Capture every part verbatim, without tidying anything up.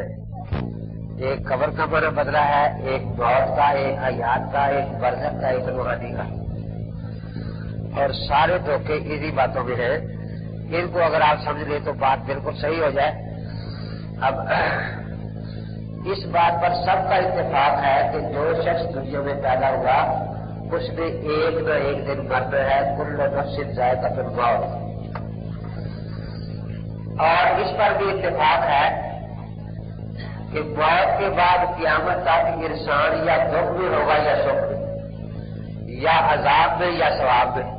ہیں. ایک قبر کا معنی بدلا ہے، ایک موت کا، ایک حیات کا، ایک برزخ کا، ایک روحانی کا، اور سارے دھوکے اسی باتوں میں ہیں. ان کو اگر آپ سمجھ لیں تو بات بالکل صحیح ہو جائے. اب اس بات پر سب کا اتفاق ہے کہ جو شخص دنیا میں پیدا ہوا اس نے ایک نہ ایک دن مرنا ہے. کل نفس ذائقۃ الموت. اور اس پر بھی اتفاق ہے کہ موت کے بعد قیامت تک انسان یا دکھ میں ہوگا یا سکھ میں، یا عذاب میں یا ثواب میں.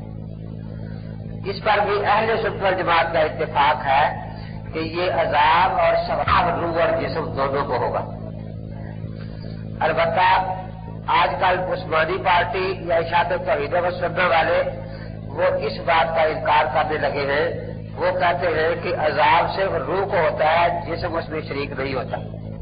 اس پر بھی اہل سنت والجماعت کا اتفاق ہے کہ یہ عذاب اور ثواب روح اور جسم دونوں کو ہوگا. البتہ آج کل عثمانی پارٹی یا اشاعت توحید و سنت والے وہ اس بات کا انکار کرنے لگے ہیں. وہ کہتے ہیں کہ عذاب صرف روح کو ہوتا ہے، جسم اس میں شریک نہیں ہوتا.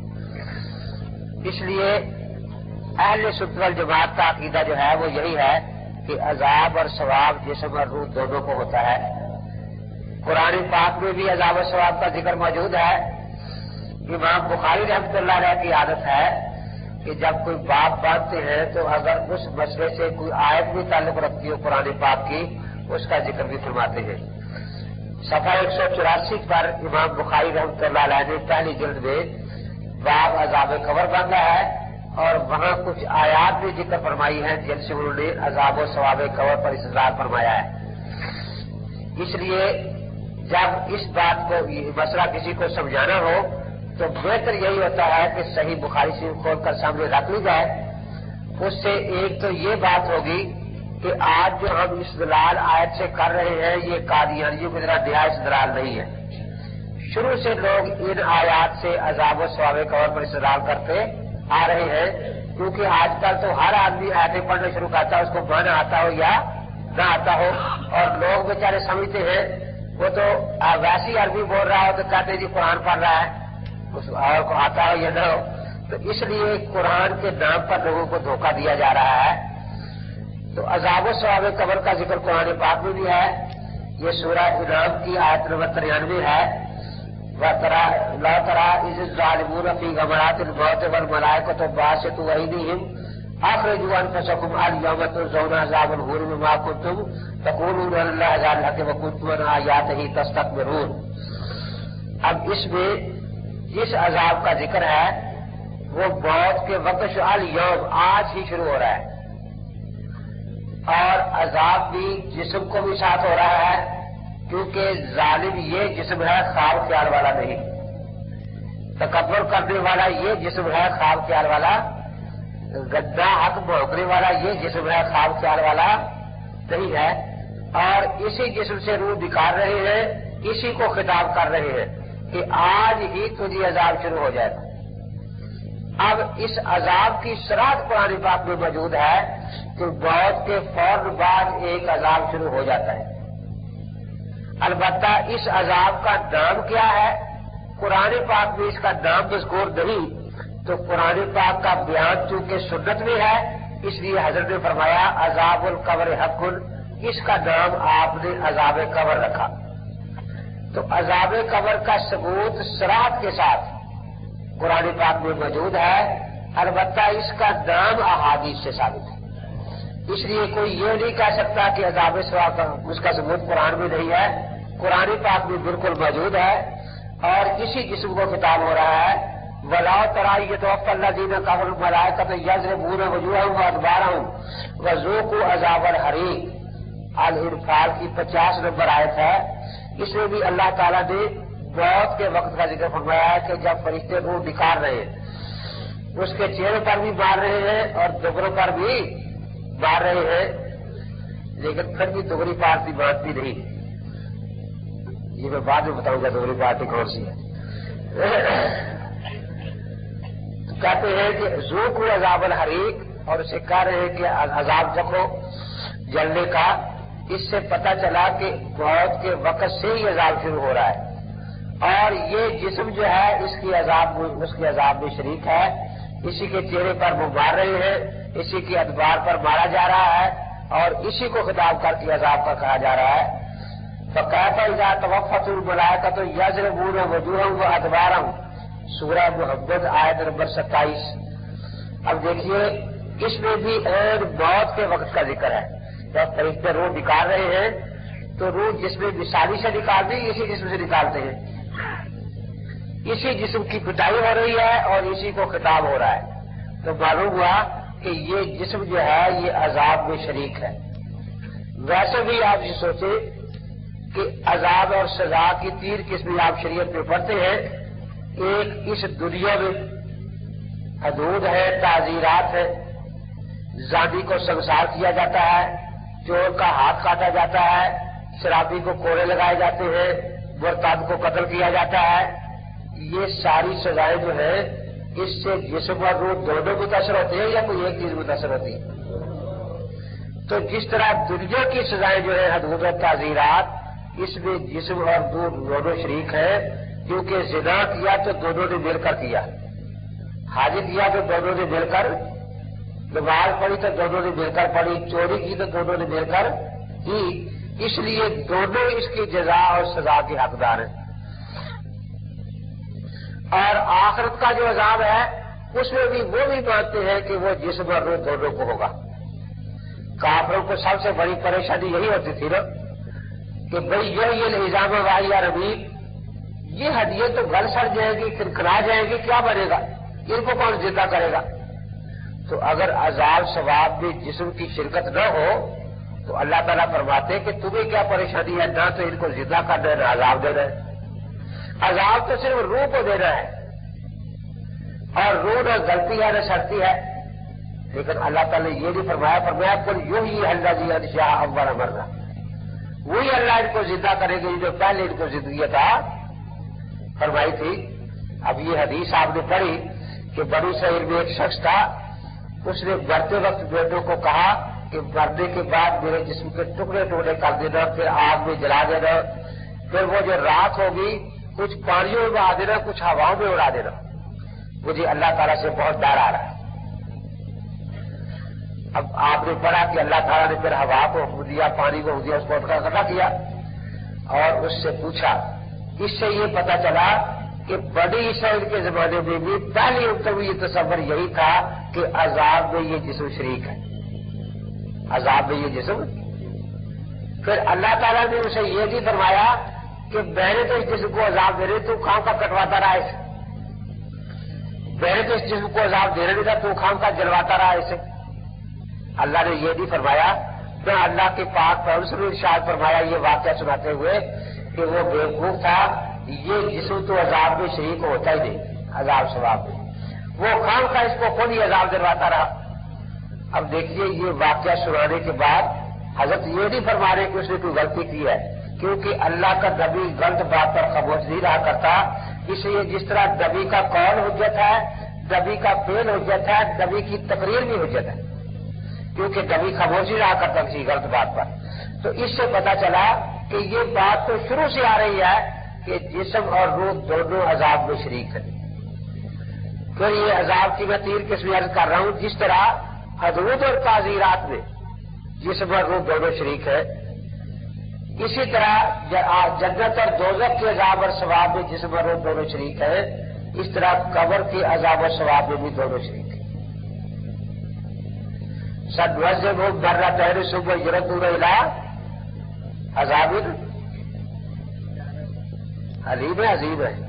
اس لیے اہل سنت والجماعت کا عقیدہ جو ہے وہ یہی ہے کہ عذاب اور ثواب جسم اور روح دونوں کو ہوتا ہے. قرآن پاک میں بھی عذاب و ثواب کا ذکر موجود ہے. امام بخاری رحمۃ اللہ علیہ کی عادت ہے کہ جب کوئی باپ باندھتے ہیں تو اگر اس مسئلے سے کوئی آیت بھی تعلق رکھتی ہو قرآن پاک کی اس کا ذکر بھی فرماتے ہیں. صفحہ ایک سو چوراسی پر امام بخاری رحمۃ اللہ علیہ نے پہلی جلد میں باب عذاب قبر باندھا ہے اور وہاں کچھ آیات بھی ذکر فرمائی ہیں جن سے انہوں نے عذاب و ثواب قبر پر استدلال فرمایا ہے. اس لیے جب اس بات کو مسئلہ کسی کو سمجھانا ہو تو بہتر یہی ہوتا ہے کہ صحیح بخاری سے کھول کر سامنے رکھ لی جائے. اس سے ایک تو یہ بات ہوگی کہ آج جو ہم استدلال آیت سے کر رہے ہیں یہ قادیانیوں کی طرح نیا استدلال نہیں ہے. شروع سے لوگ ان آیات سے عذاب و ثواب قبر پر استدلال کرتے آ رہے ہیں کیونکہ آج کل تو ہر آدمی آیتیں پڑھنا شروع کرتا ہے، اس کو معنی آتا ہو یا نہ آتا ہو. اور لوگ بیچارے سمجھتے ہیں وہ تو ویسی عربی بول رہا ہو تو کہتے ہیں جی قرآن پڑھ رہا ہے، اس اور کو آتا ہو یا نہ ہو. تو اس لیے قرآن کے نام پر لوگوں کو دھوکہ دیا جا رہا ہے. تو عذاب و ثواب قبر کا ذکر قرآن پاک میں بھی ہے. یہ سورہ انعام کی آیت نمبر ترانوے ہے. وَتَرَى لَا تَرَى إِذِ الظَّالِمُونَ فِي غَمَرَاتِ الْمَوْتِ وَالْمَلَائِكَةُ بَاسِطُو أَيْدِيهِمْ أَخْرِجُوا أَنفُسَكُمْ الْيَوْمَ تُجْزَوْنَ عَذَابَ الْهُونِ بِمَا كُنتُمْ تَقُولُونَ عَلَى اللَّهِ غَيْرَ الْحَقِّ وَكُنتُمْ عَنْ آيَاتِهِ تَسْتَكْبِرُونَ. اب اس میں جس عذاب کا ذکر ہے وہ موت کے وقت الیوم آج ہی شروع ہو رہا ہے، اور عذاب بھی جسم کو بھی ساتھ ہو رہا ہے کیونکہ ظالم یہ جسم ہے، خواب خیال والا نہیں. تکبر کرنے والا یہ جسم ہے، خواب خیال والا. گدا حق بھونکنے والا یہ جسم ہے، خواب خیال والا نہیں ہے. اور اسی جسم سے روح نکال رہے ہیں، اسی کو خطاب کر رہے ہیں کہ آج ہی تجھے عذاب شروع ہو جائے گا. اب اس عذاب کی صراحت قرآن پاک میں موجود ہے کہ موت کے فوراً بعد ایک عذاب شروع ہو جاتا ہے. البتہ اس عذاب کا نام کیا ہے قرآن پاک میں اس کا نام مذکور نہیں. تو قرآن پاک کا بیان چونکہ سنت میں ہے اس لیے حضرت نے فرمایا عذاب القبر حق، اس کا نام آپ نے عذاب قبر رکھا. تو عذاب قبر کا ثبوت صراحت کے ساتھ قرآن پاک میں موجود ہے. البتہ اس کا نام احادیث سے ثابت ہے. اس لیے کوئی یہ نہیں کہہ سکتا کہ عذاب ثواب اس کا ثبوت قرآن میں نہیں ہے. قرآن پاک میں بالکل موجود ہے اور اسی جسم کو خطاب ہو رہا ہے. وَلَا تَرَىٰ يَتَوَفَّى الَّذِينَ كَفَرُوا الْمَلَائِكَةُ يَضْرِبُونَ وُجُوهَهُمْ وَأَدْبَارَهُمْ وَذُوقُوا عَذَابَ الْحَرِيقِ. الانفال کی پچاس نمبر آیت ہے. اس میں بھی اللہ تعالیٰ نے موت کے وقت کا ذکر فرمایا ہے کہ جب فرشتے روح نکال رہے ہیں اس کے چہرے پر بھی مار رہے ہیں اور دبروں پر بھی مار رہے ہیں، لیکن پھر بھی دوہری پارٹی مانتی نہیں. یہ میں بعد میں بتاؤں گا دوہری پارٹی کون سی ہے. کہتے ہیں کہ ذوقوا عذاب الحریق، اور اسے کہہ رہے ہیں کہ عذاب چکھو جلنے کا. اس سے پتہ چلا کہ موت کے وقت سے ہی عذاب شروع ہو رہا ہے اور یہ جسم جو ہے اس کی عذاب اس کے عذاب میں شریک ہے. اسی کے چہرے پر وہ مار رہے ہیں، اسی کے ادبار پر مارا جا رہا ہے اور اسی کو خطاب کر کے عذاب کا کہا جا رہا ہے. فَكَيْفَ إِذَا تَوَفَّتْهُمُ الْمَلَائِكَةُ يَضْرِبُونَ وُجُوهَهُمْ وَأَدْبَارَهُمْ. سورہ محمد آیت نمبر ستائیس. اب دیکھیے اس میں بھی عین موت کے وقت کا ذکر ہے. جب فرشتے روح نکال رہے ہیں تو روح جس میں مثالی سے نکالتے ہیں اسی جسم سے نکالتے ہیں. اسی جسم کی پٹائی ہو رہی ہے اور اسی کو خطاب ہو رہا ہے. تو معلوم ہوا کہ یہ جسم جو ہے یہ عذاب میں شریک ہے. ویسے بھی آپ یہ سوچیں کہ عذاب اور سزا کی تین قسمیں آپ شریعت میں پڑھتے ہیں. ایک اس دنیا میں حدود ہے، تعزیرات ہے، زانی کو سنسار کیا جاتا ہے، چور کا ہاتھ کاٹا جاتا ہے، شرابی کو کوڑے لگائے جاتے ہیں، مرتد کو قتل کیا جاتا ہے. یہ ساری سزائیں جو ہیں اس سے جسم اور روح دونوں متاثر ہوتے ہیں یا کوئی ایک چیز متاثر ہوتی ہے؟ تو جس طرح دنیا کی سزائیں جو ہیں حدود و تعزیرات، اس میں جسم اور روح دونوں شریک ہیں. کیونکہ زنا کیا تو دونوں نے مل کر کیا، حاجی کیا تو دونوں نے مل کر، نماز پڑھی تو دونوں نے مل کر پڑھی، چوری کی تو دونوں نے مل کر کی. اس لیے دونوں اس کی جزا اور سزا کے حقدار ہیں. اور آخرت کا جو عذاب ہے اس میں بھی وہ بھی مانتے ہیں کہ وہ جسم اور روح دونوں کو ہوگا. کافروں کو سب سے بڑی پریشانی یہی ہوتی تھی نا کہ بھئی یہ یہ الزام واحد یا ربیع، یہ ہڈیاں تو گل سڑ جائے گی، پھر کھلا جائے گی، کیا بنے گا؟ ان کو کون زندہ کرے گا؟ تو اگر عذاب ثواب میں جسم کی شرکت نہ ہو تو اللہ تعالیٰ فرماتے کہ تمہیں کیا پریشانی ہے، نہ تو ان کو زندہ کرنا ہے نہ عذاب دینا ہے. عذاب تو صرف روح کو دینا ہے اور روح نہ غلطی ہے نہ سڑتی ہے. لیکن اللہ تعالیٰ نے یہ نہیں فرمایا، فرمایا کل یوں ہی اللہ جی انشاء اول مرہ، وہی اللہ ان کو زندہ کرے گی جو پہلے ان کو زندگی عطا فرمائی تھی. اب یہ حدیث آپ نے پڑھی کہ بنی اسرائیل میں ایک شخص تھا، اس نے مرتے وقت بیٹوں کو کہا کہ مرنے کے بعد میرے جسم کے ٹکڑے ٹکڑے کر دینا، پھر آگ میں جلا دینا، پھر وہ جو رات ہوگی کچھ پانیوں میں بہا دینا، کچھ ہواؤں میں اڑا دینا. مجھے اللہ تعالیٰ سے بہت ڈر آ رہا ہے. اب آپ نے پڑھا کہ اللہ تعالیٰ نے پھر ہوا کو حکم دیا، پانی کو حکم دیا، اس کو اکٹھا کیا اور اس سے پوچھا. اس سے یہ پتا چلا کہ بنی اسرائیل کے زمانے میں بھی پہلی ان کا یہ تصور یہی تھا کہ عذاب میں یہ جسم شریک ہے، عذاب میں یہ جسم. پھر اللہ تعالیٰ نے اسے یہ نہیں فرمایا کہ میں نے تو اس جسم کو عذاب دے رہے تو خام کا کٹواتا رہا اسے، میں نے تو اس جسم کو عذاب دے رہے تھا تو خام کا جلواتا رہا اسے. اللہ نے یہ نہیں فرمایا. تو اللہ کے پاک پیغمبر نے ارشاد فرمایا یہ واقعہ سناتے ہوئے کہ وہ بیوقوف تھا، یہ جسم تو عذاب میں شریک ہوتا ہی نہیں، عذاب ثواب میں وہ خام کا اس کو خود ہی عذاب دلواتا رہا. اب دیکھیے یہ واقعہ سنانے کے بعد حضرت یہ نہیں فرما رہے کہ اس نے کوئی غلطی کی ہے، کیونکہ اللہ کا نبی غلط بات پر خاموش نہیں رہا کرتا. اس لیے جس طرح نبی کا قول حجت ہے، نبی کا فعل حجت ہے، نبی کی تقریر بھی حجت ہے، کیونکہ نبی خاموش نہیں رہا کرتا کسی غلط بات پر. تو اس سے پتا چلا کہ یہ بات تو شروع سے آ رہی ہے کہ جسم اور روح دونوں عذاب میں شریک ہیں. تو یہ عذاب کی میں تین قسم عرض کر رہا ہوں. جس طرح حدود اور تعزیرات میں جسم اور روح دونوں شریک ہے، اسی طرح جنت اور دوزخ کے عذاب اور ثواب میں جسم اور روح دونوں شریک ہے. اس طرح قبر کے عذاب اور ثواب میں بھی دونوں شریک ہے. سب ویسے وہ برا تحر صبح یردون الی عذاب علیم عظیم ہے.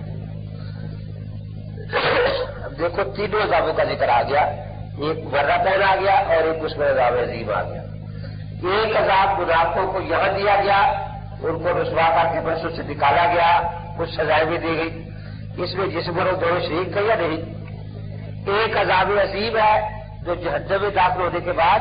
اب دیکھو تینوں عذابوں کا ذکر آ گیا، ایک مرہ پہن آ گیا اور ایک اس میں عذاب عظیم آ گیا. ایک عذاب منافقوں کو یہاں دیا گیا، ان کو رسوا کر کے برسوں سے نکالا گیا، کچھ سزائیں بھی دی گئی. اس میں جسم اور دونوں شریک ہے یا نہیں؟ ایک عذاب عظیم ہے جو جہنم میں داخل ہونے کے بعد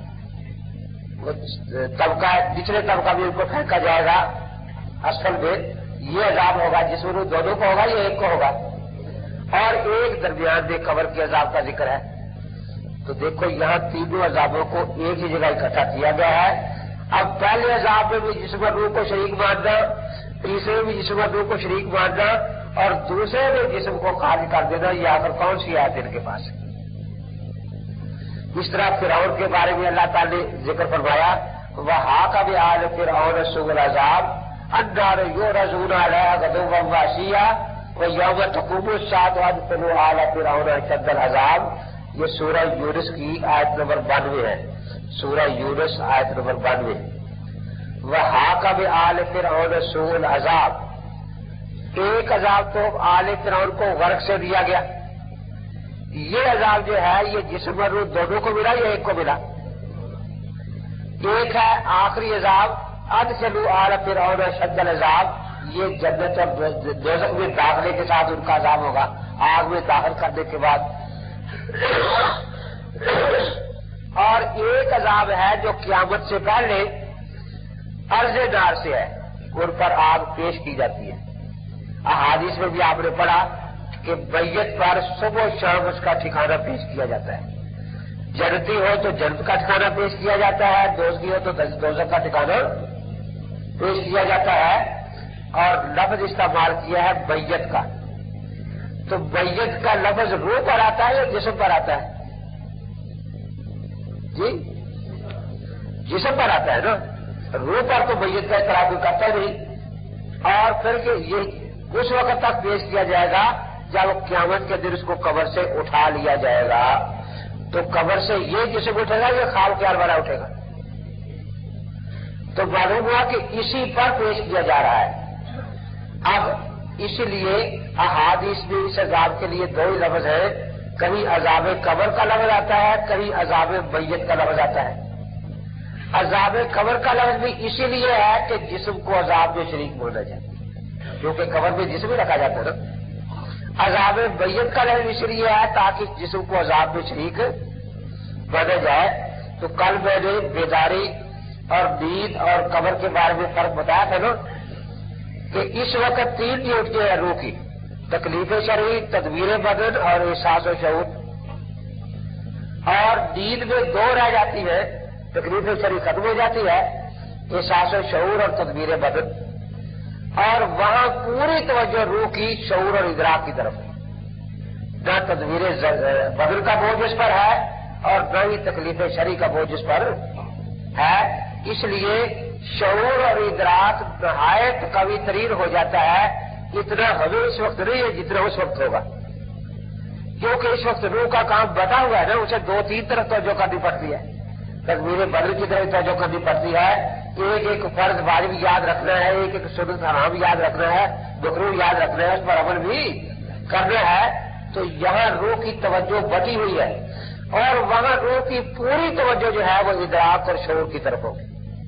طبقہ نچلے طبقہ بھی ان کو پھینکا جائے گا اسفل میں. یہ عذاب ہوگا جس میں دونوں کو ہوگا یا ایک کو ہوگا؟ اور ایک درمیان میں قبر کے عذاب کا ذکر ہے. تو دیکھو یہاں تینوں عذابوں کو ایک ہی جگہ اکٹھا کیا گیا ہے. اب پہلے عذاب میں بھی جسم اور روح کو شریک ماننا، تیسرے میں بھی جسم اور روح کو شریک ماننا، اور دوسرے میں جسم کو خارج کر دینا. یہ آخر کون سی آیت ان کے پاس ہے؟ اس طرح فرعون کے بارے میں اللہ تعالی نے ذکر فرمایا وَحَاقَ بِآلِ فِرْعَوْنَ سُوءُ الْعَذَابِ النَّارُ يُعْرَضُونَ عَلَيْهَا غُدُوًّا وَعَشِيًّا وہ یوم تقوم الساعۃ وادخلوا آل فرعون اشد العذاب، یہ سورہ یونس کی آیت نمبر بانوے ہے، سورہ یونس آیت نمبر بانوے۔ وحاق بآل فرعون سوء العذاب، ایک عذاب تو آل فرعون کو غرق سے دیا گیا، یہ عذاب جو ہے یہ جسم اور روح دونوں کو ملا یا ایک کو ملا؟ ایک ہے آخری عذاب ادخلوا آل فرعون اشد العذاب، یہ جنت اور دوزخ میں داخلے کے ساتھ ان کا عذاب ہوگا، آگ میں داخل کرنے کے بعد۔ اور ایک عذاب ہے جو قیامت سے پہلے عرض نار سے ہے، ان پر آگ پیش کی جاتی ہے۔ احادیث میں بھی آپ نے پڑھا کہ میت پر صبح و شام اس کا ٹھکانہ پیش کیا جاتا ہے، جنتی ہو تو جنت کا ٹھکانہ پیش کیا جاتا ہے، دوزخی ہو تو دوزخ کا ٹھکانہ پیش کیا جاتا ہے، اور لفظ استعمال کیا ہے میت کا۔ تو میت کا لفظ روح پر آتا ہے یا جسم پر آتا ہے؟ جی جسم پر آتا ہے نا، روح پر تو میت کا اطلاع کوئی کرتا نہیں۔ اور پھر کہ یہ اس وقت تک پیش کیا جائے گا جب قیامت کے دن اس کو قبر سے اٹھا لیا جائے گا، تو قبر سے یہ جسم اٹھے گا یہ خال خیال والا اٹھے گا، تو معلوم ہوا کہ اسی پر پیش کیا جا رہا ہے۔ اب اس لیے احادیث میں اس عذاب کے لیے دو ہی لفظ ہے، کہیں عذاب قبر کا لفظ آتا ہے، کہیں عذاب میت کا لفظ آتا ہے۔ عذاب قبر کا لفظ بھی اسی لیے ہے کہ جسم کو عذاب میں شریک ہونا جائے، کیونکہ قبر میں جسم ہی رکھا جاتا ہے نا۔ عذاب میت کا لفظ اس لیے ہے تاکہ جسم کو عذاب میں شریک بنا جائے۔ تو کل میں نے بیداری اور نیند اور قبر کے بارے میں فرق بتایا تھا نا کہ اس وقت تین ڈیوٹیاں ہیں روح کی، تکلیف شرعی، تدبیر بدن اور احساس و شعور، اور نیند میں دو رہ جاتی ہے، تکلیف شرعی ختم ہو جاتی ہے، احساس و شعور اور تدبیر بدن، اور وہاں پوری توجہ روح کی شعور اور ادراک کی طرف ہے، نہ تدبیر بدن کا بوجھ اس پر ہے اور نہ ہی تکلیف شرعی کا بوجھ اس پر ہے۔ اس لیے شعور اور ادراک نہایت قوی ترین ہو جاتا ہے، اتنا ہمیں اس وقت نہیں ہے جتنا اس وقت ہوگا، کیونکہ اس وقت روح کا کام بتا ہوا ہے نا، اسے دو تین طرف توجہ کرنی پڑتی ہے، تدبیر بدن کی طرف توجہ کرنی پڑتی ہے، ایک ایک فرض واجب یاد رکھنا ہے، ایک ایک سنت حرام یاد رکھنا ہے، مکروہ یاد رکھنا ہے، اس پر عمل بھی کرنا ہے۔ تو یہاں روح کی توجہ بٹی ہوئی ہے، اور وہاں روح کی پوری توجہ جو ہے وہ ادراک اور شعور کی طرف ہوگی۔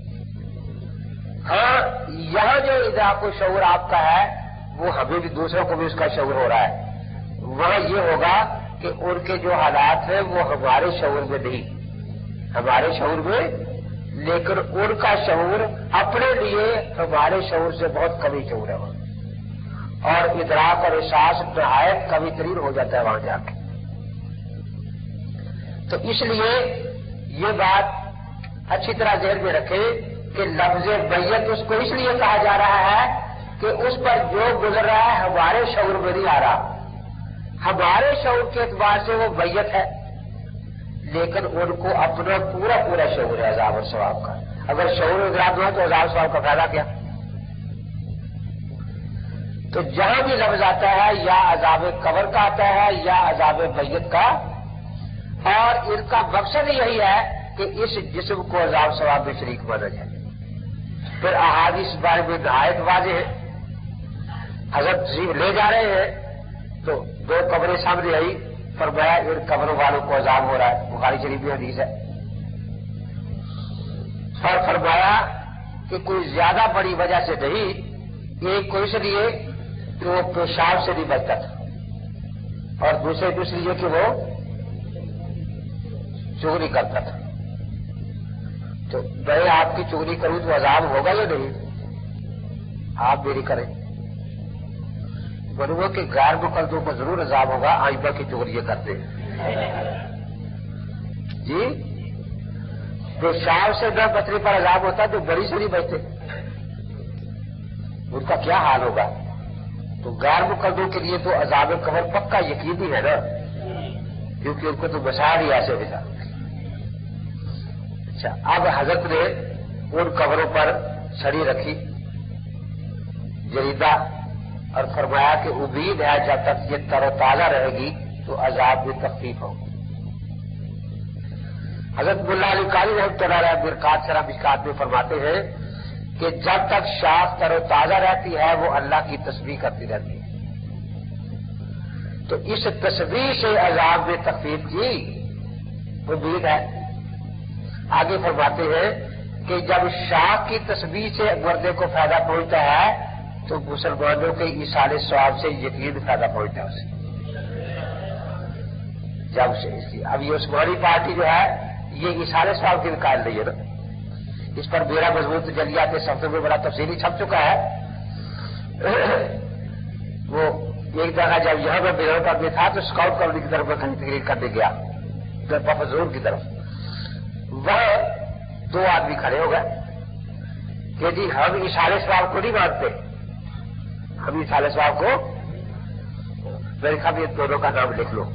ہاں یہاں جو ادراک و شعور آپ کا ہے وہ ہمیں بھی دوسروں کو بھی اس کا شعور ہو رہا ہے، وہاں یہ ہوگا کہ ان کے جو حالات ہیں وہ ہمارے شعور میں نہیں، ہمارے شعور میں، لیکن ان کا شعور اپنے لیے ہمارے شعور سے بہت کمی شعور ہے وہاں، اور ادراک اور احساس نہایت کمی ترین ہو جاتا ہے وہاں جا کے۔ تو اس لیے یہ بات اچھی طرح ذہن میں رکھیں کہ لفظ میت اس کو اس لیے کہا جا رہا ہے کہ اس پر جو گزر رہا ہے ہمارے شعور میں نہیں آ رہا، ہمارے شعور کے اعتبار سے وہ میت ہے، لیکن ان کو اپنا پورا پورا شعور ہے عذاب اور ثواب کا۔ اگر شعور ادراک نہ ہو تو عذاب ثواب کا فائدہ کیا؟ تو جہاں بھی لفظ آتا ہے یا عذاب قبر کا آتا ہے یا عذاب میت کا، اور ان کا مقصد یہی ہے کہ اس جسم کو عذاب ثواب میں شریک مانا جائے۔ پھر احادیث اس بارے میں نہایت واضح ہے، حضرت تشریف لے جا رہے ہیں تو دو قبریں سامنے آئی، فرمایا ان قبروں والوں کو عذاب ہو رہا ہے، بخاری شریف میں حدیث ہے، اور فرمایا کہ کوئی زیادہ بڑی وجہ سے نہیں، ایک کو اس لیے کہ وہ پیشاب سے نہیں بچتا تھا، اور دوسرے کو اس لیے کہ وہ چغلی کرتا تھا۔ تو میں آپ کی چغلی کروں تو عذاب ہوگا یا نہیں؟ آپ میری کریں، بنو کہ غیر مقلدوں کو ضرور عذاب ہوگا، آئمہ کی چغلیاں کرتے ہیں جی۔ پیشاب سے نہ بچنے پر عذاب ہوتا تو بڑی سے نہیں بچتے، ان کا کیا حال ہوگا؟ تو غیر مقلدوں کے لیے تو عذاب قبر پکا یقینی ہے نا، کیونکہ ان کو تو بشار ہی ایسے ملا۔ اچھا، اب حضرت نے ان قبروں پر چھڑی رکھی، جریدہ اور فرمایا کہ امید ہے جب تک یہ تر و تازہ رہے گی تو عذاب میں تخفیف ہوگی۔ حضرت ملا علی قاری رحمۃ اللہ علیہ مرقات شرح مشکات میں فرماتے ہیں کہ جب تک شاخ تر و تازہ رہتی ہے وہ اللہ کی تسبیح کرتی رہتی ہے، تو اس تسبیح سے عذاب میں تخفیف کی امید ہے۔ آگے فرماتے ہیں کہ جب شاخ کی تسبیح سے مردے کو فائدہ پہنچتا ہے تو مسلمانوں کے ایصال ثواب سے یقین فائدہ پہنچتا ہے اسے۔ جب سے اس کی اب یہ عثمانی پارٹی جو ہے یہ ایصال ثواب کی نکال رہی ہے نا، اس پر میرا مضمون تجلیات کے صفحے میں بڑا تفصیلی چھپ چکا ہے۔ وہ ایک جگہ جب یہاں میں بیرون میں تھا تو اسکاؤٹ کالونی کی طرف میں کہیں تقریر کرنے گیا فضول کی طرف، وہ دو آدمی کھڑے ہو گئے کہ جی ہم ایصال ثواب کو نہیں مانتے، ہم ایصال ثواب کو، میں نے کہا یہ دونوں کا نام لکھ لو۔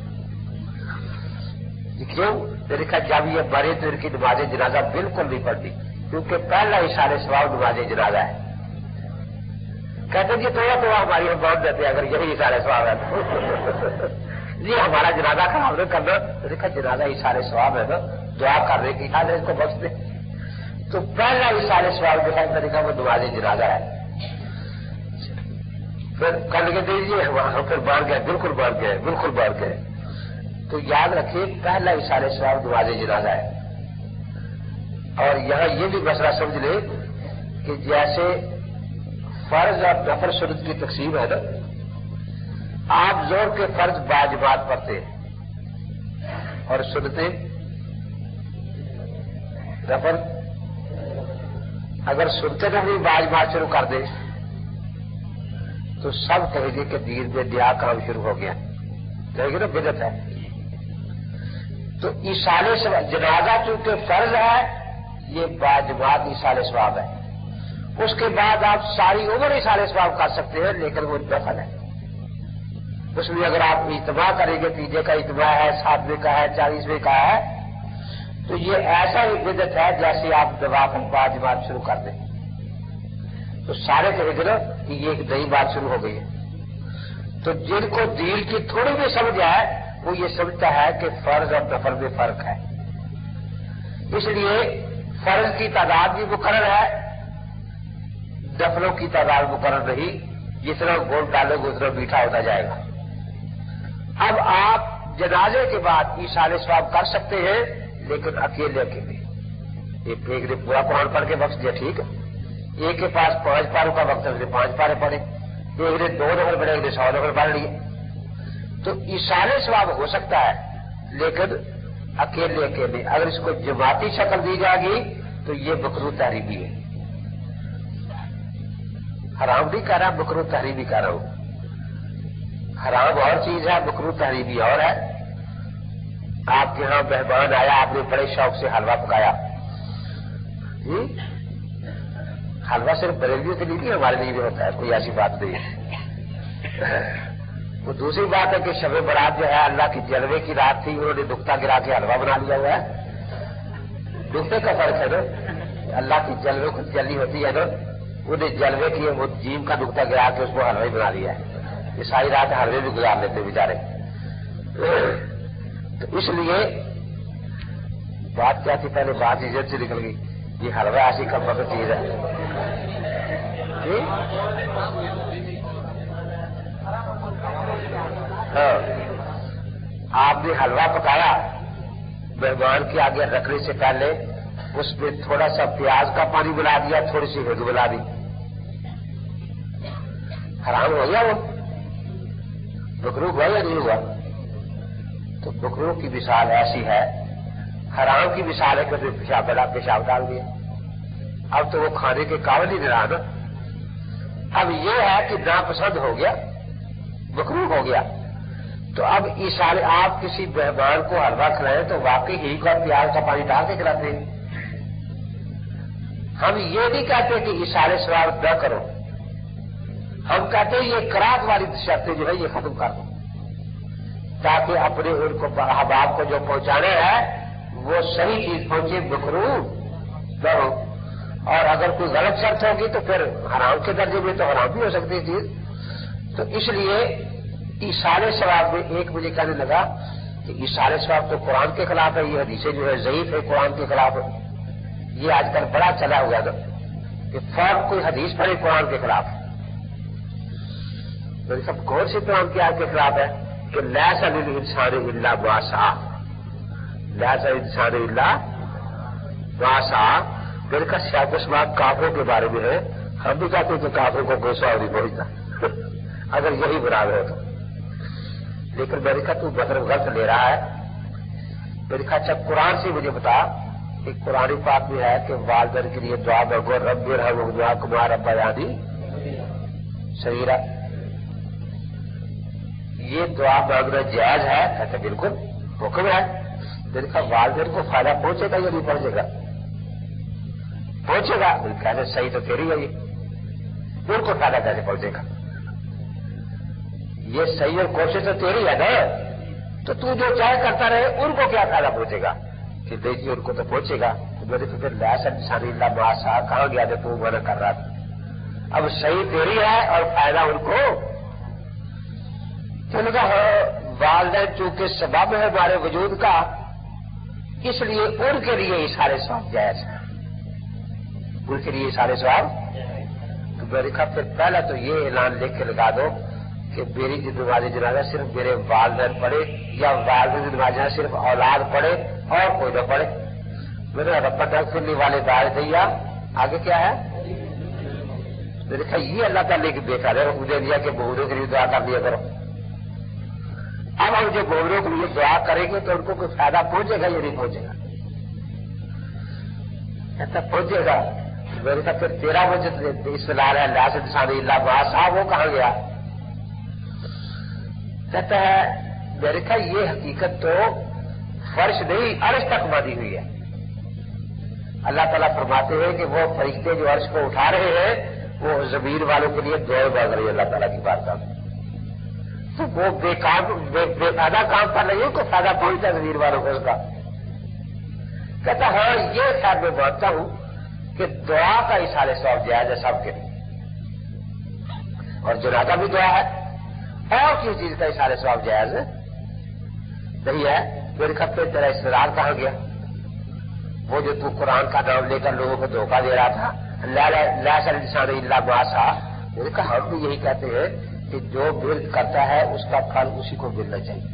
کیوں؟ میں نے کہا جب یہ مرے تو ان کی نماز جنازہ بالکل نہیں پڑتی، کیونکہ پہلا ایصال ثواب نماز جنازہ ہے۔ کہتے ہیں جی تھوڑا تو ہماری ہم بہت دیتے ہیں اگر یہی ایصال ثواب ہے تو جی ہمارا جنازہ خراب نہیں کرنا۔ میں نے کہا جنازہ ایصال ثواب ہے نا، دعا کر رہے کہ خاص اس کو بخش دے، تو پہلا ایصال ثواب جو ہے میں نے کہا وہ نماز جنازہ ہے۔ پھر کر کے دیجیے ہم پھر بار گئے، بالکل بار گئے، بالکل بار گئے۔ تو یاد رکھیے پہلا ایصال ثواب نماز جنازہ ہے۔ اور یہاں یہ بھی مسئلہ سمجھ لیں کہ جیسے فرض اور نفل سنت کی تقسیم ہے نا، آپ زور کے فرض باجماعت پڑھتے ہیں اور سنتیں نفل، اگر سنتے نفل باجماعت شروع کر دیں تو سب کہیں گے کہ دین میں نیا کام شروع ہو گیا، کہیں گے نا بدعت ہے۔ تو ایصال جنازہ چونکہ فرض ہے یہ باجماعت ایصال ثواب ہے، اس کے بعد آپ ساری عمر ایصال ثواب کر سکتے ہیں لیکن وہ نفل ہے۔ اس میں اگر آپ اجتماع کریں گے، تیجے کا اجتماع ہے، ساتویں کا ہے، چالیسویں کا ہے، تو یہ ایسا ہی بدعت ہے جیسے آپ نوافل باجماعت شروع کر دیں، تو سارے کہیں گے نا کہ یہ ایک نئی بات شروع ہو گئی ہے۔ تو جن کو دین کی تھوڑی بھی سمجھ ہے وہ یہ سمجھتا ہے کہ فرض اور نفل میں فرق ہے، اس لیے فرض کی تعداد بھی مقرر ہے، نفلوں کی تعداد مقرر نہیں، جتنا گول ڈالو گے اتنا میٹھا ہوتا جائے گا۔ اب آپ جنازے کے بعد ایصال ثواب کر سکتے ہیں لیکن اکیلے اکیلے، ایک ایک نے پورا قرآن پڑھ کے بخش دیا ٹھیک ہے، ایک کے پاس پانچ پاروں کا وقت ہے اس نے پانچ پارے پڑھے، ایک نے دو نفل پڑھے، ایک نے سو نفل پڑھ لیے، تو ایصال ثواب ہو سکتا ہے لیکن اکیلے اکیلے۔ اگر اس کو جماعتی شکل دی جائے گی تو یہ مکروہ تحریمی ہے، حرام بھی کہہ رہا، مکروہ تحریمی کہہ رہا ہوں۔ حرام اور چیز ہے، مکروہ تحریمی اور ہے۔ آپ کے ہاں مہمان آیا، آپ نے بڑے شوق سے حلوہ پکایا، حلوہ صرف بریلویوں کے لیے نہیں ہمارے لیے بھی ہوتا ہے، کوئی ایسی بات نہیں ہے۔ وہ دوسری بات ہے کہ شب برات جو ہے اللہ کی جلوے کی رات تھی، انہوں نے نقطہ گرا کے حلوہ بنا لیا ہوا ہے، نقطے کا فرق ہے نا، اللہ کی جلوے کو جلی ہوتی ہے نا، انہیں جلوے کی وہ جیم کا نقطہ گرا کے اس کو حلوہ بنا لیا ہے، یہ ساری رات حلوے بھی گزار لیتے بیچارے۔ تو اس لیے بات کیا تھی، پہلے بات عزت سے نکل گئی، یہ حلوہ ایسی کم وقت چیز ہے جی۔ ہاں آپ نے حلوہ پکایا، مہمان کے آگے رکھنے سے پہلے اس میں تھوڑا سا پیاز کا پانی ملا دیا، تھوڑی سی ہینگ ملا دی، حرام ہو گیا، وہ مکروہ ہوا یا نہیں ہوا؟ تو مکروہ کی مثال ایسی ہے، حرام کی مثال ہے کہ پیشاب بڑا پیشاب ڈال دیا، اب تو وہ کھانے کے قابل ہی نہیں رہا نا۔ اب یہ ہے کہ ناپسند ہو گیا، مکروہ ہو گیا، تو اب ایصال آپ کسی مہمان کو حلوہ کھلائیں تو واقعی ہی کا پیاز کا پانی ڈال کے کھلاتے ہیں۔ ہم یہ نہیں کہتے کہ ایصال ثواب نہ کرو، ہم کہتے ہیں یہ کراہت والی شرطیں جو ہے یہ ختم کر دو، تاکہ اپنے ان کو احباب کو جو پہنچانا ہے وہ صحیح چیز پہنچے، مکروہ نہ ہو۔ اور اگر کوئی غلط شرط ہوگی تو پھر حرام کے درجے میں تو حرام بھی ہو سکتی ہے چیز، تو اس لیے ایصال ثواب میں ایک مجھے کہنے لگا کہ ایصال ثواب تو قرآن کے خلاف ہے، یہ حدیثیں جو ہے ضعیف ہے، قرآن کے خلاف ہے. یہ آج کل بڑا چلا ہوا نا کہ فوراً کوئی حدیث پڑھے قرآن کے خلاف. میری سب کون سی قرآن کی آیت کے خلاف ہے کہ لیس للانسان الا ما سعی، لیس للانسان الا ما سعی. میرے کا سیاق و سباق کافروں کے بارے میں ہے. ہم بھی کہتے ہیں کہ کافروں کو کوئی سوال نہیں پہنچتا اگر یہی برابر ہو تو. لیکن میں نے کہا تو مطلب غلط لے رہا ہے. میں نے کہا اچھا قرآن سے مجھے بتا کہ قرآن پاک میں ہے کہ والدین کے لیے دعا مانگو رب ارحمہما کما ربیانی صغیرا. یہ دعا مانگنا جائز ہے؟ کہتے بالکل حکم ہے. میں نے کہا والدین کو فائدہ پہنچے گا یا نہیں پہنچے گا؟ پہنچے گا. کہتے صحیح تو تیری ہے، یہ ان کو فائدہ کیسے پہنچے گا؟ یہ صحیح اور کوشش تو تیری ہے نا. تو تو جو چاہے کرتا رہے ان کو کیا فائدہ پہنچے گا؟ کہ دیکھیے ان کو تو پہنچے گا. تو میرے تو پھر لیس للانسان الا ما سعی کہاں گیا تھا تو منع کر رہا تھا. اب صحیح تیری ہے اور فائدہ ان کو. تو نے کہا والدین چونکہ سبب ہے ہمارے وجود کا، اس لیے ان کے لیے یہ سارے ثواب جائز ہیں، ان کے لیے سارے ثواب. تو میں نے کہا پھر پہلا تو یہ اعلان لکھ کے لگا دو کہ میری نماز جنازہ صرف میرے والدین پڑھے یا والدین نماز صرف اولاد پڑھے اور کوئی نہ پڑھے. میں نے ربنا اغفر لی والدیا آگے کیا ہے؟ میں نے کہا یہ اللہ تعالیٰ کی بیٹا نے حکم دے دیا کہ بہوروں کے لیے دعا کر لیا کرو. اب ہم جو بہوروں کے لیے دعا کریں گے تو ان کو کوئی فائدہ پہنچے گا یا نہیں پہنچے گا؟ ایسا پہنچے گا. میں نے کہا پھر تیرا وجہ اس لال ہے لیس للانسان الا ما سعی وہ کہاں گیا؟ کہتا ہے میں نے کہا یہ حقیقت تو فرش نہیں عرش تک باندھی ہوئی ہے. اللہ تعالیٰ فرماتے ہیں کہ وہ فرشتے جو عرش کو اٹھا رہے ہیں وہ زمین والوں کے لیے دعائیں مانگ رہی ہے اللہ تعالیٰ کی بات کا. تو وہ بے کام بے فائدہ کام کر رہی ہے، کو فائدہ پہنچتا ہے زمین والوں کو اس کا. کہتا ہاں یہ خیال میں مانتا ہوں کہ دعا کا ایصال ثواب جائز ہے سب کے لیے، اور جنازہ بھی دعا ہے. اور کسی چیز کا ایصال ثواب جائز نہیں ہے. میرے خط پہ تیرا استدلال کہاں گیا؟ وہ جو تو قرآن کا نام لے کر لوگوں کو دھوکہ دے رہا تھا لیس للانسان الا ما سعی. میں نے کہا ہم بھی یہی کہتے ہیں کہ جو مل کرتا ہے اس کا پھل اسی کو ملنا چاہیے.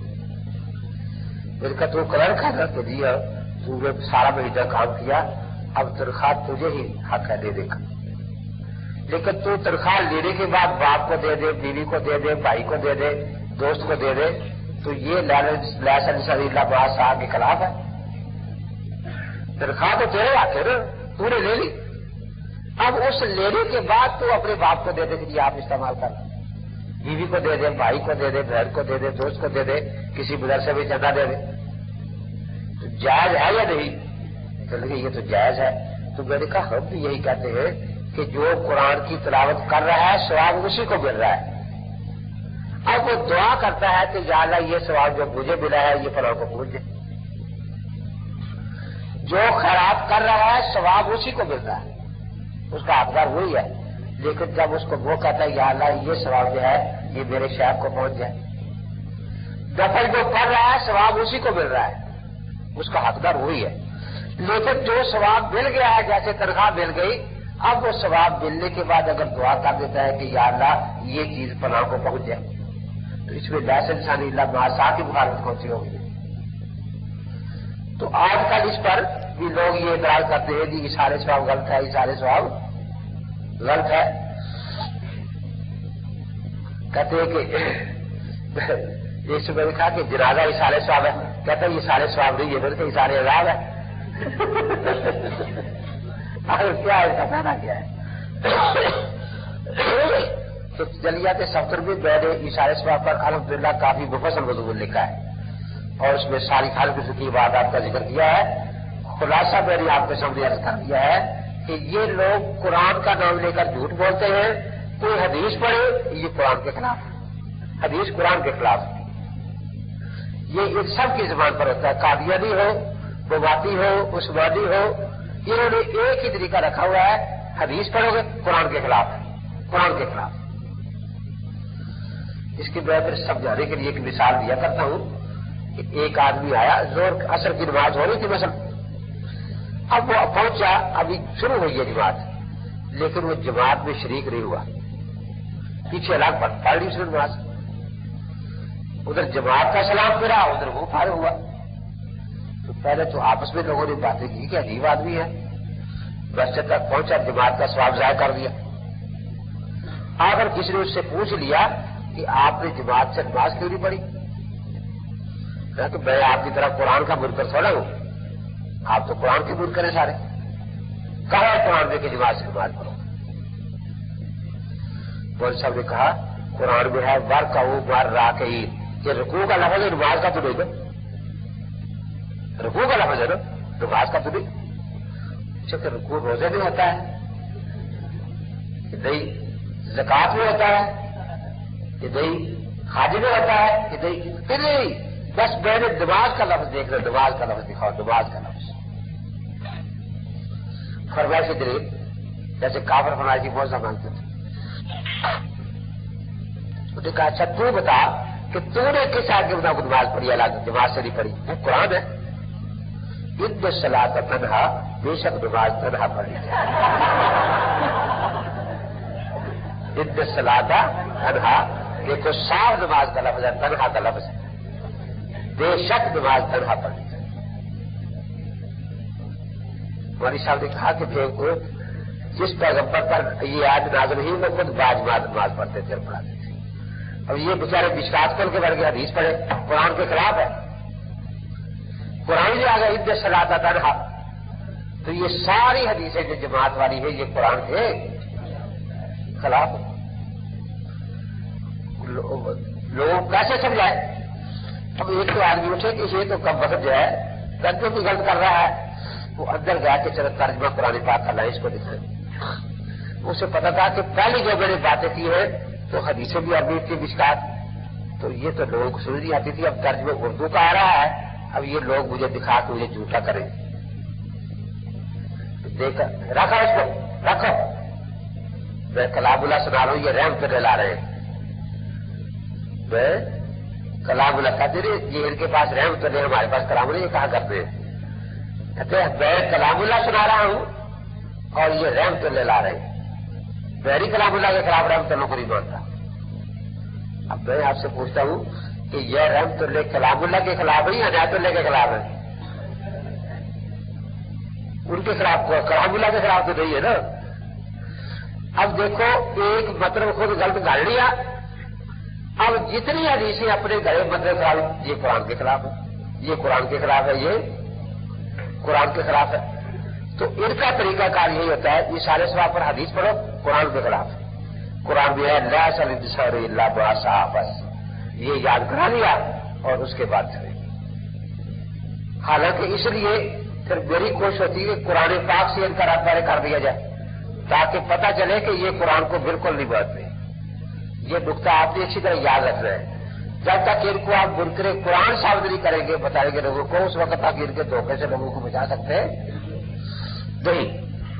میرے کہا تو قرآن کھا کر تو دیا، تو نے سارا مہینہ کام کیا، اب تنخواہ تجھے ہی حق ہے دینے کا. لیکن تو تنخواہ لینے کے بعد باپ کو دے دے، بیوی کو دے دے، بھائی کو دے دے، دوست کو دے دے، تو یہ لیس للانسان الا ما سعی کے خلاف ہے. تنخواہ تو تیرے آتے نا، تو نے لے لی. اب اس لینے کے بعد تو اپنے باپ کو دے دے کہ آپ استعمال کر، بیوی کو دے دے، بھائی کو دے دے، بہن کو دے دے، دوست کو دے دے، کسی مدرسے میں چندہ دے دے. تو جائز ہے یا نہیں؟ تو یہ تو جائز ہے. تو میں نے کہا ہم بھی یہی کہتے ہیں کہ جو قرآن کی تلاوت کر رہا ہے ثواب اسی کو مل رہا ہے. اب وہ دعا کرتا ہے کہ یا اللہ یہ ثواب جو مجھے ملا ہے یہ فلاں کو پہنچ جائے. جو خیرات کر رہا ہے ثواب اسی کو مل رہا ہے، اس کا حقدار وہی ہے. لیکن جب اس کو وہ کہتا ہے یا اللہ یہ ثواب جو ہے یہ میرے شیخ کو پہنچ جائے، دفعہ جو کر رہا ہے ثواب اسی کو مل رہا ہے، اس کا حقدار وہی ہے. لیکن جو ثواب مل گیا ہے جیسے تنخواہ مل گئی، اب وہ ثواب ملنے کے بعد اگر دعا کر دیتا ہے کہ یا اللہ یہ چیز فلاں کو پہنچ جائے، تو اس میں لیس للانسان الا ما سعی کی مخالفت کون سی ہوگی؟ تو آج کل اس پر بھی لوگ یہ اعتراض کرتے ہیں کہ ایصال ثواب غلط ہے، ایصال ثواب غلط ہے. کہتے ہیں کہ اس میں لکھا کہ جنازہ ایصال ثواب ہے، کہتے ہیں یہ ایصال ثواب نہیں ہے بلکہ ایصال عذاب ہے. کیا ہے اس کا فائدہ کیا ہے؟ تو جلیات سفتر میں میں نے ایصال ثواب پر الحمدللہ کافی مفصل مضمون لکھا ہے اور اس میں ساری خالق کی عبادات کا ذکر کیا ہے. خلاصہ میں نے آپ کے سامنے عرض کر دیا ہے کہ یہ لوگ قرآن کا نام لے کر جھوٹ بولتے ہیں. کوئی حدیث پڑھے یہ قرآن کے خلاف، حدیث قرآن کے خلاف. یہ ان سب کی زبان پر ہوتا ہے، قادیانی ہو، بواتی ہو، عثمانی ہو، انہوں نے ایک ہی طریقہ رکھا ہوا ہے، حدیث پڑھو گے قرآن کے خلاف، قرآن کے خلاف. اس کی میں پھر سمجھانے کے لیے ایک مثال دیا کرتا ہوں کہ ایک آدمی آیا، زور اثر کی نماز ہو رہی تھی مثلا، اب وہ پہنچا، ابھی شروع ہوئی ہے جماعت، لیکن وہ جماعت میں شریک نہیں ہوا، پیچھے الگ پڑھ لی اس نے نماز، ادھر جماعت کا سلام پھرا، ادھر وہ فارغ ہوا۔ تو پہلے تو آپس میں لوگوں نے باتیں کی کہ عجیب آدمی ہے، مسجد تک پہنچا، جماعت کا ثواب ضائع کر دیا۔ اگر کسی نے اس سے پوچھ لیا کہ آپ نے جماعت سے نماز کیوں نہیں پڑھی، کہ میں آپ کی طرح قرآن کا منکر تھوڑا ہوں، آپ تو قرآن کے منکر ہیں سارے، کہا ہے قرآن میں کہ جماعت سے نماز پڑھو؟ مولوی صاحب نے کہا قرآن میں ہے ور کہو مر را کے عید، یہ رکوع کا لفظ ہے، نماز کا تو نہیں نا، رکوع کا لفظ ہے نا، نماز کا تو نہیں۔ اچھا کہ رکوع روزے میں ہوتا ہے کہ نہیں، زکات میں ہوتا ہے کہ نہیں، حج میں ہوتا ہے کہ نہیں، کہ نہیں، بس میں نے نماز کا لفظ دیکھ رہا، نماز کا لفظ دکھاؤ، نماز کا لفظ۔ فرمایا سے دلیل جیسے کافر فرمایا کی بہت مانگتے تھے، انہوں نے کہا اچھا تو بتا کہ تو نے کس آگے بنا کو نماز پڑھی، الگ جماعت سے نہیں پڑھی؟ وہ قرآن ہے، ان الصلاۃ تنہا، بے شک نماز تنہا پڑھی جائے، ان الصلاۃ تنہا، دیکھو صاف نماز کا لفظ ہے، تنہا کا لفظ ہے، بے شک نماز تنہا پڑھی جائے۔ مولوی صاحب نے کہا کہ دیکھو جس پیغمبر پر یہ آیت نازل ہوئی وہ خود باجماعت نماز پڑھتے تھے اور پڑھاتے تھے، اب یہ بیچارے مشکات کھول کے بڑھ کے حدیث پڑھے، قرآن کے خلاف ہے، قرآن میں آ گیا عد صلاۃ تنہا، تو یہ ساری حدیثیں جو جماعت والی ہے یہ قرآن کے خلاف ہے۔ لوگ کیسے سمجھائے؟ اب ایک تو آدمی اٹھے کہ یہ تو کم وقت جو ہے ترجمہ بھی غلط کر رہا ہے، وہ اندر گیا کہ چلو ترجمہ قرآن پاک کا لائے اس کو دکھائیں، اسے پتا تھا کہ پہلی جو میں نے باتیں کی ہے تو حدیثیں بھی عربی کی مشکات، تو یہ تو لوگوں کو سمجھ نہیں آتی تھی، اب ترجمہ اردو کا آ رہا ہے، اب یہ لوگ مجھے دکھا کے مجھے جھوٹا کریں، دیکھ رکھو اس کو رکھو، میں کلام اللہ سنا رہا ہوں، یہ رحم کرنے لا رہے ہیں، میں کلام اللہ کہتے رہے یہ ان کے پاس رحم تو نہیں، ہمارے پاس کلام اللہ، یہ کہا کرتے ہیں، کہتے ہیں میں کلام اللہ سنا رہا ہوں اور یہ رحم تو لے لا رہے ہیں، میری کلام اللہ کے خلاف رحمت اللہ کو نہیں مانتا۔ اب میں آپ سے پوچھتا ہوں کہ یہ رحمت اللہ کلام اللہ کے خلاف ہے یا عنایت اللہ کے خلاف ہے؟ ان کے خلاف، کلام اللہ کے خلاف تو نہیں ہے نا۔ اب دیکھو ایک مطلب خود غلط گھڑ لیا، اب جتنی حدیثیں اپنے گھر مطلب خلاف، یہ قرآن کے خلاف ہے، یہ قرآن کے خلاف ہے، یہ قرآن کے خلاف ہے، تو ان کا طریقہ کار یہی ہوتا ہے، یہ سارے سواب پر حدیث پڑھو قرآن کے خلاف، قرآن بھی ہے لا صلی اللہ باسا، بس یہ یاد کرا لیا اور اس کے بعد چلے۔ حالانکہ اس لیے پھر میری کوشش ہوتی ہے کہ قرآن پاک سے ان کا رابطہ کر دیا جائے تاکہ پتہ چلے کہ یہ قرآن کو بالکل نہیں بانٹتے۔ یہ نقطہ آپ نے اچھی طرح یاد رکھنا ہے، جب تک ان کو آپ منکر قرآن ثابت نہیں کریں گے، بتائیں گے لوگوں کو، اس وقت تک ان کے دھوکے سے لوگوں کو بچا سکتے نہیں۔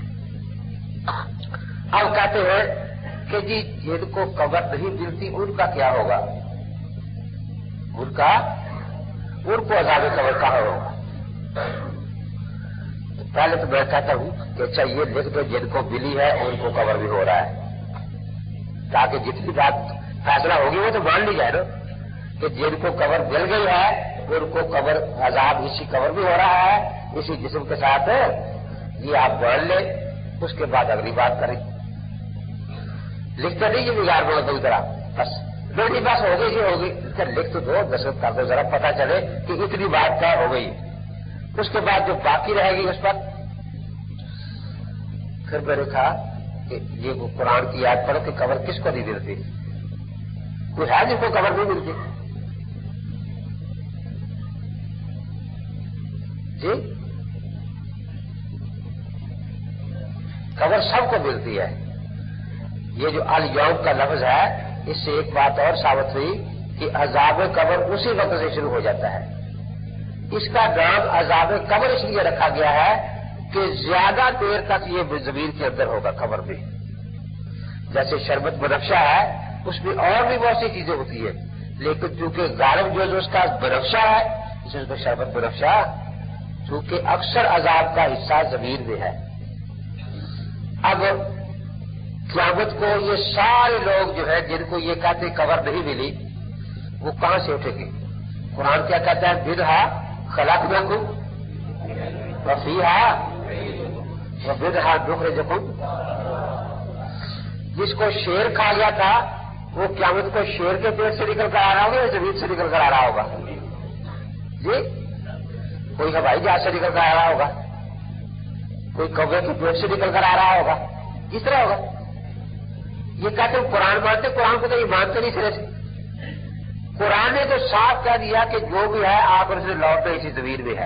اب کہتے ہیں کہ جی جن کو قبر نہیں ملتی ان کا کیا ہوگا، ان کا ان کو عذاب قبر کہاں ہوگا؟ پہلے تو میں کہتا ہوں کہ اچھا یہ لکھ دو جن کو ملی ہے ان کو قبر بھی ہو رہا ہے، تاکہ جتنی بات فیصلہ ہوگی وہ تو مان لی جائے نا کہ جن کو قبر مل گئی ہے ان کو قبر عذاب اسی قبر بھی ہو رہا ہے اسی جسم کے ساتھ، یہ آپ مان لیں، اس کے بعد اگلی بات کریں۔ لکھتے نہیں یہ بگاڑ بول دو ذرا، بس میری بس ہو گئی جی ہوگی، لکھ تو دو، دستخط کر دو، ذرا پتہ چلے کہ اتنی بات طے ہو گئی، اس کے بعد جو باقی رہے گی اس پر پھر میں نے کہا کہ یہ قرآن کی یاد پڑھو کہ قبر کس کو نہیں ملتی، کوئی ہے جس کو قبر نہیں ملتی؟ جی قبر سب کو ملتی ہے۔ یہ جو الیوم کا لفظ ہے اس سے ایک بات اور ثابت ہوئی کہ عذاب قبر اسی وقت سے شروع ہو جاتا ہے۔ اس کا نام عذاب قبر اس لیے رکھا گیا ہے کہ زیادہ دیر تک یہ زمین کے اندر ہوگا قبر بھی، جیسے شربت بنفشہ ہے اس میں اور بھی بہت سی چیزیں ہوتی ہیں، لیکن چونکہ غالب جو اس کا بنفشہ ہے، جسے اس میں شربت بنفشہ، چونکہ اکثر عذاب کا حصہ زمین میں ہے۔ اب قیامت کو یہ سارے لوگ جو ہے جن کو یہ کہتے قبر نہیں ملی، وہ کہاں سے اٹھیں گے؟ قرآن کیا کہتا ہے؟ منہا خلقناکم وفیہا ومنہا نخرجکم۔ جس کو شیر کھا گیا تھا وہ قیامت کو شیر کے پیٹ سے نکل کر آ رہا ہوگا یا زمین سے نکل کر آ رہا ہوگا؟ جی، کوئی ہوائی جہاز سے نکل کر آ رہا ہوگا، کوئی کوے کے پیٹ سے نکل کر آ رہا ہوگا، اس طرح ہوگا۔ یہ کہتے ہیں قرآن مانتے، قرآن کو تو یہ مانتے نہیں سرے سے۔ قرآن نے تو صاف کہہ دیا کہ جو بھی ہے آپ اسے لوٹے اسی زمین میں ہے۔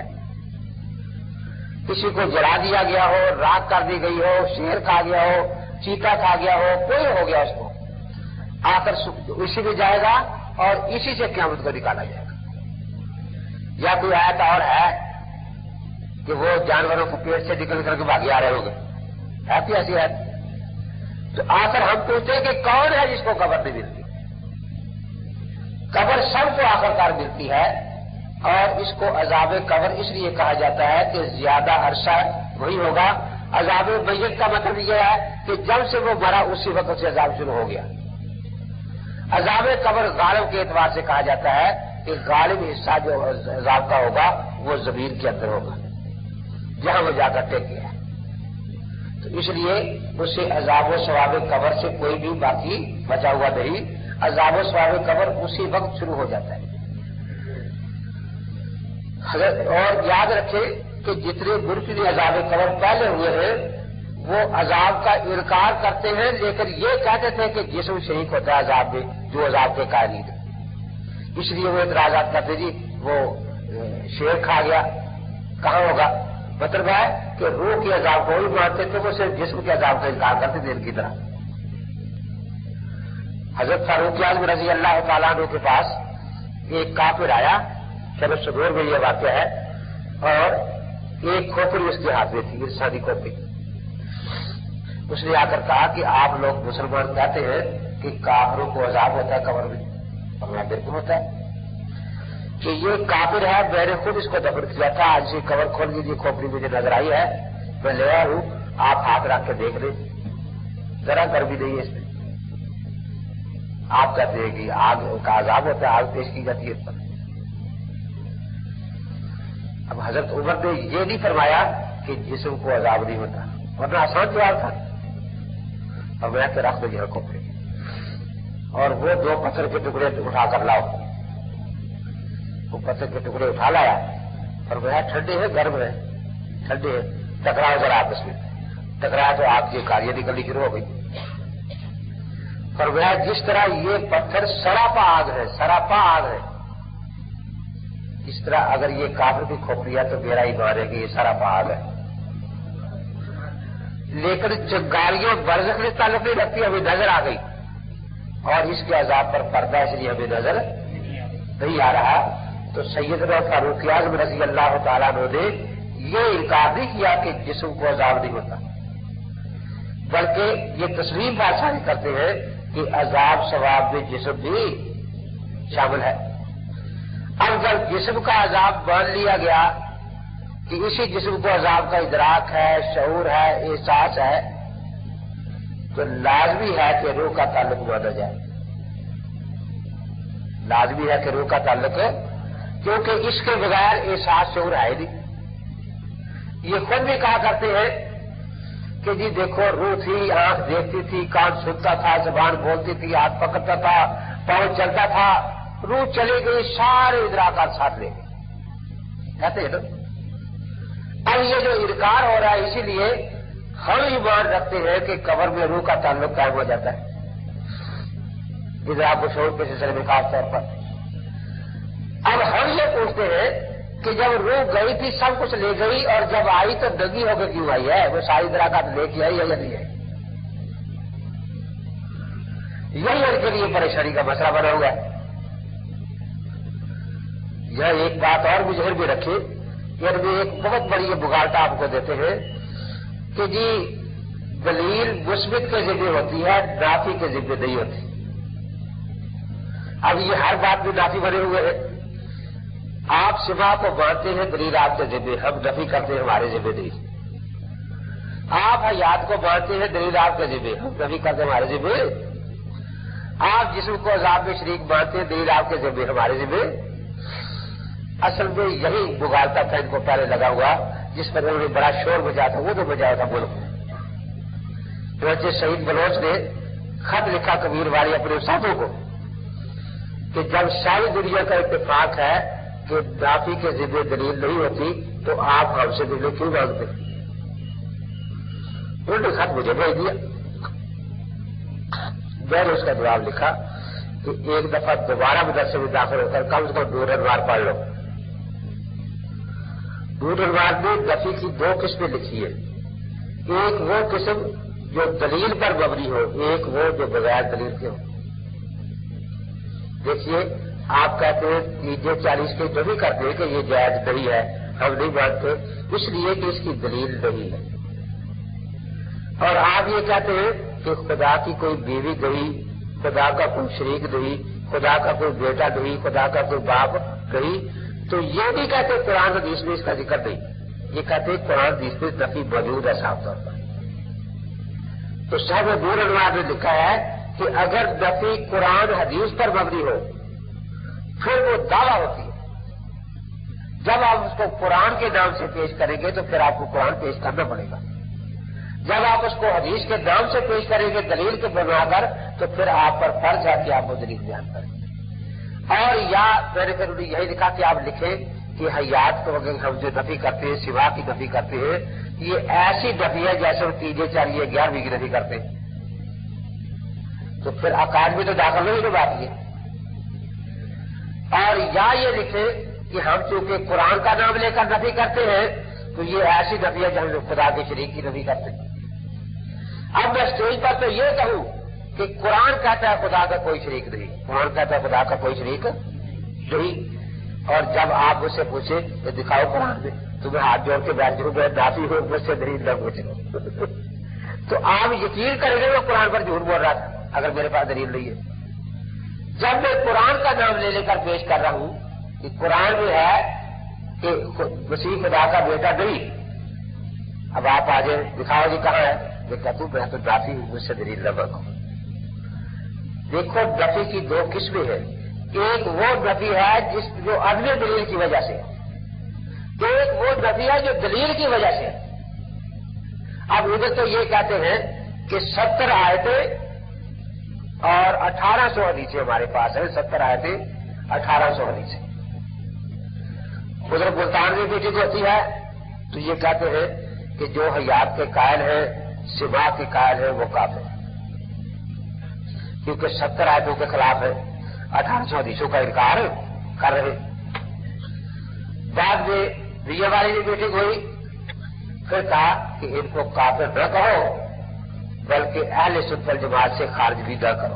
کسی کو جلا دیا گیا ہو، راکھ کر دی گئی ہو، شیر کھا گیا ہو، چیتا کھا گیا ہو، کوئی ہو گیا اس کو، آ کر اسی میں جائے گا اور اسی سے قیامت کو نکالا جائے گا۔ یا کوئی آیت اور ہے کہ وہ جانوروں کے پیٹ سے نکل کر کے بھاگے آ رہے ہوں گے، ہے تو ایسی ہے؟ تو آ کر ہم پوچھتے ہیں کہ کون ہے جس کو قبر نہیں ملتی؟ قبر سب کو آخر کار ملتی ہے، اور اس کو عذاب قبر اس لیے کہا جاتا ہے کہ زیادہ عرصہ وہی ہوگا۔ عذاب میت کا مطلب یہ ہے کہ جب سے وہ مرا اسی وقت سے عذاب شروع ہو گیا۔ عذاب قبر غالب کے اعتبار سے کہا جاتا ہے کہ غالب حصہ جو عذاب کا ہوگا وہ زمین کے اندر ہوگا، جہاں وہ جا کر ٹک گیا، تو اس لیے اسے عذاب و ثواب قبر سے کوئی بھی باقی بچا ہوا نہیں۔ عذاب و ثواب قبر اسی وقت شروع ہو جاتا ہے۔ اور یاد رکھیں کہ جتنے ملک میں عذاب قبر پہلے ہوئے ہیں وہ عذاب کا انکار کرتے ہیں، لیکن یہ کہتے تھے کہ جسم شریک ہوتا ہے عذاب میں جو عذاب کے قائل تھے، اس لیے وہ اعتراضات کرتے جی وہ شیر کھا گیا کہاں ہوگا؟ مطلب ہے کہ روح کے عذاب کو بھی مانتے تھے، وہ صرف جسم کے عذاب کا انکار کرتے تھے ان کی طرح۔ حضرت فاروق اعظم رضی اللہ تعالیٰ عنہ کے پاس ایک کافر آیا، شب صدور میں یہ واقعہ ہے، اور ایک کھوپڑی اس کے ہاتھ میں تھی، انسانی کھوپڑی۔ اس نے آ کر کہا کہ آپ لوگ مسلمان کہتے ہیں کہ کافروں کو عذاب ہوتا ہے قبر میں، اور میں بالکل ہوتا ہے کہ یہ کافر ہے، میں نے خود اس کو دفن کیا تھا، آج سے قبر کھول لیجیے، کھوپڑی مجھے نظر آئی ہے، میں لے آیا ہوں، آپ ہاتھ رکھ کے دیکھ لیں، ذرا گرمی نہیں ہے اس میں۔ آپ کہتے ہیں کہ آگ کا عذاب ہوتا ہے، آگ پیش کی جاتی ہے اس پر۔ اب حضرت عمر نے یہ نہیں فرمایا کہ جسم کو عذاب نہیں ہوتا، ورنہ آسان جواب تھا، اور میں تو رکھ دیں رکھو پھر، اور وہ دو پتھر کے ٹکڑے اٹھا کر لاؤ۔ وہ پتھر کے ٹکڑے اٹھا لایا اور وہ ٹھنڈے ہیں گرم ہے، ٹھنڈے ہیں، ٹکراؤ ذرا آپس میں، ٹکرایا تو آپ کی کاریاں نکلنی شروع ہو گئی۔ فرمایا جس طرح یہ پتھر سراپا آگ ہے، سراپا آگ ہے، اس طرح اگر یہ کافر کی کھوپڑی ہے تو میرا ایمان ہے کہ یہ سراپا آگ ہے۔ لیکن چنگاریوں برزخ سے تعلق نہیں رکھتی، ہمیں نظر آ گئی، اور اس کے عذاب پر پردہ اس لیے ہمیں نظر نہیں آ رہا۔ تو سیدنا فاروق اعظم رضی اللہ تعالیٰ عنہ نے یہ انکار نہیں کیا کہ جسم کو عذاب نہیں ہوتا، بلکہ یہ تسلیم بادشاہ کرتے ہیں کہ عذاب ثواب میں جسم بھی شامل ہے۔ اب جب جسم کا عذاب مان لیا گیا کہ اسی جسم کو عذاب کا ادراک ہے، شعور ہے، احساس ہے، تو لازمی ہے کہ روح کا تعلق مانا جائے، لازمی ہے کہ روح کا تعلق، کیونکہ اس کے بغیر احساس شعور ہے نہیں۔ یہ خود بھی کہا کرتے ہیں کہ جی دیکھو روح تھی، آنکھ دیکھتی تھی، کان سنتا تھا، زبان بولتی تھی، ہاتھ پکڑتا تھا، پاؤں چلتا تھا، روح چلی گئی، سارے ادراکات ساتھ لے گئے، کہتے ہیں نا۔ اب یہ جو انکار ہو رہا ہے اسی لیے ہم ایمان رکھتے ہیں کہ قبر میں روح کا تعلق قائم ہو جاتا ہے، ادھر آپ کو شعور کے سلسلے میں خاص طور پر۔ اب ہم یہ پوچھتے ہیں کہ جب روح گئی تھی سب کچھ لے گئی، اور جب آئی تو دگی ہو کے کیوں آئی ہے؟ وہ ساری ادراکات لے کے آئی ہے یا نہیں ہے؟ یہی ان کے لیے پریشانی کا مسئلہ بنا ہوا ہے۔ یہ ایک بات اور بھی ذہن میں رکھے کہ ان میں ایک بہت بڑی یہ بگاڑتا آپ کو دیتے ہیں کہ جی دلیل مثبت کے ذمہ ہوتی ہے، نافی کے ذمہ نہیں ہوتی۔ اب یہ ہر بات میں نافی بنے ہوئے ہیں. آپ صفا کو مانتے ہیں دلیل آپ کے ذمہ، ہم نفی کرتے ہیں ہمارے ذمہ نہیں. آپ حیات کو مانتے ہیں دلیل آپ کے ذمہ، ہم نفی کرتے ہیں ہمارے ذمہ. آپ جسم کو عذاب میں شریک مانتے ہیں دلیل آپ کے ذمہ، ہمارے ذمہ. اصل میں یہی مغالطہ تھا ان کو پہلے لگا ہوا، جس پر انہوں نے بڑا شور بجایا تھا، وہ تو بجایا تھا ملک. چنانچہ شہید بلوچ نے خط لکھا کبیر والی اپنے ساتھوں کو کہ جب ساری دنیا کا اتفاق ہے کہ نافی کے ذمہ دلیل نہیں ہوتی تو آپ ہم سے دلیل کیوں مانگتے؟ انہوں نے خط مجھے بھیج دیا. میں نے اس کا جواب لکھا کہ ایک دفعہ دوبارہ مدرسے میں داخل ہو کر کم سے کم نور انوار پڑھ لو. نور انوار نے نفی کی دو قسمیں لکھی ہے، ایک وہ قسم جو دلیل پر مبنی ہو، ایک وہ جو بغیر دلیل کے ہو. دیکھیے آپ کہتے ہیں تیجے چالیس کے جو بھی کرتے ہیں کہ یہ جائز نہیں ہے، ہم نہیں مانتے اس لیے کہ اس کی دلیل نہیں ہے. اور آپ یہ کہتے ہیں کہ خدا کی کوئی بیوی نہیں، خدا کا کوئی شریک نہیں، خدا کا کوئی بیٹا نہیں، خدا کا کوئی باپ نہیں. تو یہ نہیں کہتے قرآن حدیث میں اس کا ذکر نہیں، یہ کہتے ہیں قرآن حدیث میں نفی موجود ہے صاف طور پر. تو صاحب نور انوار نے لکھا ہے کہ اگر نفی قرآن حدیث پر مبنی ہو پھر وہ دعویٰ ہوتی ہے. جب آپ اس کو قرآن کے نام سے پیش کریں گے تو پھر آپ کو قرآن پیش کرنا پڑے گا. جب آپ اس کو حدیث کے نام سے پیش کریں گے دلیل کے بنا کر تو پھر آپ پر فرض ہے کہ آپ وہ دلیل بیان کریں. اور یا میں نے پھر انہیں یہی لکھا کہ آپ لکھیں کہ حیات کو اگر ہم جو نفی کرتے ہیں سوا کی نفی کرتے ہیں یہ ایسی نفی ہے جیسے وہ تیجے چالیے گیارہویں کی نفی کرتے ہیں. تو پھر عقائد میں تو داخل نہیں بات یہ. اور یا یہ لکھے کہ ہم چونکہ قرآن کا نام لے کر نفی کرتے ہیں تو یہ ایسی نفی ہے جہاں لوگ خدا کے شریک کی نفی کرتے ہیں. اب میں اسٹیج پر تو یہ کہوں کہ قرآن کہتا ہے خدا کا کوئی شریک نہیں، قرآن کہتا ہے خدا کا کوئی شریک نہیں. اور جب آپ اس سے پوچھیں کہ دکھاؤ قرآن میں تو میں ہاتھ جوڑ کے بیٹھ جاؤں، میں نافی ہوں مجھ سے دلیل نہ پوچھے تو آپ یقین کریں گے میں قرآن پر جھوٹ بول رہا تھا اگر میرے پاس دلیل نہیں ہے. جب میں قرآن کا نام لے لے کر پیش کر رہا ہوں کہ قرآن میں ہے کہ مسیح خدا کا بیٹا نہیں، اب آپ آ جائیں دکھاؤ جی کہاں ہے، میں کہتا ہوں میں تو نافی ہوں مجھ سے دلیل نہ مانگو. دیکھو نفی کی دو قسمیں ہیں، ایک وہ نفی ہے جس جو عدم دلیل کی وجہ سے، ایک وہ نفی ہے جو دلیل کی وجہ سے. اب ادھر تو یہ کہتے ہیں کہ ستر آیتیں اور اٹھارہ سو حدیثیں ہمارے پاس ہیں، ستر آیتیں اٹھارہ سو حدیثیں. ادھر ملتان میں بیٹی ہوتی ہے تو یہ کہتے ہیں کہ جو حیات کے قائل ہیں سوا کے قائل ہیں وہ کافر ہیں کیونکہ ستر آیتوں کے خلاف ہے، اٹھارہ سو حدیثوں کا انکار کر رہے. بعد میں ریہ والی بھی میٹنگ ہوئی، پھر کہا کہ ان کو کافر نہ کہو بلکہ اہل سنت والجماعت سے خارج بھی نہ کرو.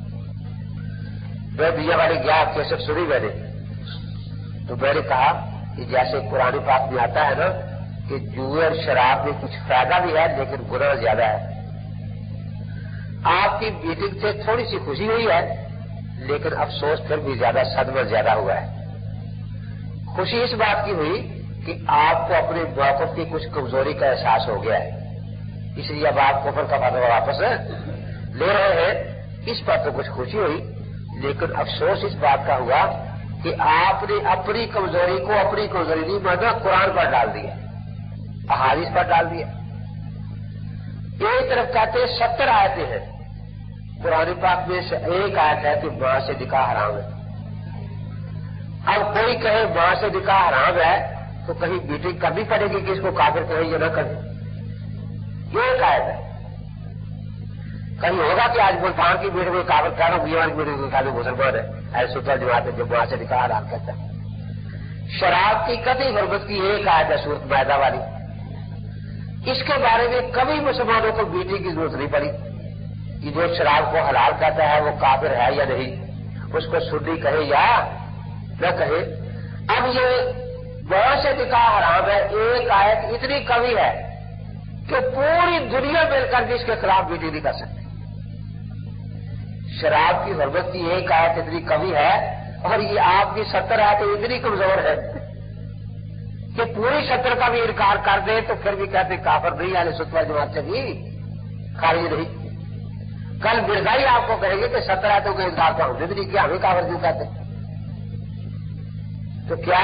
میں ریہ والی گیا کیسے سنی میں نے تو میں نے کہا کہ جیسے قرآن پاک میں آتا ہے نا کہ جوئے اور شراب میں کچھ فائدہ بھی ہے لیکن گناہ زیادہ ہے. آپ کی میٹنگ سے تھوڑی سی خوشی ہوئی ہے لیکن افسوس پھر بھی زیادہ صدمہ زیادہ ہوا ہے. خوشی اس بات کی ہوئی کہ آپ کو اپنے موقف کی کچھ کمزوری کا احساس ہو گیا ہے، اس لیے اب آپ کفر کا فتویٰ واپس لے رہے ہیں. اس پر تو کچھ خوشی ہوئی لیکن افسوس اس بات کا ہوا کہ آپ نے اپنی کمزوری کو اپنی کمزوری نہیں مانا، قرآن پر ڈال دیا، احادیث پر ڈال دیا. ایک طرف کہتے ہیں ستر آیتیں ہیں، قرآن پاک میں سے ایک آیت ہے کہ ماں سے نکاح حرام ہے. اب کوئی کہے ماں سے نکاح حرام ہے تو کہیں میٹنگ کرنی پڑے گی کہ اس کو کافر کہیں یا نہ کریں. یہ ایک آیت ہے. کہیں ہوگا کہ آج ملتان کی میٹنگ میں کافر کہہ رہا ہوں، میوان کی میٹنگ میں کہہ رہا ہوں مسلمان ہے، ایسے سوچا جماعت ہے جو ماں سے نکاح حرام کہتا ہے. شراب کی قطعی حرمت کی ایک آیت ہے سورۃ مائدہ والی. اس کے بارے میں کبھی مسلمانوں کو میٹنگ کی ضرورت نہیں پڑی کہ جو شراب کو حلال کہتا ہے وہ کافر ہے یا نہیں، اس کو سنی کہے یا نہ کہے. اب یہ ماں سے نکاح حرام ہے ایک آیت اتنی کمی ہے کہ پوری دنیا مل کر بھی اس کے خلاف میٹنگ نہیں کر سکتی. شراب کی حرمت کی ایک آیت اتنی کمی ہے اور یہ آپ کی ستر آیتیں اتنی کمزور ہے کہ پوری ستر کا بھی انکار کر دے تو پھر بھی کہتے کافر نہیں، اہل سنت والجماعت سے بھی خارج نہیں۔ کل مرزائی آپ کو کہیں گے کہ ستر آیتوں کا انکار تو ہم نے بھی نہیں کیا، ہمیں کافر کیوں کہتے؟ تو کیا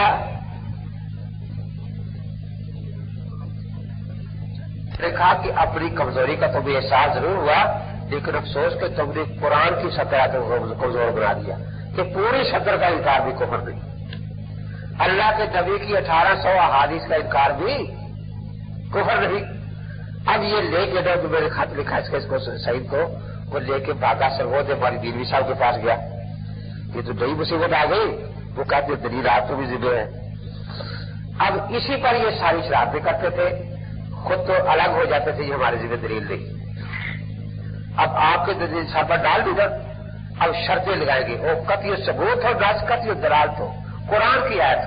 دیکھا کہ اپنی کمزوری کا تمہیں احساس ضرور ہوا، لیکن افسوس کہ تم نے قرآن کی ستر آیتوں کو کمزور بنا دیا کہ پوری ستر کا انکار بھی کفر نہیں، اللہ کے نبی کی اٹھارہ سو احادیث کا انکار بھی کفر نہیں۔ اب یہ لے کے جو میرے خط لکھا اس کو سعید کو وہ لے کے بھاگا سرگود ہماری بیلوی صاحب کے پاس گیا، یہ تو نئی مصیبت آ گئی، وہ کہتے دلیل آپ کو بھی ذمہ ہے۔ اب اسی پر یہ ساری شرارتیں کرتے تھے، خود تو الگ ہو جاتے تھے، یہ ہمارے ذمہ دلیل نہیں، اب آپ کے دلیل سر پر ڈال دی نا، اب شرطیں لگائیں گے، وہ قطعی ثبوت ہو، دس قطعی دلالت ہو، قرآن کی آیت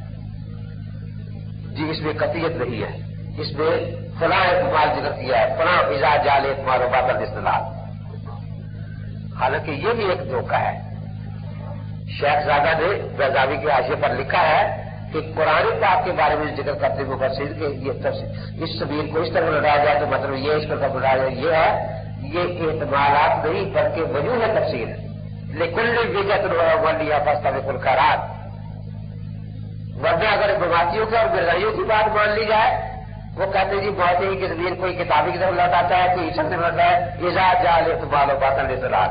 جی اس میں قطعیت نہیں ہے، اس میں فلاں اعتماد ذکر کیا ہے، فلاں اذا جال اعتماد و باطل استدلال، حالانکہ یہ بھی ایک دھوکہ ہے۔ شیخ زادہ نے بیضاوی کے حاشیے پر لکھا ہے کہ قرآن پاک کے بارے میں ذکر کرتے ہوئے مفسر کہ یہ تفسیر اس سبیل کو اس طرح لٹایا جائے تو مطلب یہ اس طرح لٹایا جائے، یہ ہے یہ احتمالات نہیں بلکہ وجوہ تفسیر ہے، لکل وجہۃ ولیہ فاستبقوا الخیرات۔ ورنہ اگر بماتیوں کی اور مرزائیوں کی بات مان لی جائے، وہ کہتے جی بہت ہی کہ زمین کوئی کتابی کی طرف لوٹاتا ہے، کوئی عیسیٰ کی طرف لوٹاتا ہے، اذا جال اعتماد و باطل استدلال۔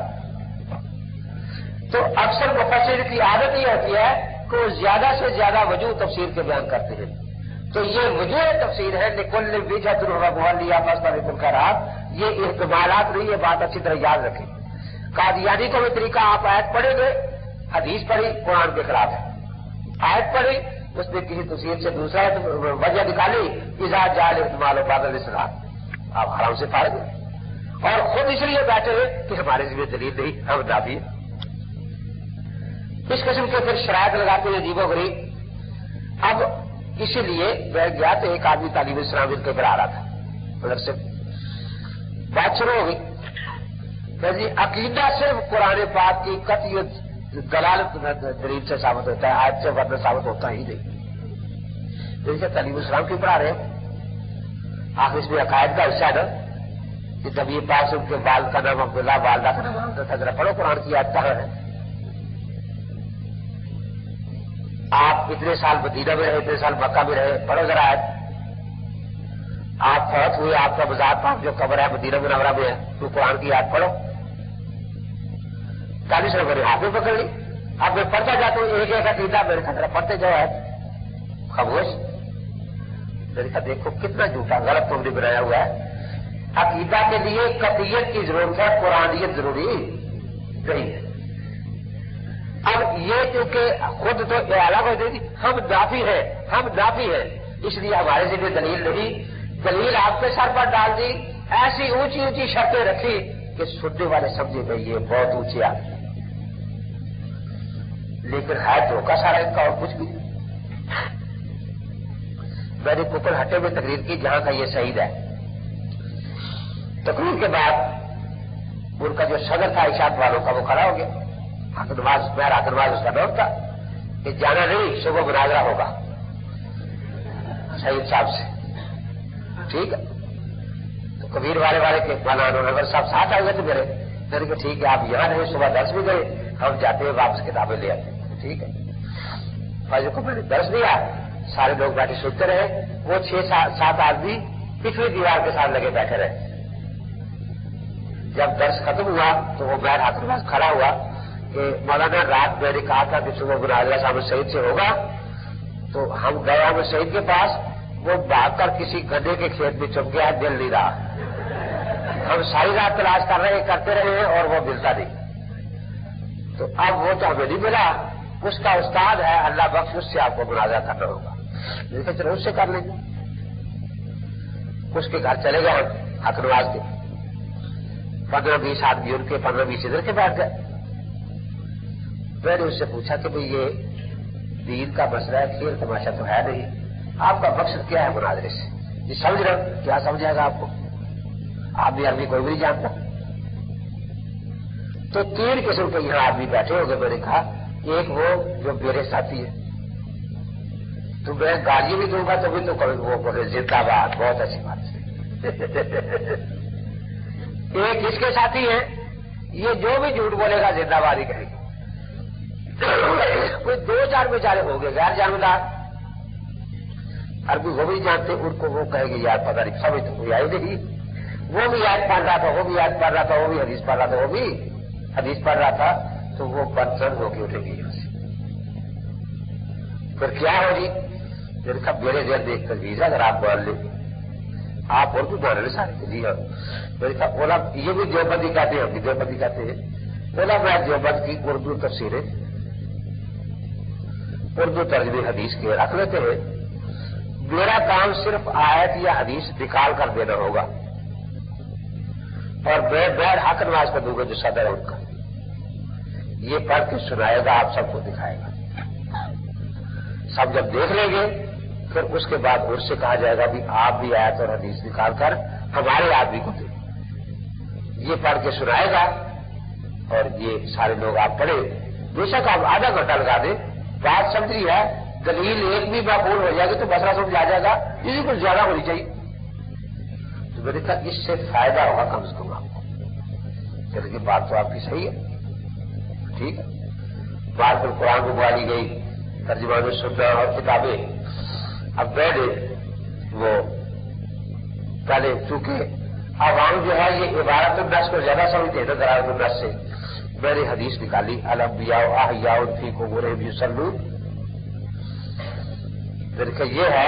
تو اکثر مفسر کی عادت یہ ہوتی ہے کہ وہ زیادہ سے زیادہ وجوہ تفسیر کے بیان کرتے ہیں، تو یہ وجوہ تفسیر ہے لکل وجہۃ ولیہ فاستبقوا الخیرات، یہ احتمالات نہیں، یہ بات اچھی طرح یاد رکھیں۔ قادیانی کو بھی طریقہ آپ آیت پڑھیں گے، حدیث پڑھی قرآن کے خلاف ہے، آیت پڑھی اس نے کسی تفسیر سے دوسرا وجہ نکالی، اذا جال اعتماد و باطل استدلال، آپ حرام سے فارغ ہیں اور خود اس لیے بیٹھے ہیں کہ ہمارے ذمہ دلیل نہیں، ہم دافی ہیں۔ اس قسم کے پھر شرائط لگاتے ہیں عجیب و غریب۔ اب اسی لیے میں گیا تو ایک آدمی تعلیم اسلام کے پر آ رہا تھا، مطلب سے بات شروع ہو گئی، جی عقیدہ صرف قرآن پاک کی قطعی دلالت دلیل سے ثابت ہوتا ہے، آیت سے ورنہ ثابت ہوتا ہی نہیں۔ جیسے تعلیم اسلام کیوں پڑھا رہے ہیں؟ آخر اس میں عقائد کا حصہ ہے نا کہ جب یہ پاس ان کے والد کا نام عبداللہ، والدہ کا نام عبداللہ تھا، ذرا پڑھو قرآن کی آیت کہاں ہے؟ آپ اتنے سال مدینہ میں رہے، اتنے سال مکہ میں رہے، پڑھو ذرا آیت۔ آپ فوت ہوئے، آپ کا مزار پاک جو قبر ہے مدینہ منورہ میں ہے، تو قرآن کی آیت پڑھو۔ چالیس روپے ہاتھ میں پکڑ لی، اب میں پڑھتا جاتا ہوں ایک ایک عقیدہ میرے خطرہ پڑھتے جاؤ ہے خاموش۔ میرے کہا دیکھو کتنا جھوٹا غلط تم نے بنایا ہوا ہے، عقیدہ کے لیے قطعیت کی ضرورت ہے، قرآنیت ضروری نہیں ہے۔ اب یہ کیونکہ خود تو الگ ہو جائے گی، ہم دافی ہیں، ہم دافی ہیں، اس لیے ہمارے ذمہ دلیل نہیں، دلیل آپ کے سر پر ڈال دی، ایسی اونچی اونچی شرطیں رکھی کہ سننے والے سمجھے گئے یہ بہت اونچی آ گئی، لیکن ہے دھوکہ سارا ان کا اور کچھ بھی۔ میں نے ککڑ ہٹے میں تقریر کی جہاں کا یہ شہید ہے، تقریر کے بعد ان کا جو صدر تھا اشاعت والوں کا وہ کھڑا ہو گیا، حق نواز میں حق نواز اس کا نام تھا کہ جانا نہیں، صبح مناظرہ ہوگا شہید صاحب سے، ٹھیک ہے؟ تو کبیر والے والے کے مولانا نگر صاحب ساتھ آئے گئے تھے میرے، میں نے کہا ٹھیک ہے آپ یہاں رہے، صبح درس بھی گئے، ہم جاتے ہیں واپس کتابیں لے آتے ہیں، ٹھیک ہے؟ فاضل کو میں نے درس دیا، سارے لوگ بیٹھے سنتے رہے، وہ چھ سات آدمی پچھلی دیوار کے ساتھ لگے بیٹھے رہے۔ جب درس ختم ہوا تو وہ بیر ہاتھ نواز کھڑا ہوا کہ مولانا رات میں نے کہا تھا کہ صبح مناظرہ صاحب شہید سے ہوگا، تو ہم گئے ہم شہید کے پاس، وہ بھاگ کر کسی گدے کے کھیت میں چھپ گیا، دل نہیں رہا، ہم ساری رات تلاش کر رہے ہیں، کرتے رہے ہیں اور وہ ملتا نہیں، تو اب وہ تو ہمیں نہیں ملا، اس کا استاد ہے اللہ بخش، اس سے آپ کو مناظرہ کرنا ہوگا۔ میں نے کہا چلو اس سے کر لیں گے، اس کے گھر چلے گئے ہم حق نواز کے، پندرہ بیس آدمی ان کے، پندرہ بیس ادھر کے بیٹھ گئے۔ میں نے اس سے پوچھا کہ بھئی یہ دین کا مسئلہ ہے، کھیل تماشا تو ہے نہیں، آپ کا مقصد کیا ہے مناظرے سے؟ یہ سمجھ رہے کیا سمجھائے گا آپ کو؟ آپ بھی عربی کوئی بھی نہیں جانتا، تو تین قسم کے یہاں آدمی بیٹھے ہو گئے. میں نے کہا ایک وہ جو میرے ساتھی ہے، تو میں گالی بھی دوں گا تو بھی تو وہ بولے زندہ باد، بہت اچھی بات ہے. ایک اس کے ساتھی ہے، یہ جو بھی جھوٹ بولے گا زندہ باد ہی کہے گی. کوئی دو چار بیچارے ہو گئے غیر جانبدار، عربی وہ بھی جانتے، ان کو وہ کہے گی یار پتہ نہیں سمجھ تو کوئی آئی نہیں. وہ بھی یاد پڑھ رہا تھا، وہ بھی یاد پڑھ رہا تھا، وہ بھی حدیث پڑھ رہا تھا، وہ بھی حدیث پڑھ رہا تھا، تو وہ بدتر ہو کے اٹھے گی یہاں سے. پھر کیا ہو جی؟ پھر کب میرے دیر دیکھ کر ویزا اگر آپ بول لیں آپ اردو بول رہے سارے جی. اور میرے کہا بولا یہ بھی دیوبندی کہتے ہیں، ہم بھی دیوبندی کہتے ہیں. بولا میں دیوبند کی اردو تفسیریں اردو ترجمے حدیث کے رکھ لیتے ہیں، میرا کام صرف آیت یا حدیث نکال کر دینا ہوگا اور میں بیر حق نماز پہ دوں گا جو صدر ہے ان کا، یہ پڑھ کے سنائے گا، آپ سب کو دکھائے گا. سب جب دیکھ لیں گے پھر اس کے بعد اس سے کہا جائے گا بھی آپ بھی آیت اور حدیث نکال کر ہمارے آدمی کو دیں. یہ پڑھ کے سنائے گا اور یہ سارے لوگ آپ پڑھے. بے شک آپ آدھا گھنٹہ لگا دیں، بات سمجھ ہے، دلیل ایک بھی معقول ہو جائے گی تو مسئلہ سمجھ آ جائے گا، اسی کو زیادہ ہونی چاہیے. تو میں نے کہا اس سے فائدہ ہوگا کم سے کم آپ کو. پھر کی بات تو آپ کی صحیح ہے، ٹھیک ہے. بات پر قرآن کو بوالی گئی، ترجمہ میں سننا اور کتابیں. اب میں نے وہ پہلے چونکہ عوام جو ہے یہ عبارت الناس کو زیادہ سمجھتے ہیں نا درارت الناس سے، میں نے حدیث نکالی الانبیاء احیاء فی قبورہم یصلون. پھر کہ یہ ہے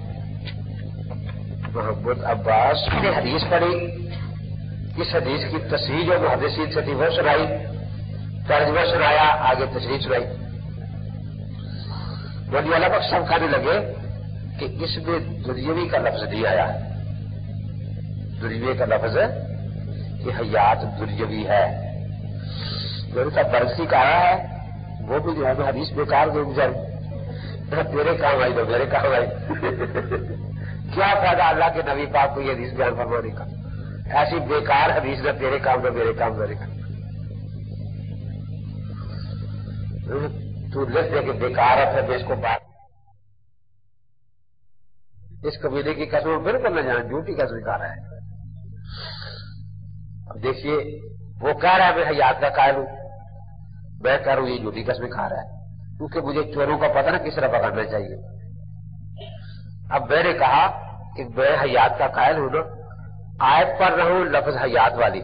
محمد عباس نے حدیث پڑھی، اس حدیث کی تصحیح جو محدثین سے تھی وہ سنائی، ترجمہ سنایا، آگے تشریح سنائی. ولی والا بخش سب کہنے لگے کہ اس میں دنیوی کا لفظ نہیں آیا. دنیوی کا لفظ کہ حیات دنیوی ہے، میرے کا برسی کا آیا ہے، وہ بھی جو ہے حدیث بیکار گئی گزر. تیرے کام آئی تو میرے کام آئی. کیا فائدہ اللہ کے نبی پاک کو یہ حدیث بیان فرمانے کا؟ ایسی بیکار حدیث نہ تیرے کام نہ میرے کام میرے کام. تو لکھ دے کہ بیکار ہے تو اس کو بات اس قبیلے کی قسم بالکل نہ جان، جھوٹی قسم کھا رہا ہے. اب دیکھیے وہ کہہ رہا ہے میں حیات کا قائل ہوں، میں کہہ رہا ہوں یہ جھوٹی قسم کھا رہا ہے کیونکہ مجھے چوروں کا پتہ نہ کس طرح پکڑنا چاہیے. اب میں نے کہا کہ میں حیات کا قائل ہوں نا، آیت پڑھ رہا ہوں لفظ حیات والی،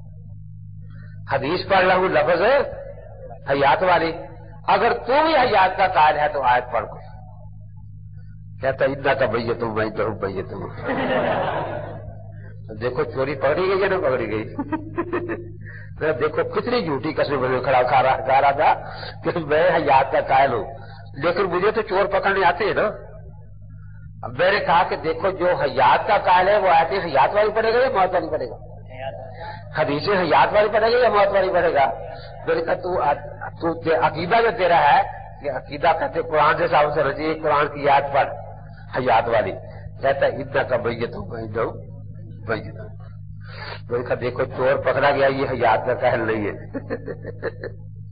حدیث پڑھ رہا ہوں لفظ حیات والی. اگر تو بھی حیات کا قائل ہے تو آیت پڑھ کو. کہتا اتنا کا بیت ہوں میں تو بیت ہوں. دیکھو چوری پکڑی گئی یا نہ پکڑی گئی؟ دیکھو کتنی جھوٹی قسم میں کھڑا کھا رہا تھا کہ میں حیات کا قائل ہوں، لیکن مجھے تو چور پکڑنے آتے ہیں نا. اب میں نے کہا کہ دیکھو جو حیات کا قائل ہے وہ آیتیں حیات والی پڑے گا یا موت والی پڑے گا؟ حدیثیں حیات والی پڑے گا یا موت والی پڑے گا؟ میں نے کہا تو عقیدہ جو تیرا ہے کہ عقیدہ کہتے قرآن سے صاحب سے رجیے قرآن کی یاد پڑھ حیات والی. کہتا ہے اتنا کا بیت ہوں میں دوں بیت ہوں. میں نے کہا دیکھو چور پکڑا گیا، یہ حیات کا قائل نہیں ہے.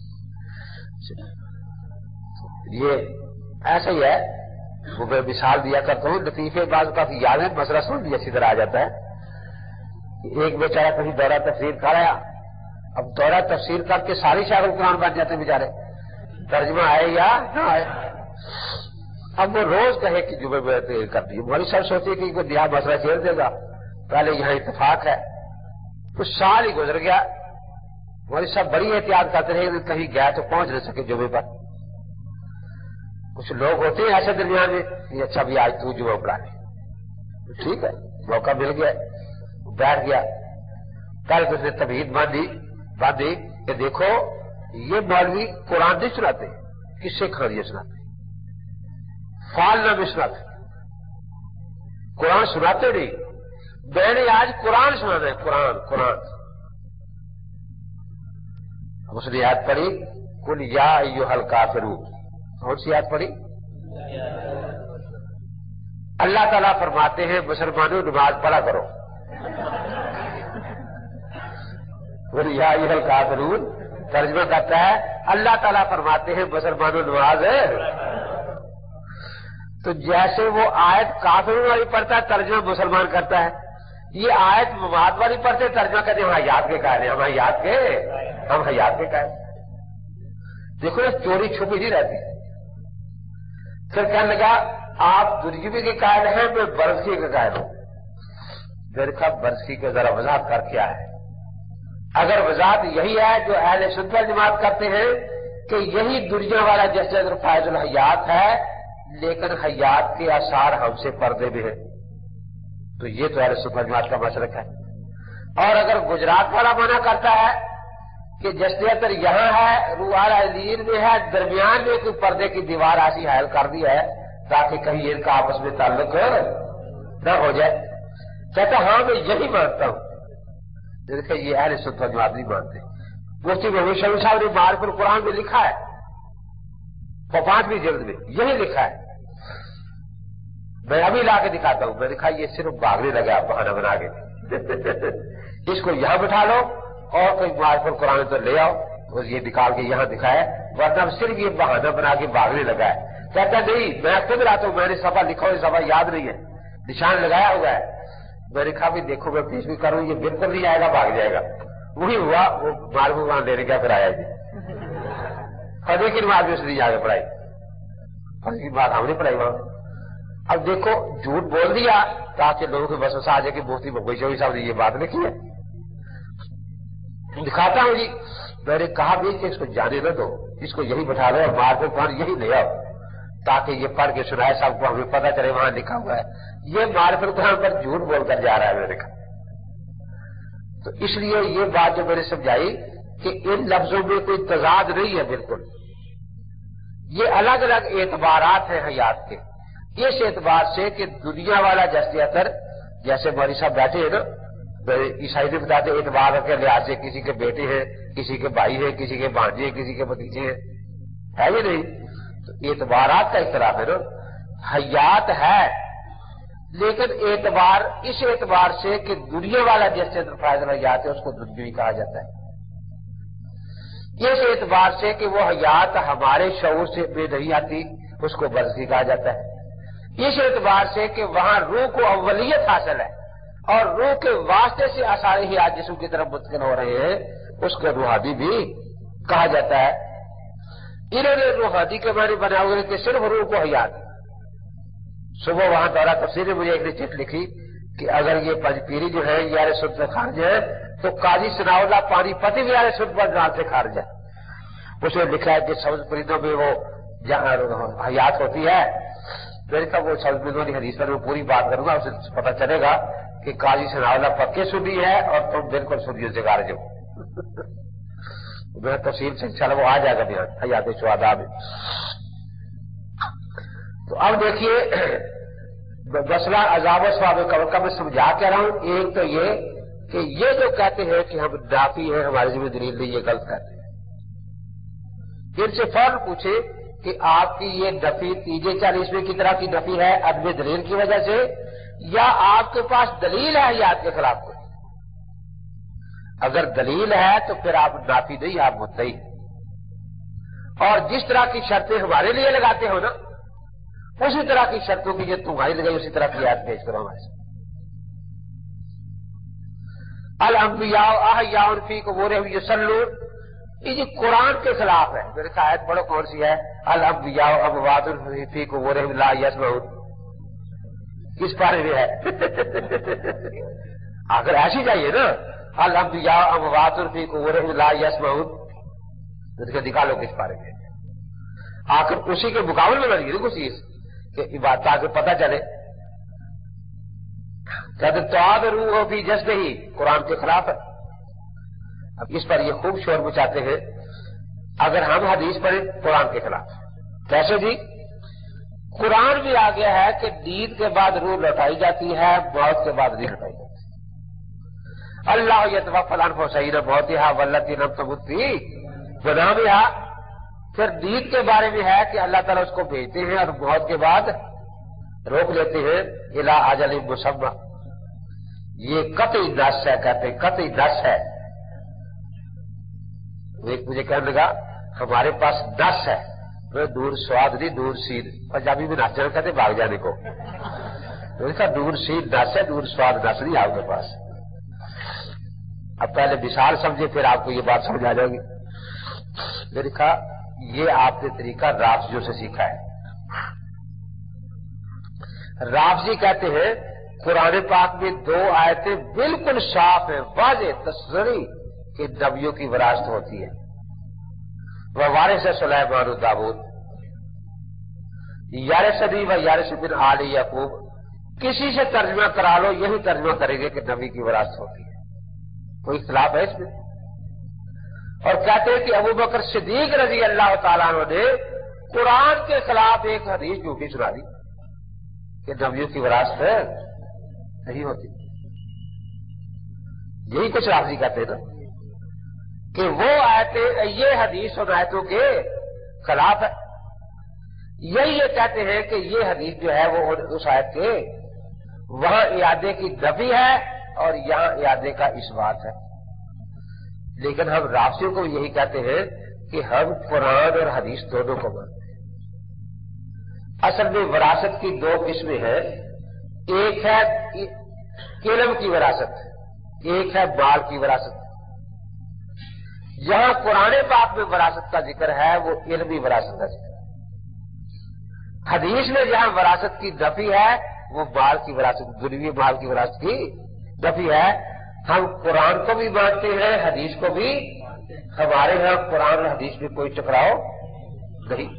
یہ ایسا ہی ہے. وہ میں مثال دیا کرتا ہوں، لطیفے بعض کافی یاد ہے، مسئلہ سن بھی اچھی طرح آ جاتا ہے. ایک بیچارہ کہیں دورہ تفسیر کرایا، اب دورہ تفسیر کر کے ساری شاعر قرآن بن جاتے ہیں بیچارے، ترجمہ آئے یا نہ آئے. اب وہ روز کہے کہ جمعے میں کر دی، ہماری سب سوچے کہ کوئی نیا مسئلہ چھیڑ دے گا، پہلے یہاں اتفاق ہے. کچھ سال ہی گزر گیا، ہماری سب بڑی احتیاط کرتے رہے کہ کہیں گیا تو پہنچ نہ سکے جمعے پر. کچھ لوگ ہوتے ہیں ایسے درمیان میں کہ اچھا بھی آج تو جمعہ پڑھا لے، ٹھیک ہے موقع مل گیا، بیٹھ گیا. کل اس نے تمہید باندھی باندھی کہ دیکھو یہ مولوی قرآن نہیں سناتے، کس سے کھانیاں سناتے، فالنا بھی سناتے، قرآن سناتے نہیں. میں نے آج قرآن سنانا ہے، قرآن قرآن. اس نے یاد پڑھی قل یا ایھا الکافرون. کون سی یاد پڑھی؟ اللہ تعالیٰ فرماتے ہیں مسلمانوں نماز پڑھا کرو. قل یا ایھا الکافرون ترجمہ کرتا ہے اللہ تعالیٰ فرماتے ہیں مسلمانوں نماز ہے. تو جیسے وہ آیت کافروں والی پڑھتا ہے ترجمہ مسلمان کرتا ہے، یہ آیت مماد والی پڑھتے ترجمہ کرتے ہیں ہم حیات کے قائل ہیں، ہم حیات کے ہم حیات کے قائل. دیکھو نا چوری چھپی نہیں رہتی. پھر کہنے لگا آپ درجوی کے قائل ہیں، میں برزخی کے قائل ہوں. میرے کہا برزخی کے ذرا وضاحت کر کیا ہے. اگر وضاحت یہی ہے جو اہل سنت والجماعت کرتے ہیں کہ یہی دنیا والا جیسے فائز الحیات ہے لیکن حیات کے آثار ہم سے پردے بھی ہیں، تو یہ تو اہل سنت والجماعت کا مسلک ہے. اور اگر گجرات والا منع کرتا ہے کہ جسدیتر یہاں ہے روحال علیل میں ہے درمیان میں کوئی پردے کی دیوار ایسی حائل کر دی ہے تاکہ کہیں ان کا آپس میں تعلق نہ ہو جائے. کہتا ہاں میں یہی مانتا ہوں. دیکھیں یہ اہل سنت والجماعت نہیں مانتے. مفتی محمود شفیع صاحب نے معارف القرآن میں لکھا ہے پانچویں جلد میں یہی لکھا ہے. میں ابھی لا کے دکھاتا ہوں. میں نے کہا یہ صرف بھاگنے لگا بہانہ بنا کے اس کو یہاں بٹھا لو اور کوئی معارف القرآن تو لے آؤ اور یہ نکال کے یہاں دکھایا، ورنہ صرف یہ بہانہ بنا کے بھاگنے لگا ہے. کہتا نہیں میں خود لاتا ہوں، میں نے صفحہ لکھا ہو صفحہ یاد نہیں ہے، نشان لگایا ہوا ہے. میں نے کہا بھی دیکھو میں پیش بھی کروں یہ بالکل نہیں آئے گا بھاگ جائے گا. وہی ہوا وہ معارف القرآن لینے کا پھر آیا جی فجر کی نماز بھی اس نے جا کے پڑھائی. فجر کی بات ہم نے پڑھائی وہاں. اب دیکھو جھوٹ بول دیا تاکہ لوگوں کے بس آ جائے کہ مفتی محمود شفیع صاحب نے یہ بات لکھی ہے. دکھاتا ہوں جی. میں نے کہا بھی کہ اس کو جانے نہ دو، اس کو یہی بٹھا لو اور معارف القرآن یہی لے آؤ تاکہ یہ پڑھ کے سنائے صاحب کو ہمیں پتہ چلے وہاں لکھا ہوا ہے. یہ معارف القرآن پر جھوٹ بول کر جا رہا ہے. میں نے کہا تو اس لیے یہ بات جو میں نے سمجھائی کہ ان لفظوں میں کوئی تضاد نہیں ہے بالکل. یہ الگ الگ اعتبارات ہیں حیات کے. اس اعتبار سے کہ دنیا والا جیسے اثر جیسے مولوی صاحب بیٹھے ہیں نا عیسائی نے بتاتے اعتبار کے لحاظ سے کسی کے بیٹے ہیں کسی کے بھائی ہیں کسی کے بھانجے ہیں کسی کے بھتیجے ہیں، ہے یہ نہیں؟ تو اعتبارات کا اختلاف ہے نا. حیات ہے لیکن اعتبار اس اعتبار سے کہ دنیا والا جیسے فائز الحیات ہے اس کو دنیوی کہا جاتا ہے. اس اعتبار سے کہ وہ حیات ہمارے شعور سے بے نہیں آتی اس کو برزخی کہا جاتا ہے. اس اعتبار سے کہ وہاں روح کو اولیت حاصل ہے اور روح کے واسطے سے آثار حیات جسم کی طرف منتقل ہو رہے ہیں اس کو روحانی بھی کہا جاتا ہے. انہوں نے روحانی کے معنی بنا ہوئے کہ صرف روح کو حیات. صبح وہاں دورہ تفسیر نے مجھے ایک نے چٹ لکھی کہ اگر یہ پنج پیری جو ہے یار سنت سے خارج ہے تو قاضی ثناء اللہ پانی پتی بھی یار سنت پر جان سے خارج ہے. اس نے لکھا ہے کہ سبز پرندوں میں وہ حیات ہوتی ہے. میرے کہا وہ سبز پرندوں کی حدیث پر میں پوری بات کروں گا اسے پتہ چلے گا کہ قاضی ثناء اللہ پکے سنی ہے اور تم بالکل سنی سے خارج ہو. میں تفصیل سے چلو وہ آ جائے گا بیان حیات شہداء میں. تو اب دیکھیے مسئلہ عذاب و ثواب قبر کا میں سمجھا کہہ رہا ہوں. ایک تو یہ کہ یہ جو کہتے ہیں کہ ہم نافی ہیں ہماری ذمہ دلیل نہیں یہ غلط کہتے ہیں. ان سے فوراً پوچھے کہ آپ کی یہ نفی تیجے چالیسویں کی طرح کی نفی ہے عدم دلیل کی وجہ سے یا آپ کے پاس دلیل ہے حیات کے خلاف کوئی؟ اگر دلیل ہے تو پھر آپ نافی نہیں آپ مدعی. اور جس طرح کی شرطیں ہمارے لیے لگاتے ہو نا اسی طرح کی شرطوں کی جو تمہاری لگائی اسی طرح کی آیت پیش کرو ہمارے سے. الانبیاء احیاء فی قبورہم یصلون یہ جی قرآن کے خلاف ہے. میرے کہا آیت پڑھو کون سی ہے؟ الانبیاء اموات فی قبورہم لا یسمعون. کس پارے میں ہے؟ اگر ایسی چاہیے نا الانبیاء اموات فی قبورہم لا یسمعون تو نکالو کس پارے میں. آخر اسی کے مقابل میں بنی کچھ چیز کہ بات تاکہ پتہ چلے. کہتے تو روح بھی جذبے ہی قرآن کے خلاف ہے. اب اس پر یہ خوب شور مچاتے ہیں اگر ہم حدیث پڑھیں قرآن کے خلاف. کیسے جی؟ قرآن بھی آ گیا ہے کہ نیند کے بعد روح لوٹائی جاتی ہے موت کے بعد نہیں لوٹائی جاتی. اللہ یتوفی الانفس حین موتہا واللتی لم تمت فی منامہا. پھر نیند کے بارے میں ہے کہ اللہ تعالیٰ اس کو بھیجتے ہیں اور موت کے بعد روک لیتے ہیں الی اجل مسمى. یہ قطعی نص ہے. کہتے ہیں قطعی نص ہے ایک مجھے کہنے لگا ہمارے پاس نس ہے، میں دور سواد نہیں دور سید، پنجابی میں نس جانا کہتے بھاگ جانے کو، میں نے کہا دور سید نس ہے، دور سواد نس نہیں آپ کے پاس۔ اب پہلے مثال سمجھے پھر آپ کو یہ بات سمجھ آ جائے گی۔ میں نے کہا یہ آپ نے طریقہ رافضیوں سے سیکھا ہے۔ رافضی کہتے ہیں قرآن پاک میں دو آیتیں بالکل صاف ہیں، واضح تصریح کہ نبیوں کی وراثت ہوتی ہے، وہ وارث ہے سلیمان و داؤد، یارثنی و یارث من آل یعقوب، کسی سے ترجمہ کرا لو یہی ترجمہ کریں گے کہ نبی کی وراثت ہوتی ہے، کوئی اختلاف ہے اس میں؟ اور کہتے ہیں کہ ابو بکر صدیق رضی اللہ تعالیٰ عنہ نے قرآن کے خلاف ایک حدیث جھوٹی سنا دی کہ نبیوں کی وراثت نہیں ہوتی۔ یہی کچھ رافضی کہتے ہیں نا کہ وہ آیتیں یہ حدیث اور آیتوں کے خلاف ہے، یہی یہ کہتے ہیں کہ یہ حدیث جو ہے وہ اس آیت کے وہاں اعادے کی نفی ہے اور یہاں اعادے کا اثبات ہے۔ لیکن ہم رافضیوں کو یہی کہتے ہیں کہ ہم قرآن اور حدیث دونوں کو مانتے ہیں۔ اصل میں وراثت کی دو قسمیں ہیں، ایک ہے علم کی وراثت، ایک ہے مال کی وراثت۔ جہاں قرآن پاک میں وراثت کا ذکر ہے وہ علمی وراثت کا ذکر ہے، حدیث میں جہاں وراثت کی نفی ہے وہ مال کی وراثت، دنیوی مال کی وراثت کی نفی ہے۔ ہم قرآن کو بھی مانتے ہیں، حدیث کو بھی، ہمارے یہاں قرآن اور حدیث میں کوئی ٹکراؤ نہیں۔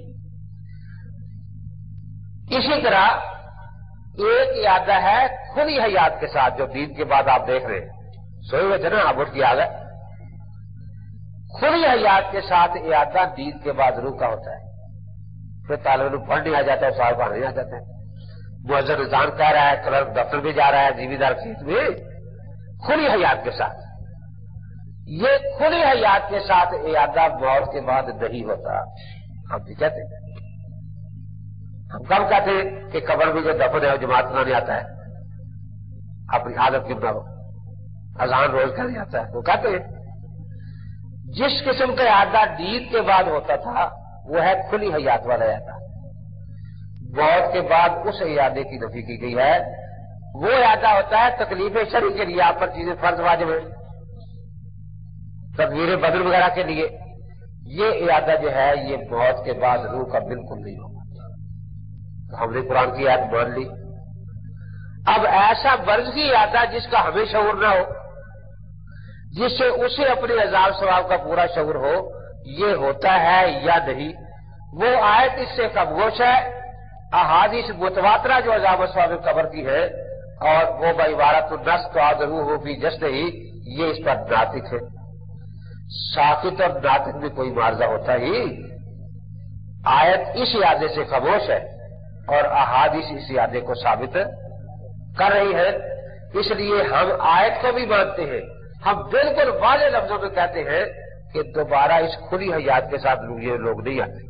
اسی طرح ایک اعادہ ہے کھلی حیات کے ساتھ، جو دین کے بعد آپ دیکھ رہے ہیں، سوئے ہوئے تھے نا آپ اٹھ کے آ گئے، کھلی حیات کے ساتھ اعادہ دین کے بعد روح کا ہوتا ہے، پھر طالب علم پڑھنے آ جاتا ہے، صاحب پڑھنے آ جاتے ہیں، مؤذن اذان کہہ رہا ہے، کلرک دفتر بھی جا رہا ہے، زمیندار کھیت میں، کھلی حیات کے ساتھ۔ یہ کھلی حیات کے ساتھ اعادہ موت کے بعد نہیں ہوتا، ہم بھی کہتے ہیں۔ ہم کب کہتے ہیں کہ قبر میں جو دفن ہے وہ جماعت بنانے آتا ہے، اپنی عادت کی بنا اذان روز کرنے آتا ہے، وہ کہتے ہیں جس قسم کا اعادہ دین کے بعد ہوتا تھا وہ ہے کھلی حیات والا اعادہ، موت کے بعد اس اعادے کی نفی کی گئی ہے۔ وہ اعادہ ہوتا ہے تکلیف شرعی کے لیے، آپ پر چیزیں فرض واجب ہیں، تدبیر بدل وغیرہ کے لیے، یہ اعادہ جو ہے یہ موت کے بعد روح کا بالکل نہیں ہوگا۔ تو ہم نے قرآن کی آیت مان لی۔ اب ایسا برزخی اعادہ جس کا ہمیں شعور نہ ہو، جس سے اسے اپنے عذاب ثواب کا پورا شعور ہو، یہ ہوتا ہے یا نہیں؟ وہ آیت اس سے خاموش ہے۔ احادیث متواترہ جو عذاب ثواب قبر کی ہے اور وہ بعبارت النص تو آدرو ہو بھی جس نہیں، یہ اس پر ناطق ہے۔ ساکت اور ناطق میں کوئی معارضہ ہوتا ہی؟ آیت اس اعادے سے خاموش ہے اور احادیث اس اعادے کو ثابت کر رہی ہے، اس لیے ہم آیت کو بھی مانتے ہیں۔ ہم بالکل واضح لفظوں میں کہتے ہیں کہ دوبارہ اس کھلی حیات کے ساتھ یہ لوگ نہیں آتے،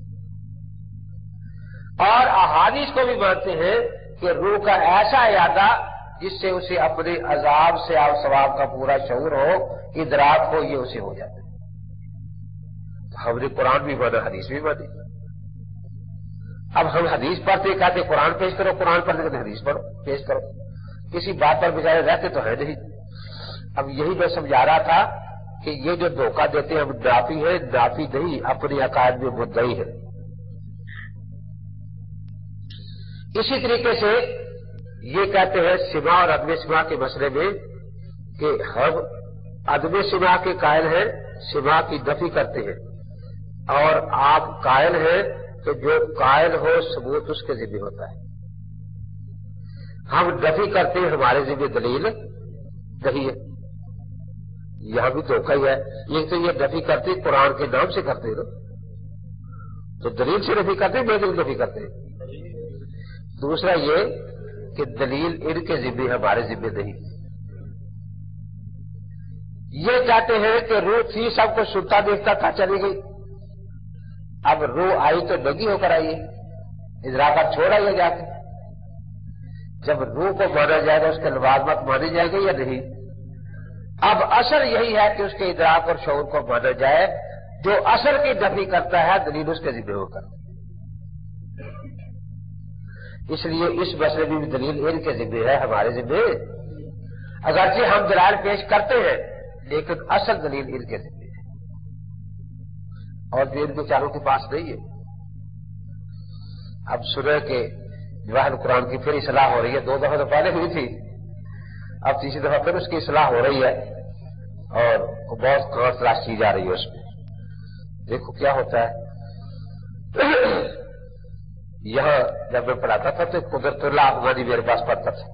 اور احادیث کو بھی مانتے ہیں کہ روح کا ایسا اعادہ جس سے اسے اپنے عذاب سے اور ثواب کا پورا شعور ہو، ادراک ہو، یہ اسے ہو جاتا ہے۔ تو ہم نے قرآن بھی مانا، حدیث بھی مانی۔ اب ہم حدیث پڑھتے کہتے قرآن پیش کرو، قرآن پڑھتے کہتے حدیث پڑھو پیش کرو، کسی بات پر بیچارے رہتے تو ہے نہیں۔ اب یہی میں سمجھا رہا تھا کہ یہ جو دھوکہ دیتے ہیں ہم نافی ہے، نافی نہیں، اپنے عقائد میں مدعی ہے۔ اسی طریقے سے یہ کہتے ہیں سما اور عدم سما کے مسئلے میں کہ ہم عدم سما کے قائل ہیں، سما کی نفی کرتے ہیں، اور آپ قائل ہیں کہ جو قائل ہو ثبوت اس کے ذمہ ہوتا ہے۔ ہم نفی کرتے ہیں، ہمارے ذمہ دلیل نہیں ہے۔ یہاں بھی دھوکہ ہی ہے، یہ تو یہ نفی کرتے قرآن کے نام سے کرتے ہیں نا، تو دلیل سے نفی کرتے بے دلیل نفی کرتے ہیں۔ دوسرا یہ کہ دلیل ان کے ذمہ، ہمارے ذمہ نہیں۔ یہ کہتے ہیں کہ روح تھی، سب کو سنتا دیکھتا تھا، چلی گئی، اب روح آئی تو ننگی ہو کر آئی ہے، ادراکات چھوڑ آئی ہے جا کے۔ جب روح کو مانا جائے گا اس کے لوازمات مانی جائے گی یا نہیں؟ اب اثر یہی ہے کہ اس کے ادراک اور شعور کو مانا جائے، جو اثر کی نفی کرتا ہے دلیل اس کے ذمہ ہو کر، اس لیے اس مسئلے میں بھی دلیل ان کے ذمہ ہے، ہمارے ذمہ اگرچہ ہم دلائل پیش کرتے ہیں لیکن اصل دلیل ان کے ذمہ ہے، اور جو ان بیچاروں کے پاس نہیں ہے۔ اب سنیں کہ جواہر قرآن کی پھر اصلاح ہو رہی ہے، دو دفعہ تو پہلے ہوئی تھی، اب تیسری دفعہ پھر اس کی اصلاح ہو رہی ہے اور بہت کار تلاش کی جا رہی ہے اس میں۔ دیکھو کیا ہوتا ہے، یہاں جب میں پڑھاتا تھا تو قدرت اللہ افغانی میرے پاس پڑھتا تھا،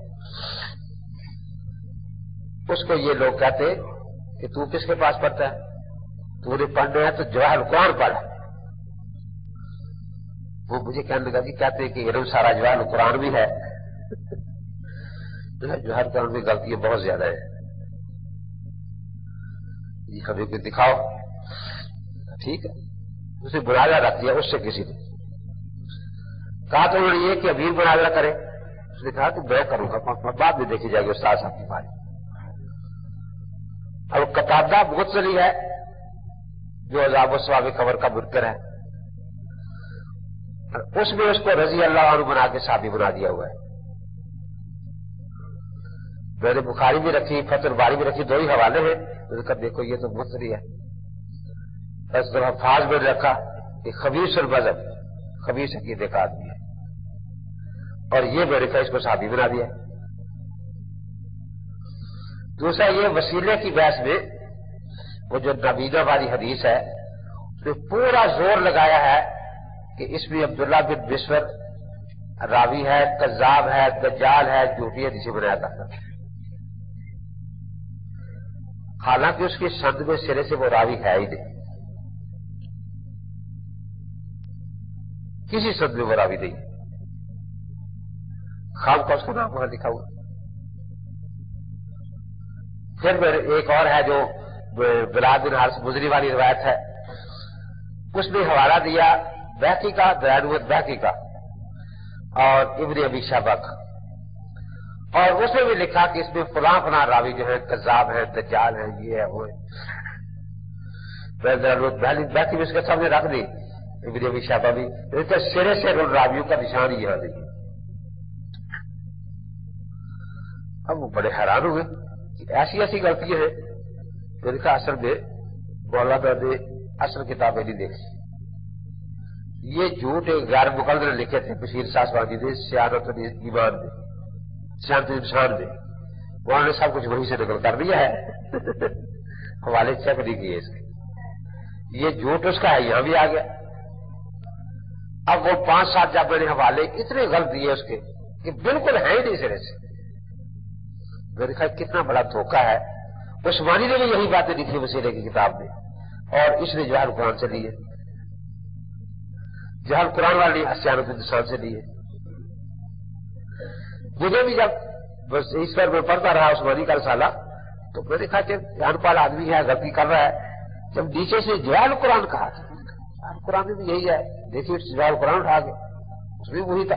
اس کو یہ لوگ کہتے کہ تو کس کے پاس پڑھتا ہے، تو نے پڑھنا ہے تو جواہر قرآن پڑھ۔ وہ مجھے کہنے لگا جی کہتے ہیں کہ علم سارا جواہر قرآن بھی ہے، جواہر قرآن میں غلطیاں بہت زیادہ ہے، یہ ہمیں کوئی دکھاؤ، ٹھیک ہے، اسے مناظرہ رکھ دیا اس سے کسی نے کہا تو انہوں نے یہ کہ امیر مناظرہ کرے، اس نے کہا کہ میں کروں گا، بعد میں دیکھی جائے گی استاد صاحب کی بات۔ اب قتادہ مغزلی ہے جو عذاب و ثواب قبر کا منکر ہے، اس میں اس کو رضی اللہ عنہ بنا کے صحابی بنا دیا ہوا ہے۔ میں نے بخاری بھی رکھی، فتح الباری بھی رکھی، دو ہی حوالے ہیں، میں نے کہا دیکھو یہ تو مغزلی ہے۔ بس جب حفاظ میں رکھا کہ خبیث المذہب، خبیث عقیدے کا آدمی ہے، اور یہ میں نے کہا اس کو صحابی بنا دیا۔ دوسرا یہ وسیلے کی بحث میں وہ جو نبینا والی حدیث ہے اس نے پورا زور لگایا ہے کہ اس میں عبداللہ بن بسور راوی ہے، کذاب ہے، دجال ہے، جھوٹی حدیثیں بنایا کرتا ہے، حالانکہ اس کی سند میں سرے سے وہ راوی ہے ہی نہیں، کسی سند میں وہ راوی نہیں، خام کا اس کا نام وہاں لکھا ہوا۔ پھر ایک اور ہے جو بلال بن حارث مزنی والی روایت ہے، اس نے حوالہ دیا بہقی کا، دلائل بہقی کا اور ابن ابی شیبہ کا، اور اس نے بھی لکھا کہ اس میں فلاں فلاں راوی جو ہے کذاب ہے، دجال ہے، یہ ہے وہ ہے۔ بہقی بھی اس کے سامنے رکھ دی، ابن ابی شیبہ بھی، سرے سے ان راویوں کا نشان یہ نہیں۔ اب وہ بڑے حیران ہوئے کہ ایسی ایسی غلطیاں ہیں، میں نے کہا اصل میں مولانا نے اصل کتابیں نہیں دیکھی، یہ جھوٹ ایک غیر مقلد نے لکھے تھے بشیر ساسوانی نے سیانت ایمان میں، سیانت انسان میں، وہاں نے سب کچھ وہیں سے نقل کر دیا ہے، حوالے چیک نہیں کیے اس کے، یہ جھوٹ اس کا ہے یہاں بھی آ گیا۔ اب وہ پانچ سات جب میں نے حوالے اتنے غلط دیے اس کے کہ بالکل ہے ہی نہیں سرے سے، میں نے کہا کتنا بڑا دھوکہ ہے۔ عثمانی نے بھی یہی باتیں لکھی وسیلے کی کتاب میں، اور اس نے جواہر قرآن سے لی ہے، جواہر قرآن والی سیانت انسان سے لی ہے۔ مجھے بھی جب بس اس پر میں پڑھتا رہا عثمانی کا رسالہ تو میں نے کہا کہ ان پڑھ آدمی ہے، غلطی کر رہا ہے، جب نیچے سے جواہر قرآن کہا، جواہر قرآن میں بھی یہی ہے، دیکھیے جواہر قرآن اٹھا کے اس میں وہی تھا۔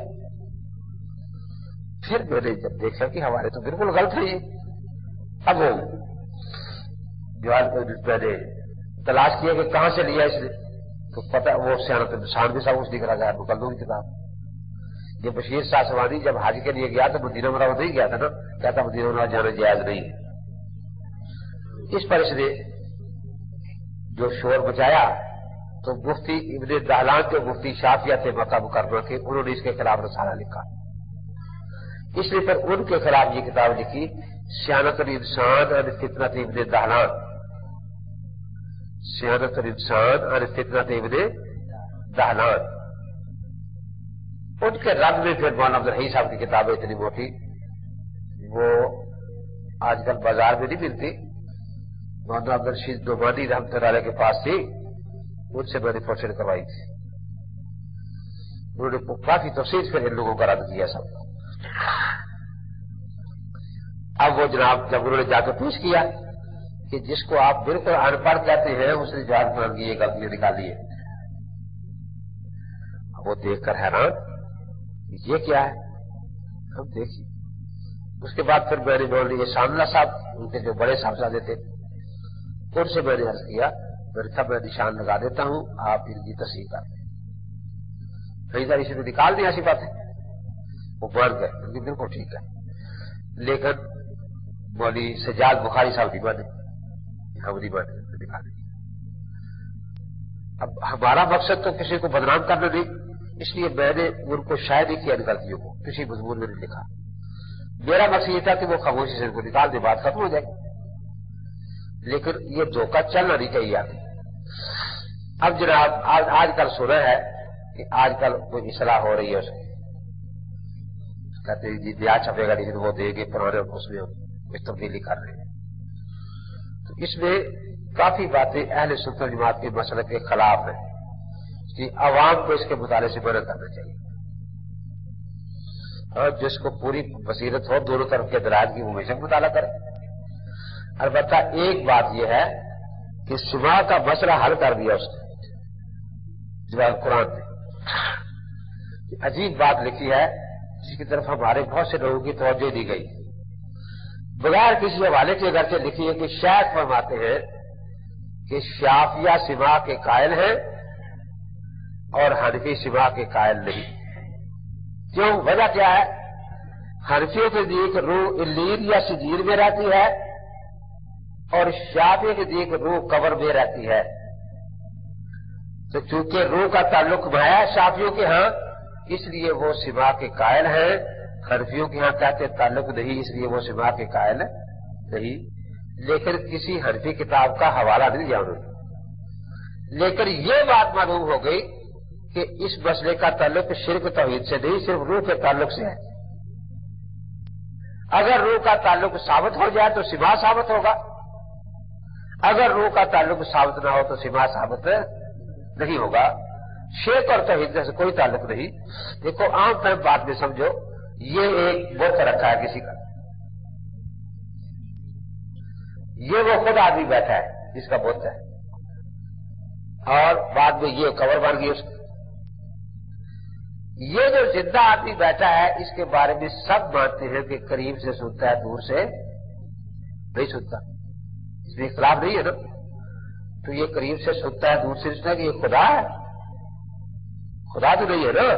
پھر میں نے جب دیکھا کہ ہمارے تو بالکل غلط ہے یہ، اب وہ جو میں نے تلاش کیا کہ کہاں سے لیا اس نے، تو پتہ وہ سیانت انسان بھی سب اس دکھ رہا ہے، مقلدوں کی کتاب۔ یہ بشیر ساسوانی جب حج کے لیے گیا تو مدینہ منورہ نہیں گیا تھا نا، کہتا مدینہ منورہ جانا جائز نہیں ہے۔ اس پر اس نے جو شور بچایا تو مفتی ابن دہلان کے مفتی شافیہ تھے مکہ مکرمہ کے، انہوں نے اس کے خلاف رسالہ لکھا، اس لیے پھر ان کے خلاف یہ کتاب لکھی سیانت الانسان عن فتنۃ ابن دہلان، سیانت الانسان عن فتنۃ ابن دہلان۔ ان کے رد میں پھر مولانا عبدالحی صاحب کی کتابیں اتنی موٹی، وہ آج کل بازار میں نہیں ملتی، مولانا عبدالرشید نعمانی رحمۃ اللہ علیہ کے پاس تھی، ان سے میں نے پروشن کروائی تھی، انہوں نے کافی تفصیل پھر ان لوگوں کا رد کیا سب۔ اب وہ جناب جب انہوں نے جا کے پیش کیا کہ جس کو آپ بالکل ان پڑھ کہتے ہیں اس نے جواہر قرآن کی یہ غلطیاں نکالی ہے، اب وہ دیکھ کر حیران یہ کیا ہے۔ ہم دیکھیے اس کے بعد پھر میں نے بول لیے شاملہ صاحب ان کے جو بڑے صاحبزادے تھے ان سے میں نے عرض کیا میں نے کہا میں نشان لگا دیتا ہوں آپ ان کی تصحیح کر دیں. فیضا اسی نے نکال دیا. ایسی بات ہے وہ مان گئے بالکل ٹھیک ہے. لیکن مولوی سجاد بخاری صاحب نہیں مانے, ہم نہیں مانے, نکال دیا. اب ہمارا مقصد تو کسی کو بدنام کرنا نہیں, اس لیے میں نے ان کو شاید ہی کیا غلطیوں کو کسی مضمون میں نہیں لکھا. میرا مقصد یہ تھا کہ وہ خاموشی سے ان کو نکال دے, بات ختم ہو جائے. لیکن یہ دھوکہ چلنا نہیں چاہیے آگے. اب جناب آج, آج کل سنا ہے کہ آج کل کوئی اصلاح ہو رہی ہے, اس کی کہتے ہیں جی بیاج چھپے گا لیکن وہ دے گے پرانے, اس میں کچھ تبدیلی کر رہے ہیں. تو اس میں کافی باتیں اہل سنت جماعت کے مسئلے کے خلاف ہیں کہ عوام کو اس کے مطالعے سے منع کرنا چاہیے, اور جس کو پوری بصیرت ہو دونوں طرف کے دلائل کی وہ ہمیشہ مطالعہ کرے. البتہ ایک بات یہ ہے کہ سما کا مسئلہ حل کر دیا اس نے جواب قرآن نے. عجیب بات لکھی ہے جس کی طرف ہمارے بہت سے لوگوں کی توجہ دی گئی بغیر کسی حوالے کے اگرچہ لکھی ہے کہ شاید فرماتے ہیں کہ شافیہ سما کے قائل ہیں اور حنفی سما کے قائل نہیں. کیوں؟ وجہ کیا ہے؟ حنفیوں کے دیکھ روح الین یا سجیر میں رہتی ہے اور شافعی کے دیکھ روح قبر میں رہتی ہے. تو چونکہ روح کا تعلق ہے شافعیوں کے ہاں اس لیے وہ سما کے قائل ہیں, حنفیوں کے ہاں کہتے تعلق نہیں اس لیے وہ سما کے قائل نہیں. لیکن کسی حنفی کتاب کا حوالہ نہیں دیا انہوں نے. لیکن یہ بات معلوم ہو گئی کہ اس مسئلے کا تعلق شرک توحید سے نہیں, صرف روح کے تعلق سے ہے. اگر روح کا تعلق ثابت ہو جائے تو سما ثابت ہوگا, اگر روح کا تعلق ثابت نہ ہو تو سما ثابت نہیں ہوگا. شرک اور توحید سے کوئی تعلق نہیں. دیکھو عام طرح بات میں سمجھو, یہ ایک بت رکھا ہے کسی کا, یہ وہ خود آدمی بیٹھا ہے جس کا بت ہے, اور بعد میں یہ قبر بن گئی اس کی. یہ جو زندہ آدمی بیٹھا ہے اس کے بارے میں سب مانتے ہیں کہ قریب سے سنتا ہے دور سے نہیں سنتا, اس میں اختلاف نہیں ہے نا. تو یہ قریب سے سنتا ہے دور سے سنتا ہے کہ یہ خدا ہے؟ خدا تو نہیں ہے نا.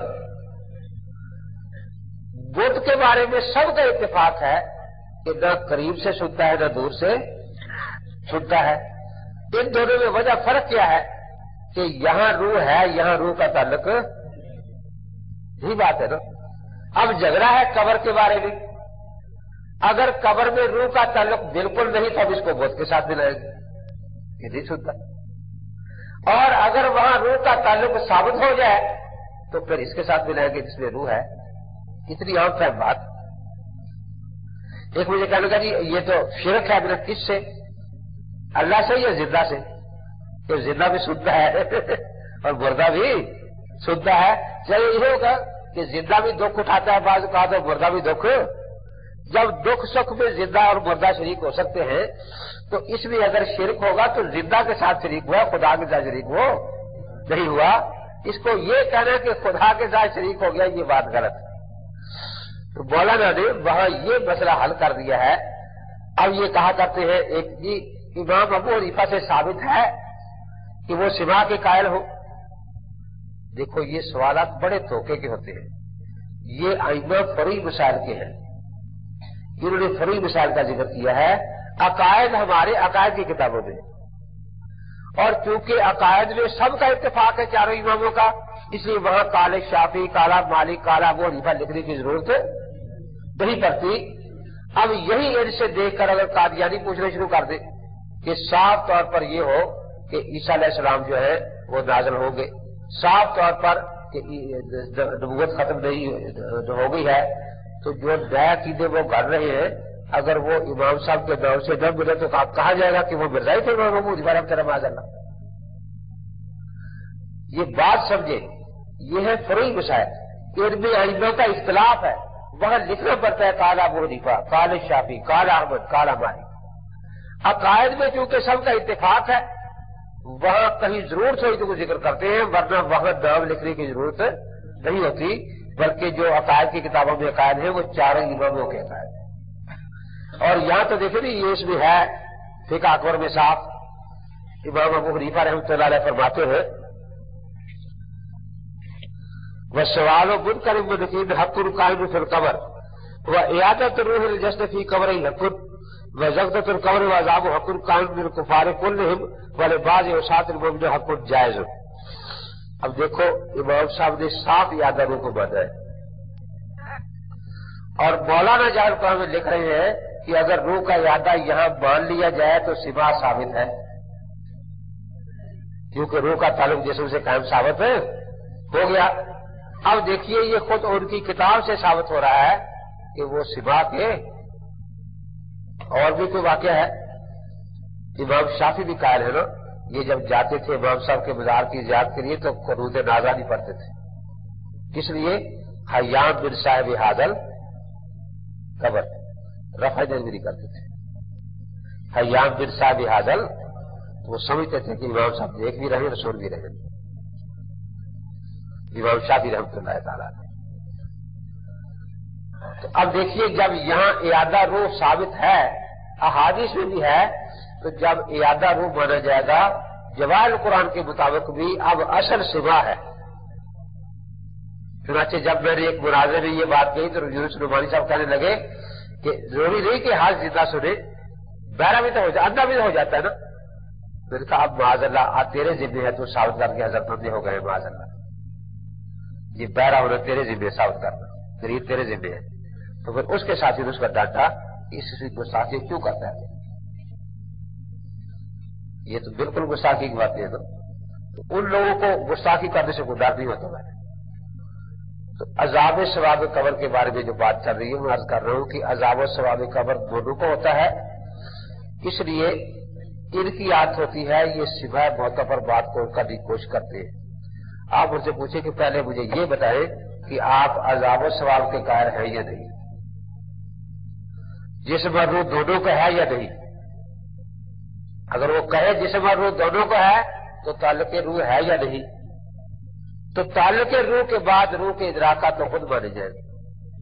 بت کے بارے میں سب کا اتفاق ہے کہ نہ قریب سے سنتا ہے نہ دور سے سنتا ہے. ان دونوں میں وجہ فرق کیا ہے کہ یہاں روح ہے, یہاں روح کا تعلق یہی بات ہے نا. اب جھگڑا ہے قبر کے بارے میں. اگر قبر میں روح کا تعلق بالکل نہیں تو اب اس کو بت کے ساتھ ملائیں گے, یہ نہیں سنتا. اور اگر وہاں روح کا تعلق ثابت ہو جائے تو پھر اس کے ساتھ ملائیں گے جس میں روح ہے. کتنی عام فہم بات. ایک مجھے کہنے لگا جی یہ تو شرک ہے, میرا کس سے؟ اللہ سے یا زندہ سے؟ کہ زندہ بھی سنتا ہے اور مردہ بھی سنتا ہے. چاہے یہ ہوگا کہ زندہ بھی دکھ اٹھاتا ہے بعض کہا تو مردہ بھی دکھ. جب دکھ سکھ میں زندہ اور مردہ شریک ہو سکتے ہیں تو اس میں اگر شرک ہوگا تو زندہ کے ساتھ شریک ہوا, خدا کے ساتھ شریک ہو نہیں ہوا. اس کو یہ کہنا کہ خدا کے ساتھ شریک ہو گیا یہ بات غلط ہے. تو مولانا نے وہاں یہ مسئلہ حل کر دیا ہے. اب یہ کہا کرتے ہیں ایک جی امام ابو حنیفہ سے ثابت ہے کہ وہ سما کے قائل ہو. دیکھو یہ سوالات بڑے دھوکے کے ہوتے ہیں. یہ ائمہ فروعی مسائل کے ہیں, انہوں نے فروعی مسائل کا ذکر کیا ہے. عقائد ہمارے عقائد کی کتابوں میں, اور چونکہ عقائد میں سب کا اتفاق ہے چاروں اماموں کا, اس لیے وہاں قال شافعی, قال مالک, قال ابو حنیفہ لکھنے کی ضرورت نہیں پڑتی. اب یہی ان سے دیکھ کر اگر قادیانی پوچھنا شروع کر دے کہ صاف طور پر یہ ہو کہ عیسیٰ علیہ السلام جو ہے وہ نازل ہو گئے, صاف طور پر کہ نبوت ختم نہیں ہو گئی ہے, تو جو نیا عقیدے وہ گھڑ رہے ہیں اگر وہ امام صاحب کے دور سے نہ ملے تو آپ کہا جائے گا کہ وہ مرزا ہی تھے امام ابو حنیفہ رحمۃ اللہ علیہ. یہ بات سمجھے, یہ ہے فروعی مسائل. ان میں ائمہ کا اختلاف ہے, وہاں لکھنا پڑتا ہے قال ابو حنیفہ, قال شافعی, قال احمد, قال مالک. عقائد میں چونکہ سب کا اتفاق ہے وہاں کہیں ضرورت ہوئی تو ذکر کرتے ہیں, ورنہ وہاں نام لکھنے کی ضرورت نہیں ہوتی. بلکہ جو عقائد کی کتابوں میں عقائد ہیں وہ چاروں اماموں کے عقائد ہیں. اور یہاں تو دیکھیں نا یہ اس میں ہے فقہ اکبر میں صاف امام ابو حنیفہ رحمۃ اللہ علیہ فرماتے ہیں والسوال منکر منکر حق القائم فی القبر واعادۃ الروح الجسد فی قبر حق وزغدۃ القبر وعذاب حق القائم للکفار كلهم ولبعض اوساط المؤمن حق جائز. اب دیکھو امام صاحب نے صاف اعادہ روح کو باندھا ہے اور مولانا جان کو ہمیں لکھ رہے ہیں کہ اگر روح کا اعادہ یہاں مان لیا جائے تو سبا ثابت ہے کیونکہ روح کا تعلق جسم سے قائم ثابت ہے ہو گیا. اب دیکھیے یہ خود ان کی کتاب سے ثابت ہو رہا ہے کہ وہ سبا کے اور بھی کوئی واقعہ ہے. امام شافی بھی قائل ہے نا یہ جب جاتے تھے امام صاحب کے مزار کی زیارت کے لیے تو قنوت نازا نہیں پڑھتے تھے. کس لیے حیان بن صاحب حاضل قبر رفع دل نہیں کرتے تھے. حیان بن صاحب حاضل وہ سمجھتے تھے کہ امام صاحب دیکھ بھی رہے اور سن بھی رہے. امام شافی رحمۃ اللہ تعالیٰ نے تو اب دیکھیے جب یہاں اعادہ روح ثابت ہے احادیث میں بھی ہے تو جب اعادہ روح مانا جائے گا جوائل قرآن کے مطابق بھی اب اصل سبا ہے. چنانچہ جب میں نے ایک مناظرے میں یہ بات کہی تو یونس نعمانی صاحب کہنے لگے کہ ضروری نہیں کہ حال زندہ سنے بہرا بھی تو ہو جاتا اندھا بھی تو ہو جاتا ہے نا. میں نے کہا اب معاذ اللہ آج تیرے ذمہ ہے تو ثابت کر کے حضرت بندے ہو گئے معاذ اللہ یہ بہرا ہونا تیرے ذمہ ثابت کرنا دلیل تیرے ذمہ ہے. تو پھر اس کے ساتھی نے اس کا ڈانٹا اس گستاخی کیوں کرتا ہے یہ تو بالکل گستاخی کی بات ہے نا. تو ان لوگوں کو گستاخی کرنے سے کوئی ڈر نہیں ہوتا. میں تو عذاب ثواب قبر کے بارے میں جو بات چل رہی ہے میں عرض کر رہا ہوں کہ عذاب و ثواب قبر دونوں کو ہوتا ہے. اس لیے ان کی عادت ہوتی ہے یہ سوائے موقع پر بات کو کرنے کی کوشش کرتے ہیں. آپ ان سے پوچھیں کہ پہلے مجھے یہ بتائیں کہ آپ عذاب و ثواب کے قائل ہیں یا نہیں. جسم اور روح دونوں کا ہے یا نہیں. اگر وہ کہے جسم اور روح دونوں کا ہے تو تعلق روح ہے یا نہیں. تو تعلق روح کے بعد روح کے ادراکات تو خود مانے جائیں گے.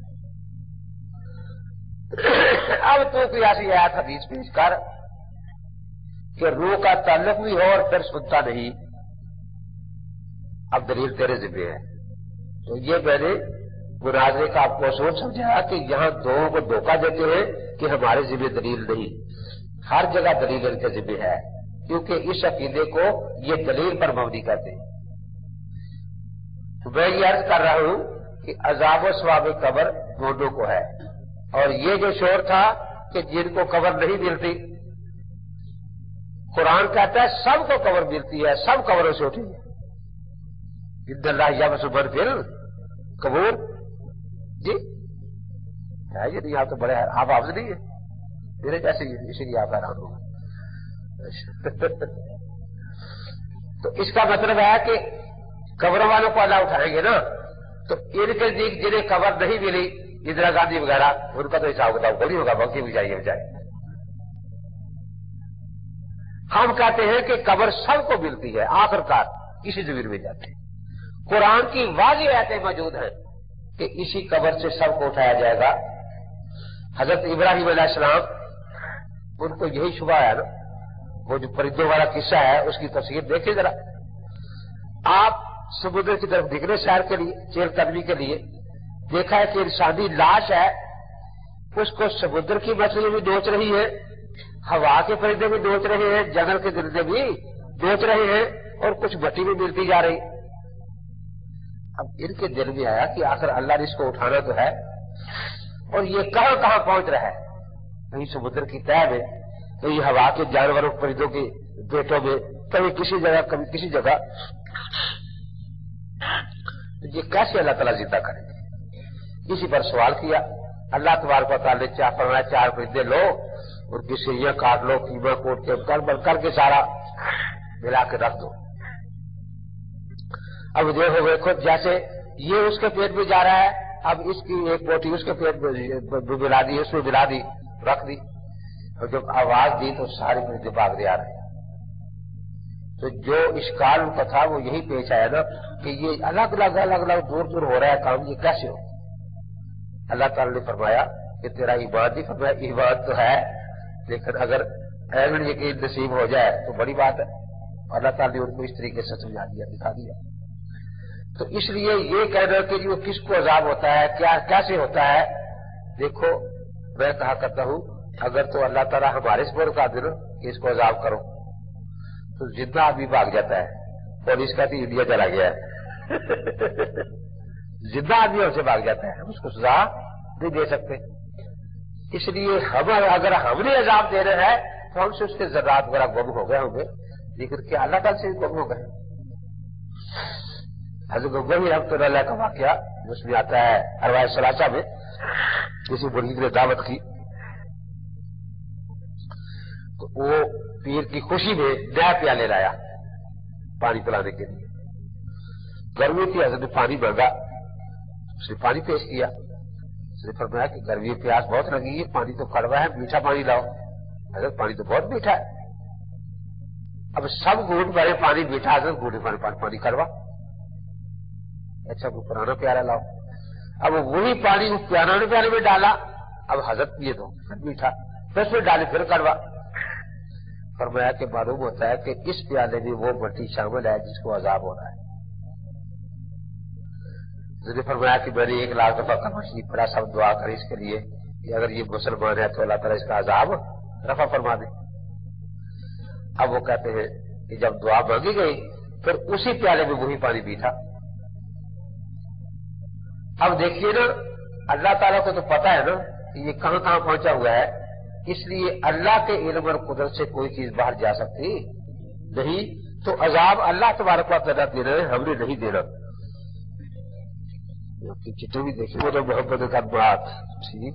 اب تو کوئی ایسی آیت حدیث پیش کر کہ روح کا تعلق بھی ہو اور پھر سنتا نہیں. اب دلیل تیرے ذمہ ہے. تو یہ میں نے مناظرے کا آپ کو اصول سمجھایا کہ یہاں دو کو دھوکہ دیتے ہیں کہ ہمارے ذمہ دلیل نہیں. ہر جگہ دلیل ان کے ذمہ ہے کیونکہ اس عقیدے کو یہ دلیل پر مبنی کرتے ہیں. تو میں یہ عرض کر رہا ہوں کہ عذاب و ثواب قبر دونوں کو ہے. اور یہ جو شور تھا کہ جن کو قبر نہیں ملتی قرآن کہتا ہے سب کو قبر ملتی ہے سب قبروں سے اٹھی ہے. ان اللہ یبعث من فی القبور جی ہے یہ نہیں. آپ تو بڑے آپ حافظ نہیں ہے میرے جیسے اسی لیے آپ حیران ہوگا. تو اس کا مطلب ہے کہ قبر والوں کو اللہ اٹھائیں گے نا تو ان کے نزدیک جنہیں قبر نہیں ملی اندرا گاندھی وغیرہ ان کا تو حساب کتاب کوئی ہوگا بلکہ بھی چاہیے بچائے. ہم کہتے ہیں کہ قبر سب کو ملتی ہے آخر کار کسی زمین میں جاتے ہیں. قرآن کی واضح آیتیں موجود ہیں کہ اسی قبر سے سب کو اٹھایا جائے گا. حضرت ابراہیم علیہ السلام ان کو یہی شبہ ہے نا وہ جو پرندوں والا قصہ ہے اس کی تفسیر دیکھیں ذرا. آپ سمندر کی طرف نکلے سیر کے لیے چہل قدمی کے لیے دیکھا ہے کہ انسانی لاش ہے اس کو سمندر کی مچھلی بھی نوچ رہی ہے ہوا کے پرندے بھی نوچ رہے ہیں جنگل کے درندے بھی نوچ رہے ہیں اور کچھ مٹی بھی ملتی جا رہی. اب ان کے دل میں آیا کہ آخر اللہ نے اس کو اٹھانا تو ہے اور یہ کہاں کہاں پہنچ رہا ہے کہیں سمندر کی تہہ میں کہیں ہوا کے جانوروں پرندوں کے پیٹوں میں کبھی کسی جگہ کبھی کسی جگہ. تو یہ کیسے اللہ تعالیٰ زندہ کریں گے. اسی پر سوال کیا. اللہ تبارک و تعالیٰ نے چاہ فرمایا چار پرندے لو اور کی سیڑھیاں کاٹ لو قیمہ کوٹ کے کر بل کر کے سارا ملا کے رکھ دو. اب دیکھو دیکھو جیسے یہ اس کے پیٹ میں جا رہا ہے اب اس کی ایک بوٹی اس کے پیٹ میں ملا دی اس میں ملا دی رکھ دی اور جب آواز دی تو سارے پرندے بھاگ دے آ رہے ہیں. تو جو اشکال کا تھا وہ یہی پیش آیا نا کہ یہ الگ الگ الگ الگ دور دور ہو رہا ہے کام یہ کیسے ہو. اللہ تعالی نے فرمایا کہ تیرا ایمان نہیں فرمایا ایمان تو ہے لیکن اگر ایمن یقین نصیب ہو جائے تو بڑی بات ہے. اللہ تعالیٰ نے ان کو اس طریقے سے سمجھا دیا دکھا دیا. تو اس لیے یہ کہنا کہ جو کس کو عذاب ہوتا ہے کیا کیسے ہوتا ہے, دیکھو میں کہا کرتا ہوں اگر تو اللہ تعالیٰ ہمارے سپرد کا دن کہ اس کو عذاب کرو تو زندہ آدمی بھاگ جاتا ہے, پولیس کہتی انڈیا چلا گیا ہے زندہ آدمی سے بھاگ جاتا ہے, ہم اس کو سزا نہیں دے سکتے. اس لیے ہم اگر ہم نے عذاب دینا ہے تو ہم سے اس کے ذرات وغیرہ گم ہو گئے ہوں گے, لیکن کیا اللہ تعالیٰ سے گم ہو گئے. حضرت غنی رحمۃ اللہ کا واقعہ اس میں آتا ہے ارواح ثلاثہ میں, کسی مرید نے دعوت کی تو وہ پیر کی خوشی میں نیا پیالے لایا پانی پلانے کے لیے. گرمی تھی, حضرت نے پانی مانگا, اس نے پانی پیش کیا. اس نے فرمایا کہ گرمی پیاس بہت لگی ہے, پانی تو کڑوا ہے, میٹھا پانی لاؤ. حضرت پانی تو بہت میٹھا ہے. اب سب گھونٹ بھرے پانی میٹھا, حضرت گھونٹ بھرے پانی پانی کڑوا. اچھا وہ پرانا پیالہ لاؤ. اب وہی پانی اس پرانے پیالے میں ڈالا, اب حضرت پیے دو پھر میٹھا, پھر اس میں ڈالے پھر کڑوا. فرمایا کہ معلوم ہوتا ہے کہ اس پیالے میں وہ مٹی شامل ہے جس کو عذاب ہو رہا ہے. نے فرمایا کہ میں نے ایک لاکھ دفعہ کلمہ شریف پڑھا, سب دعا کرے اس کے لیے کہ اگر یہ مسلمان ہے تو اللہ تعالیٰ اس کا عذاب رفع فرما دے. اب وہ کہتے ہیں کہ جب دعا مانگی گئی پھر اسی پیالے میں وہی پانی پیٹا. اب دیکھیے نا اللہ تعالیٰ کو تو پتا ہے نا کہ یہ کہاں کہاں پہنچا ہوا ہے, اس لیے اللہ کے علم اور قدرت سے کوئی چیز باہر جا سکتی نہیں. تو عذاب اللہ تبارک و تعالیٰ دینا ہے, ہم نے نہیں دینا. چٹے بھی دیکھیں وہ تو محبت کا بات ٹھیک.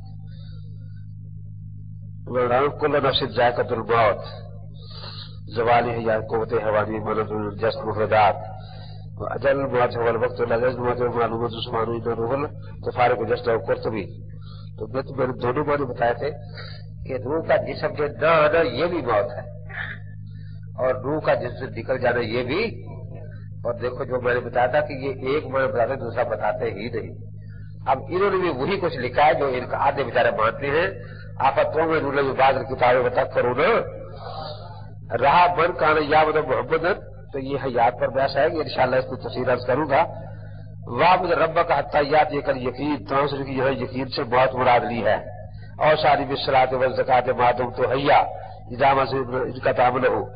کل نفس ذائقۃ الموت زوالی ہے یا قوت حوانی مدد الجسم مفردات اجل الموت هو الوقت الذي الموت معلومات عثمانوی روح تفارق جسد و قرطبی. تو میں تو میں نے دونوں بارے بتائے تھے کہ روح کا جسم کے نہ آنا یہ بھی موت ہے اور روح کا جسم سے نکل جانا یہ بھی. اور دیکھو جو میں نے بتایا تھا کہ یہ ایک میں بتاتے دوسرا بتاتے ہی نہیں. اب انہوں نے بھی وہی کچھ لکھا ہے جو ان کا آدھے بیچارے مانتے ہیں. آفتوں میں رول بعض کتابیں بتا کرو نا رہا من کان یا مطلب محمد, تو یہ حیات پر بحث ہے کہ انشاءاللہ اس کو تفصیل عرض کروں گا. وابد رب کا حتیات یہ کر یقین تنظر کی یہاں یقین سے بہت مراد لی ہے. اور ساری بصلاۃ و زکات معدوم تو حیا نظام سے ان کا تعامل ہو.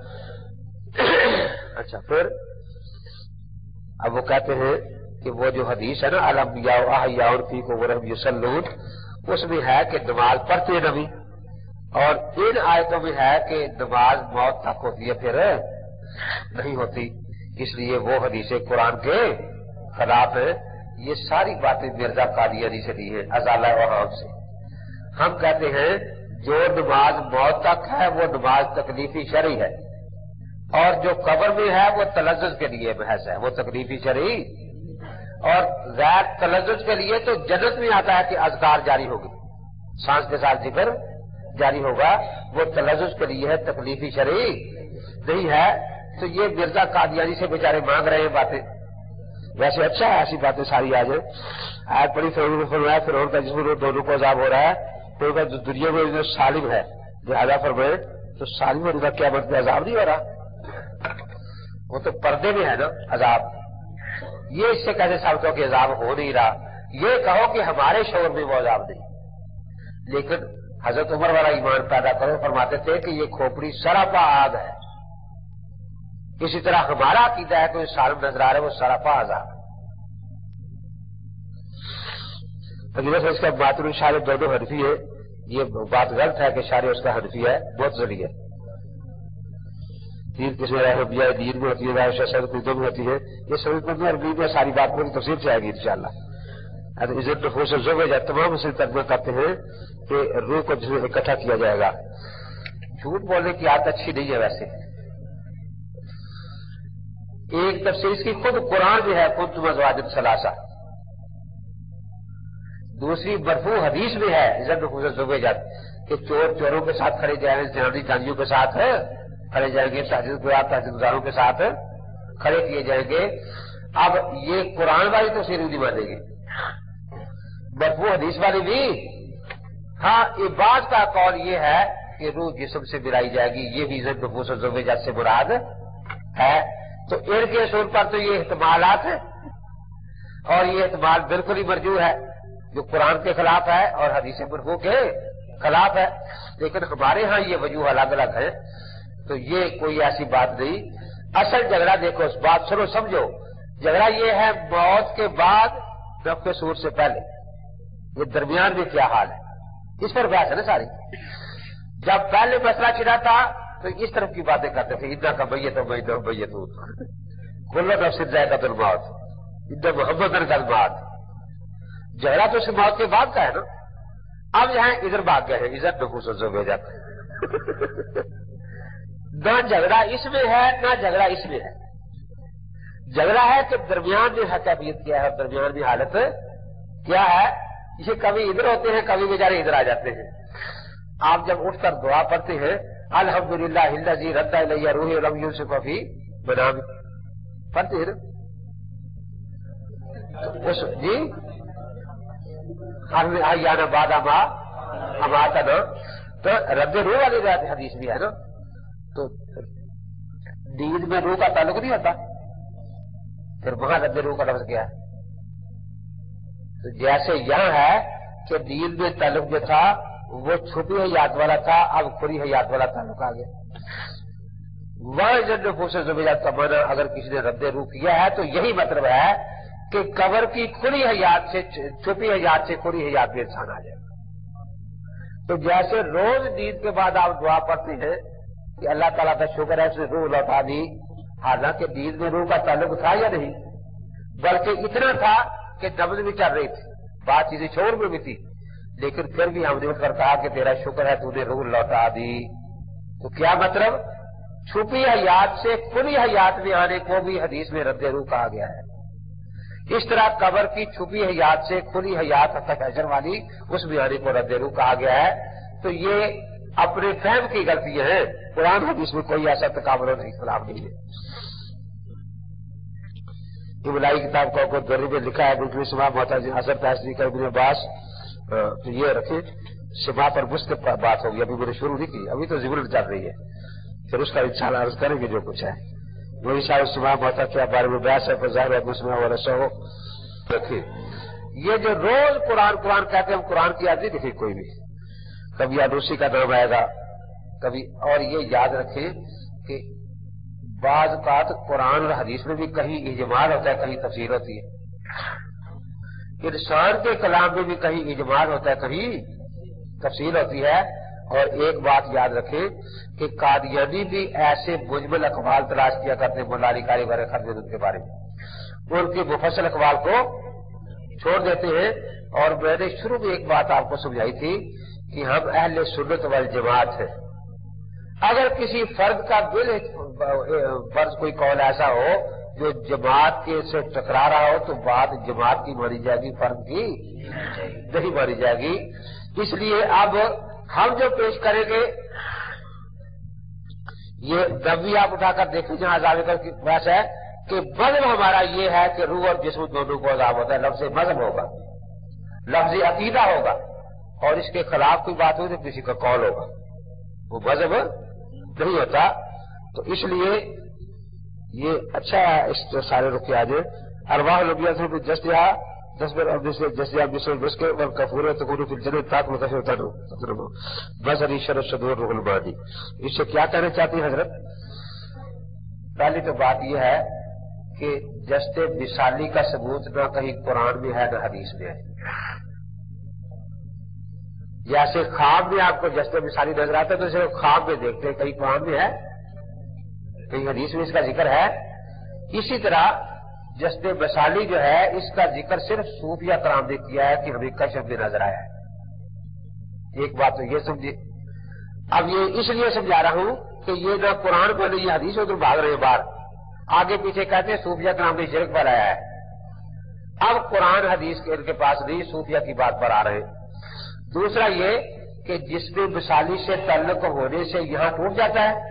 اچھا پھر اب وہ کہتے ہیں کہ وہ جو حدیث ہے نا الانبیاء احیاء فیکم ورحم یصلون, اس میں ہے کہ نماز پڑھتے ہیں نبی, اور ان آیتوں میں ہے کہ نماز موت تک ہوتی ہے پھر نہیں ہوتی. اس لیے وہ حدیث قرآن کے خلاف ہے. یہ ساری باتیں مرزا قادیانی سے لی ہے ازالہ وہاب سے. ہم کہتے ہیں جو نماز موت تک ہے وہ نماز تکلیفی شرعی ہے, اور جو قبر میں ہے وہ تلذذ کے لیے محض ہے, وہ تکلیفی شرعی. اور غیر تلذذ کے لیے تو جنت میں آتا ہے کہ اذکار جاری ہوگی, سانس کے ساتھ ذکر جاری ہوگا, وہ تلذذ کے لیے ہے, تکلیفی شرعی نہیں ہے. تو یہ مرزا قادیانی سے بیچارے مانگ رہے ہیں باتیں. ویسے اچھا ہے ایسی باتیں ساری آ جائیں. آج بڑی فرعون فرمایا فرعون کا جسم دونوں کو عذاب ہو رہا ہے, تو جو دنیا میں جو سالم ہے لہٰذا فرمائے تو سالم ہونے کا کیا مطلب عذاب نہیں ہو رہا, وہ تو پردے میں ہے نا عذاب. یہ اس سے کیسے ثابت ہو کہ عذاب ہو نہیں رہا. یہ کہو کہ ہمارے شعور میں وہ عذاب نہیں, لیکن حضرت عمر والا ایمان پیدا کرو. فرماتے تھے کہ یہ کھوپڑی سراپا آگ ہے. اسی طرح ہمارا عقیدہ ہے کوئی سالم نظر آ رہا ہے وہ سراپا عذاب ہے. اس کا باطن شارع دونوں حنفی ہے. یہ بات غلط ہے کہ شارع اس کا حنفی ہے, بہت ضروری ہے. تین قسم رحبیہ دین میں ہوتی ہے, شاید قدم میں ہوتی ہے. یہ سبھی پڑھنے عربی میں ساری بات میں تفصیل سے آئے گی انشاءاللہ. عزت نفوس زوجہ تمام اسے ترجمہ کرتے ہیں کہ روح کو جس میں اکٹھا کیا جائے گا. جھوٹ بولنے کی عادت اچھی نہیں ہے. ویسے ایک تفسیر اس کی خود قرآن میں ہے, خود ازواج ثلاثہ. دوسری مرفوع حدیث میں ہے عزت نفوس زوجہ کہ چور چوروں کے ساتھ کھڑے جائیں گے, جہانی جانیوں کے ساتھ کھڑے جائیں گے, تحجد تحجد گزاروں کے ساتھ کھڑے کیے جائیں گے. اب یہ قرآن والی تفسیر نہیں مانیں گے, مرفوع حدیث والی بھی ہاں بعض کا قول یہ ہے کہ روح جسم سے ملائی جائے گی، یہ بھی ضد نفوس زوجات سے مراد ہے، تو ان کے اصول پر تو یہ احتمالات ہیں اور یہ احتمال بالکل ہی مرجوح ہے جو قرآن کے خلاف ہے اور حدیث مرفوع کے خلاف ہے، لیکن ہمارے ہاں یہ وجوہ الگ الگ ہیں، تو یہ کوئی ایسی بات نہیں۔ اصل جھگڑا دیکھو، اس بات سنو سمجھو، جھگڑا یہ ہے موت کے بعد نفخ صور سے پہلے، یہ درمیان میں کیا حال ہے، اس پر بحث ہے نا ساری۔ جب پہلے مسئلہ چھڑا تھا تو اس طرف کی باتیں کرتے تھے، ادھر کا میت ہو میں ادھر میت ہوں، کل نفس ذائقۃ الموت، ادھر محمد الموت، جھگڑا تو اس موت کے بعد کا ہے نا۔ اب یہاں ادھر بھاگ گئے ہیں، ادھر نفوس جو جاتے ہیں، نہ جھگڑا اس میں ہے نہ جھگڑا اس میں ہے، جھگڑا ہے کہ درمیان میں حقیقت کیا ہے اور درمیان میں حالت کیا ہے، یہ کبھی ادھر ہوتے ہیں کبھی بیچارے ادھر آ جاتے ہیں۔ آپ جب اٹھ کر دعا پڑھتے ہیں الحمدللہ الذی رد الی روحی ولم یوسف فی منامی، پڑھتے ہیں نا اس جی آیانا بعد ما اماتنا، تو رد روح والی حدیث بھی ہے نا، تو نیند میں روح کا تعلق نہیں ہوتا، پھر وہاں رد روح کا لفظ کیا ہے؟ تو جیسے یہاں ہے کہ نیند میں تعلق جو تھا وہ چھپی حیات والا تھا، اب کھلی حیات والا تعلق آ گیا۔ وہاں جن نفوس زوجات کا معنی اگر کسی نے رد روح کیا ہے تو یہی مطلب ہے کہ قبر کی کھلی حیات سے چھپی حیات سے کھلی حیات میں انسان آ جائے۔ تو جیسے روز نیند کے بعد آپ دعا پڑھتے ہیں کہ اللہ تعالیٰ کا شکر ہے اس نے روح لوٹا دی، حالانکہ نیند میں روح کا تعلق تھا یا نہیں، بلکہ اتنا تھا کہ نبض بھی چل رہی تھی، بات چیزیں شور میں بھی تھی، لیکن پھر بھی ہم نے اٹھ کر کہا کہ تیرا شکر ہے تو نے روح لوٹا دی۔ تو کیا مطلب؟ چھپی حیات سے کھلی حیات میں آنے کو بھی حدیث میں رد روح کہا گیا ہے۔ اس طرح قبر کی چھپی حیات سے کھلی حیات تک حشر والی اس میں آنے کو رد روح کہا گیا ہے۔ تو یہ اپنے فہم کی غلطیاں ہیں، قرآن حدیث میں کوئی ایسا تقابل نہیں، اختلاف نہیں ہے۔ ابلائی کتاب کو دری میں لکھا ہے بالکل سما محتاج اثر تحصیل کا ابن عباس، تو یہ رکھے سما پر مستق پر بات ہوگی، ابھی میں نے شروع نہیں کی، ابھی تو ضرور چل رہی ہے، پھر اس کا انشاءاللہ عرض کریں گے جو کچھ ہے۔ وہی شاید سما محتاج کے بارے میں بیاس ہے فضائل اور مسلم اور رسو رکھے۔ یہ جو روز قرآن قرآن کہتے ہیں، ہم قرآن کی یاد نہیں لکھی کوئی بھی، کبھی آدوسی کا نام آئے گا کبھی، اور یہ یاد رکھیں کہ بعض اوقات قرآن اور حدیث میں بھی کہیں اجمال ہوتا ہے کہیں تفسیر ہوتی ہے، انسان کے کلام میں بھی کہیں اجمال ہوتا ہے کہیں تفصیل ہوتی ہے۔ اور ایک بات یاد رکھیں کہ قادیانی بھی ایسے مجمل اقوال تلاش کیا کرتے ہیں مولا علی قاری وغیرہ خرد کے بارے میں، ان کے مفصل اقوال کو چھوڑ دیتے ہیں۔ اور میں نے شروع میں ایک بات آپ کو سمجھائی تھی کہ ہم اہل سنت والجماعت ہیں، اگر کسی فرد کا بل فرض کوئی قول ایسا ہو جو جماعت کے سے ٹکرا رہا ہو تو بات جماعت کی مانی جائے گی، فرد کی نہیں مانی جائے گی۔ اس لیے اب ہم جو پیش کریں گے یہ جب بھی آپ اٹھا کر دیکھیں جہاں عذاب کی بحث ہے کہ مذہب ہمارا یہ ہے کہ روح اور جسم دونوں کو عذاب ہوتا ہے، لفظ مذہب ہوگا، لفظ عقیدہ ہوگا، اور اس کے خلاف کوئی بات ہوئی تو کسی کا قول ہوگا، وہ مذہب نہیں ہوتا۔ تو اس لیے یہ اچھا ہے اس سارے رکے آج ارواح لبیا سے جسیا دس بار اب سے جسیا بسر بس کے اور کفور تکون فی الجنت تاک متفر تنو تجربہ بس علی شر صدور روح المانی۔ اس سے کیا کہنا چاہتی ہیں حضرت؟ پہلی تو بات یہ ہے کہ جسد مثالی کا ثبوت نہ کہیں قرآن میں ہے نہ حدیث میں ہے۔ جیسے خواب میں آپ کو جسد مثالی نظر آتا ہے تو اسے خواب میں دیکھتے ہیں، کہیں قرآن میں ہے کہیں حدیث میں اس کا ذکر ہے۔ اسی طرح جسد مثالی جو ہے اس کا ذکر صرف صوفیہ کرام نے کیا ہے کہ ہمیں کشف میں نظر آیا ہے۔ ایک بات تو یہ سمجھے۔ اب یہ اس لیے سمجھا رہا ہوں کہ یہ نہ قرآن کو نہیں حدیث ادھر بھاگ رہے ہیں باہر، آگے پیچھے کہتے ہیں صوفیہ کرام نے شرک پر آیا ہے، اب قرآن حدیث کے ان کے پاس نہیں، صوفیہ کی بات پر آ رہے ہیں۔ دوسرا یہ کہ جس میں مثالی سے تعلق ہونے سے یہاں ٹوٹ جاتا ہے،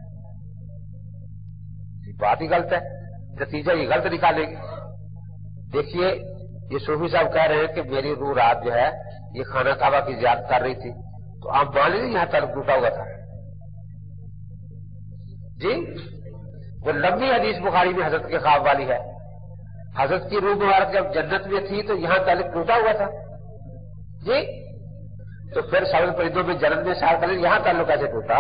بات ہی غلط ہے، نتیجہ یہ غلط نکالیں گے۔ دیکھیے یہ صوفی صاحب کہہ رہے ہیں کہ میری روح رات جو ہے یہ खाना काबा की ज़ियारत कर रही थी, तो आप मान लीजिए यहाँ ताल्लुक टूटा हुआ था जी। वो लंबी हदीस बुखारी में हजरत के ख्वाब वाली है, हजरत की रूह मुबारक जब जन्नत में थी तो यहाँ ताल्लुक टूटा हुआ था जी। तो फिर सवल परिंदों में जन्नत में सार कर यहाँ ताल्लुक कैसे टूटा?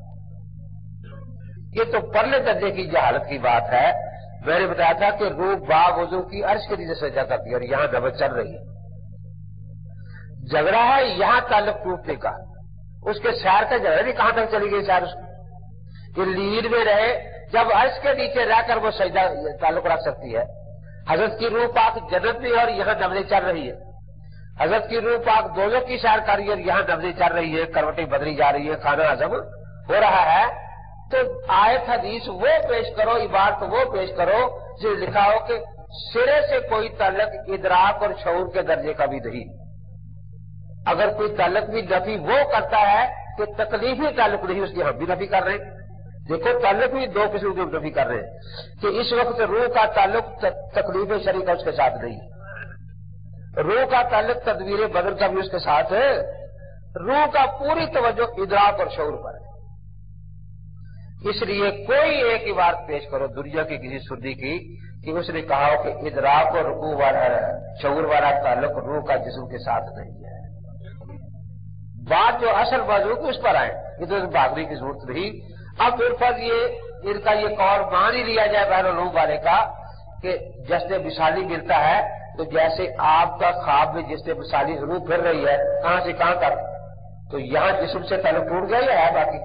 ये तो परले दर्जे की जहालत की बात है। मैंने बताया था कि रूह बावजू की अर्श के नीचे सजा करती है और यहाँ नबज चल रही है। झगड़ा है यहाँ ताल्लुक टूटने का, उसके शार का झगड़ा नहीं, कहां तक चली गई शार उसकी? ये लीड में रहे, जब अर्श के नीचे रहकर वो सजदा ताल्लुक रख सकती है। हजरत की रूह पाक जन्नत में और यहाँ नबजें चल रही है। हजरत की रूह पाक दोनों की शार कर रही है और यहाँ नबजें चल रही है, करवटें बदली जा रही है, खाना हजम हो रहा है। तो आयत हदीस वो पेश करो, इबारत वो पेश करो जो लिखा हो कि सिरे से कोई ताल्लुक इदराक और शऊर के दर्जे का भी नहीं। अगर कोई ताल्लुक भी नफी वो करता है कि तकलीफी ताल्लुक नहीं, उसकी हम भी नफी कर रहे हैं। देखो ताल्लुक भी दो किस्म के नफी कर रहे हैं कि इस वक्त रूह का ताल्लुक तकलीफ शरीका उसके साथ नहीं, रूह का ताल्लुक तदबीर बदर का भी उसके साथ है, रूह का पूरी तवज्जो इदराक और शऊर पर है। इसलिए कोई एक इबारत पेश करो दुनिया की किसी सुन्नी की कि उसने कहा हो कि इदराक और रुकू वाला शऊर वाला ताल्लुक रूह का जिस्म के साथ नहीं है। बात जो असल बाजू की उस पर आए, इधर भागने की जरूरत नहीं। अब फिर पर ये इनका ये कौर मान ही लिया जाए बहरलूम वाले का कि जैसे मिसाली मिलता है, तो जैसे आपका ख्वाब में जिससे मिसाली रूह फिर रही है कहां से कहां तक, तो यहां जिस्म से ताल्लुक टूट गया या है बाकी?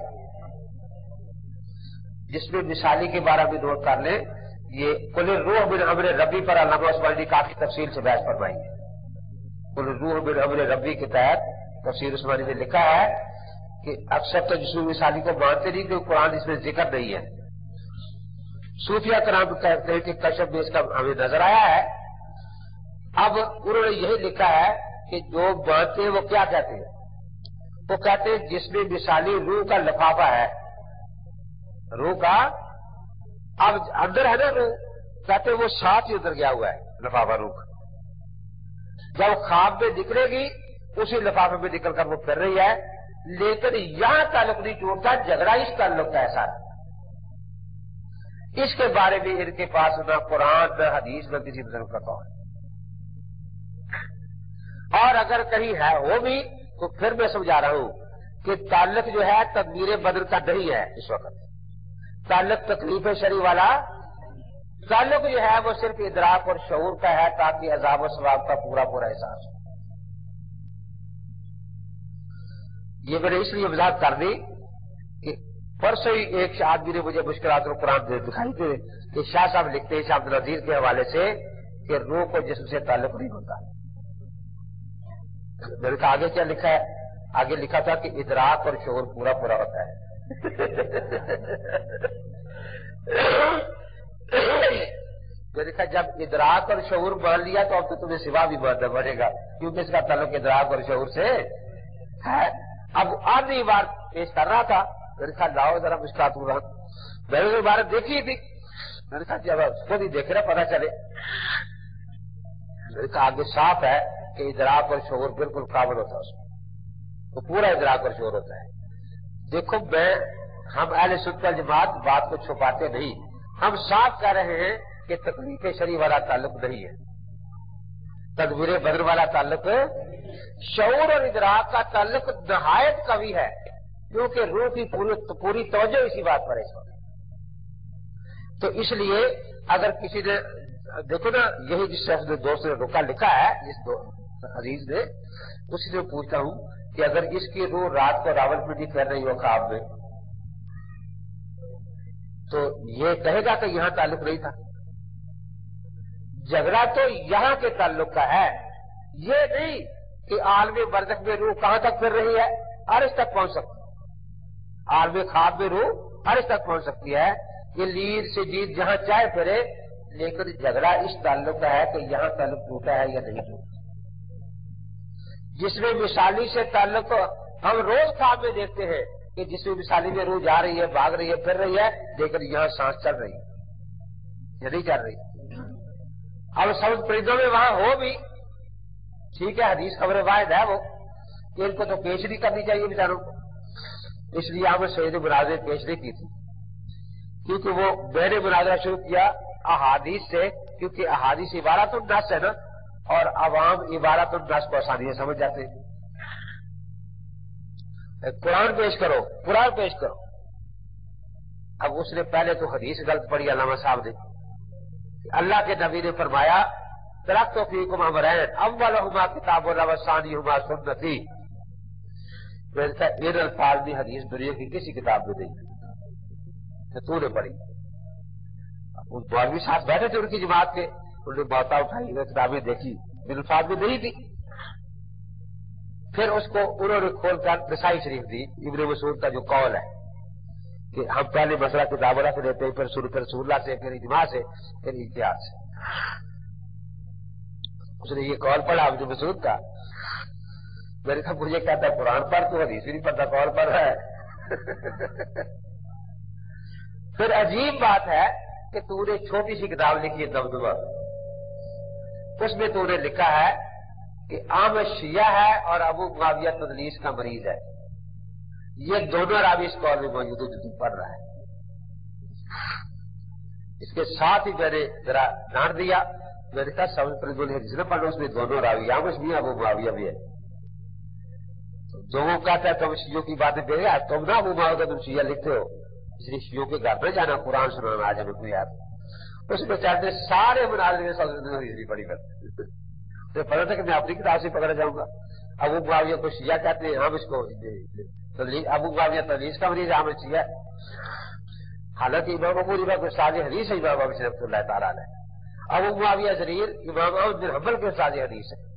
जिसमें मिसाली के बारे में नोट कर ले, ये कुल रूह बिन अमर रब्बी पर अल्लामा उस्मानी ने काफी तफसील से बहस फरमाई है। कुल रूह बिन अमर रब्बी के तहत तफसीर उस्मानी ने लिखा है कि अक्सर तो जिसमें मिसाली को मानते नहीं कि कुरान इसमें जिक्र नहीं है। सूफिया कराम कहते हैं कि कशफ में इसका हमें नजर आया है। अब उन्होंने यही लिखा है कि जो मानते हैं वो क्या कहते हैं, वो कहते हैं जिसमें मिसाली रूह का लिफाफा है, रूह का अब अंदर है ना रूह, कहते वो साथ ही अंदर गया हुआ है लिफाफा रूह का। जब ख्वाब में निकलेगी उसी लिफाफे में निकल कर वो फिर रही है, लेकिन यहां ताल्लुक नहीं टूटता, झगड़ा इस ताल्लुक का है सारा। इसके बारे में इनके पास न कुरान न हदीस न किसी बुजुर्ग का कौल, और अगर कहीं है वो भी तो फिर मैं समझा रहा हूं कि ताल्लुक जो है तदबीर बदर का नहीं है। इस वक्त ताल्लुक तकलीफ शरी वाला ताल्लुक जो है वो सिर्फ इदराक और शऊर का है, ताकि अजाब और सवाब का पूरा पूरा एहसास हो। ये मैंने इसलिए वजाहत कर दी कि परसों ही एक आदमी ने मुझे मुश्किलात और कुरान दिखाई थे कि शाह साहब लिखते हैं शाह अब्दुल अजीज के हवाले से कि रूह को जिस्म से ताल्लुक नहीं होता। मैंने कहा आगे क्या लिखा है? आगे लिखा था कि इदराक और शऊर पूरा पूरा होता है। मैंने कहा जब इदराक और शऊर मान लिया तो अब तो तुम्हें सिवा भी मानना पड़ेगा, क्योंकि इसका ताल्लुक इदराक और शऊर से है। अब आधी बार पेश कर रहा था, मैंने कहा लाओ जरा मुश्किल हुआ, मैंने तो इबारत देखी थी, मैंने कहा जब उसको नहीं देख रहा पता चले। मैंने कहा आगे साफ है कि इदराक और शऊर बिल्कुल काबिल होता है, उसमें तो पूरा इदराक और शऊर होता है। देखो मैं हम अहले सुन्नत वल जमात बात को छुपाते नहीं, हम साफ कह रहे हैं कि तकलीफ शरी वाला ताल्लुक नहीं है, तदबीर बदर वाला ताल्लुक, शऊर और इदराक का ताल्लुक नहायत कवी है, क्योंकि रूह की पूरी पूरी तवज्जो इसी बात पर है। तो इसलिए अगर किसी ने देखो ना, यही जिस दोस्त ने रुका लिखा है इस दो अजीज ने, उसी से पूछता हूं कि अगर इसकी रूह रात को रावलपिंडी कर रही हो ख्वाब में, तो ये कहेगा कि यहां ताल्लुक नहीं था। झगड़ा तो यहां के ताल्लुक का है, ये नहीं कि आलम बरज़ख में रूह कहां तक फिर रही है, अर्श तक पहुंच सकती है। आलम ख्वाब में रूह अर्श तक पहुंच सकती है, ये लीद से जीत जहां चाहे फिरे, लेकिन झगड़ा इस ताल्लुक का है कि यहां ताल्लुक टूटा है या नहीं टूटा। जिसमें मिसाली से ताल्लुक हम रोज ख्वाब में देखते हैं कि जिसमें मिसाली में रूह जा रही है, भाग रही है, फिर रही है, लेकिन यहां सांस चल रही है या नहीं चल रही। अब सब परिंदों में वहां हो भी ٹھیک ہے حدیث خبر واحد ہے وہ، ان کو تو پیش نہیں کرنی چاہیے بیچاروں کو، اس لیے آپ نے سید مناظر پیش نہیں کی تھی، کیونکہ وہ میں نے مناظرہ شروع کیا احادیث سے، کیونکہ احادیث عبارت النص ہے نا، اور عوام عبارت النص کو آسانی سے سمجھ جاتے ہیں۔ قرآن پیش کرو، قرآن پیش کرو۔ اب اس نے پہلے تو حدیث غلط پڑھی علامہ صاحب نے، اللہ کے نبی نے فرمایا ترکت فیکم امرین اولہما کتاب اللہ وثانیہما سنتی، میں نے کہا ان الفاظ میں حدیث دنیا کی کسی کتاب میں نہیں تو تو نے پڑھی۔ ان مولوی ساتھ بیٹھے تھے ان کی جماعت کے، انہوں نے بہتا اٹھائی کتابیں دیکھی، ان الفاظ میں نہیں تھی۔ پھر اس کو انہوں نے کھول کر نسائی شریف دی، ابن مسعود کا جو قول ہے کہ ہم پہلے مسئلہ کتاب اللہ سے لیتے ہیں، پھر سن کر رسول اللہ سے، پھر اجماع سے، پھر اجتہاد سے۔ اس نے یہ قول پڑھا ابن مسعود کا، میں نے کہا مجھے کہتا ہے قرآن پڑھ تو حدیث بھی نہیں پڑھتا، قول پڑھ رہا ہے۔ پھر عجیب بات ہے کہ تو نے چھوٹی سی کتاب لکھی ہے دمدمہ، اس میں تو نے لکھا ہے کہ عام شیعہ ہے اور ابو معاویہ تدلیس کا مریض ہے، یہ دونوں راوی اس قول میں موجود ہے جو تو پڑھ رہا ہے۔ اس کے ساتھ ہی میں نے ذرا ڈانٹ دیا، میں نے کہا سمجھ پر جو حدیث نہ پڑھو، اس میں دونوں راوی عامش بھی ہے ابو معاویہ بھی ہے۔ جو وہ کہتا ہے تم شیعوں کی باتیں دے گا، تم نہ ابو معاویہ تم شیعہ لکھتے ہو، اس لیے شیعوں کے گھر پہ جانا قرآن سنانا آج ہمیں کوئی یاد۔ اس میں چاہتے سارے مناظر میں حدیث پڑھی کرتے، تو پتا تھا کہ میں اپنی کتاب سے پکڑا جاؤں گا۔ ابو معاویہ کو شیعہ کہتے ہیں، ہم اس کو ابو معاویہ تدلیس کا مریض عام شیعہ، حالانکہ امام ابو حنیفہ کے استاد حدیث ہے امام ابو رحمۃ اللہ تعالیٰ علیہ، ابو معاویہ ضریر امام احمد بن حنبل کے استاد حدیث ہے،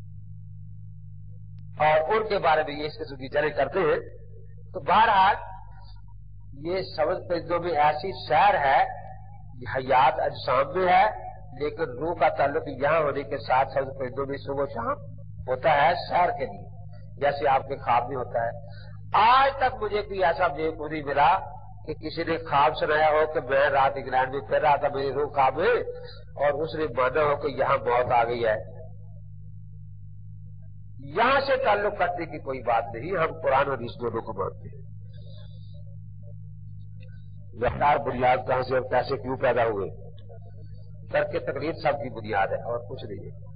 اور ان کے بارے میں یہ اس قسم کی چرچا کرتے ہیں۔ تو بہرحال یہ سبز پرندوں میں ایسی سیر ہے، حیات اجسام میں ہے، لیکن روح کا تعلق یہاں ہونے کے ساتھ سبز پرندوں میں صبح و شام ہوتا ہے سیر کے لیے، جیسے آپ کے خواب میں ہوتا ہے۔ آج تک مجھے کوئی ایسا بیوقوف نہیں ملا کہ کسی نے خواب سنایا ہو کہ میں رات انگلینڈ میں پھر رہا تھا، میری روح خواب میں، اور اس نے مانا ہو کہ یہاں موت آ گئی ہے۔ یہاں سے تعلق کرنے کی کوئی بات نہیں، ہم قرآن اور حدیث دونوں کو مانتے ہیں۔ وقار بنیاد کہاں سے اور کیسے کیوں پیدا ہوئے، ترک تقلید سب کی بنیاد ہے اور کچھ نہیں ہے۔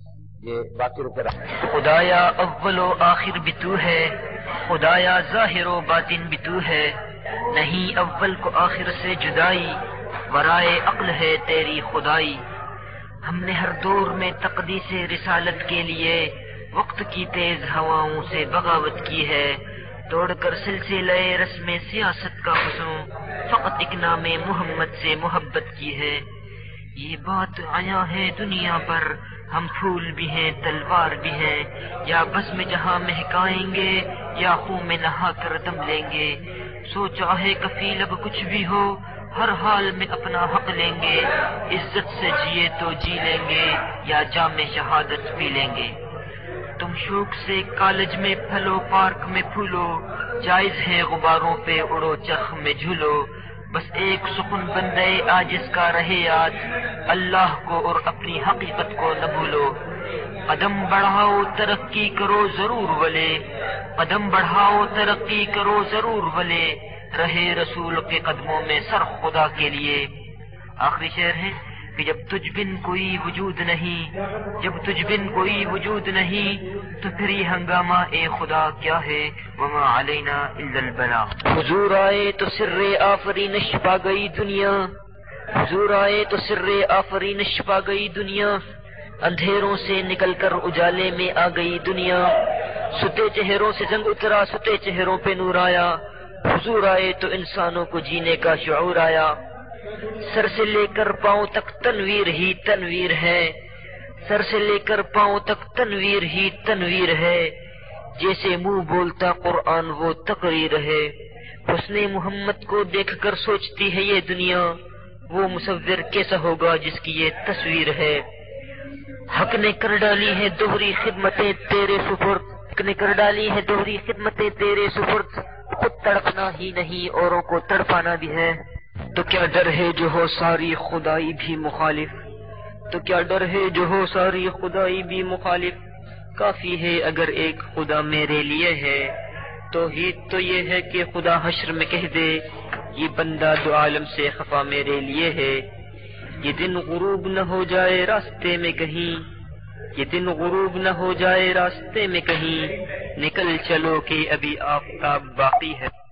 یہ باقی رکے رہا خدایا اول و آخر بھی تو ہے، خدایا ظاہر و باطن بھی تو ہے، نہیں اول کو آخر سے جدائی، ورائے عقل ہے تیری خدائی۔ ہم نے ہر دور میں تقدیس رسالت کے لیے وقت کی تیز ہواؤں سے بغاوت کی ہے، توڑ کر سلسلے رسم سیاست کا حسن، فقط ایک نام محمد سے محبت کی ہے۔ یہ بات آیا ہے دنیا پر، ہم پھول بھی ہیں تلوار بھی ہیں، یا بس میں جہاں مہکائیں گے یا خون میں نہا کر دم لیں گے۔ سو چاہے کفیل اب کچھ بھی ہو، ہر حال میں اپنا حق لیں گے، عزت سے جیے تو جی لیں گے یا جام شہادت پی لیں گے۔ تم شوق سے کالج میں پھلو پارک میں پھولو، جائز ہے غباروں پہ اڑو چرخ میں جھولو، بس ایک سکون بندے عاجز کا رہے یاد، اللہ کو اور اپنی حقیقت کو نہ بھولو۔ قدم بڑھاؤ ترقی کرو ضرور ولے، قدم بڑھاؤ ترقی کرو ضرور ولے، رہے رسول کے قدموں میں سر خدا کے لیے۔ آخری شعر ہے کہ جب تجھ بن کوئی وجود نہیں، جب تجھ بن کوئی وجود نہیں، تو پھر یہ ہنگامہ اے خدا کیا ہے، وما علینا الا البلاغ۔ حضور آئے تو سر آفرینش پا گئی دنیا، حضور آئے تو سر آفرینش پا گئی دنیا، اندھیروں سے نکل کر اجالے میں آ گئی دنیا، ستے چہروں سے زنگ اترا ستے چہروں پہ نور آیا، حضور آئے تو انسانوں کو جینے کا شعور آیا۔ سر سے لے کر پاؤں تک تنویر ہی تنویر ہے، سر سے لے کر پاؤں تک تنویر ہی تنویر ہے، جیسے منہ بولتا قرآن وہ تقریر ہے۔ حسن محمد کو دیکھ کر سوچتی ہے یہ دنیا، وہ مصور کیسا ہوگا جس کی یہ تصویر ہے۔ حق نے کر ڈالی ہے دوہری خدمتیں تیرے سپرد، حق نے کر ڈالی ہے دوہری خدمتیں تیرے سپرد، خود تڑپنا ہی نہیں اوروں کو تڑپانا بھی ہے۔ تو کیا ڈر ہے جو ہو ساری خدائی بھی مخالف، تو کیا ڈر ہے جو ہو ساری خدائی بھی مخالف، کافی ہے اگر ایک خدا میرے لیے ہے، توحید تو یہ ہے کہ خدا حشر میں کہہ دے یہ بندہ دو عالم سے خفا میرے لیے ہے۔ یہ دن غروب نہ ہو جائے راستے میں کہیں، یہ دن غروب نہ ہو جائے راستے میں کہیں، نکل چلو کہ ابھی آفتاب باقی ہے۔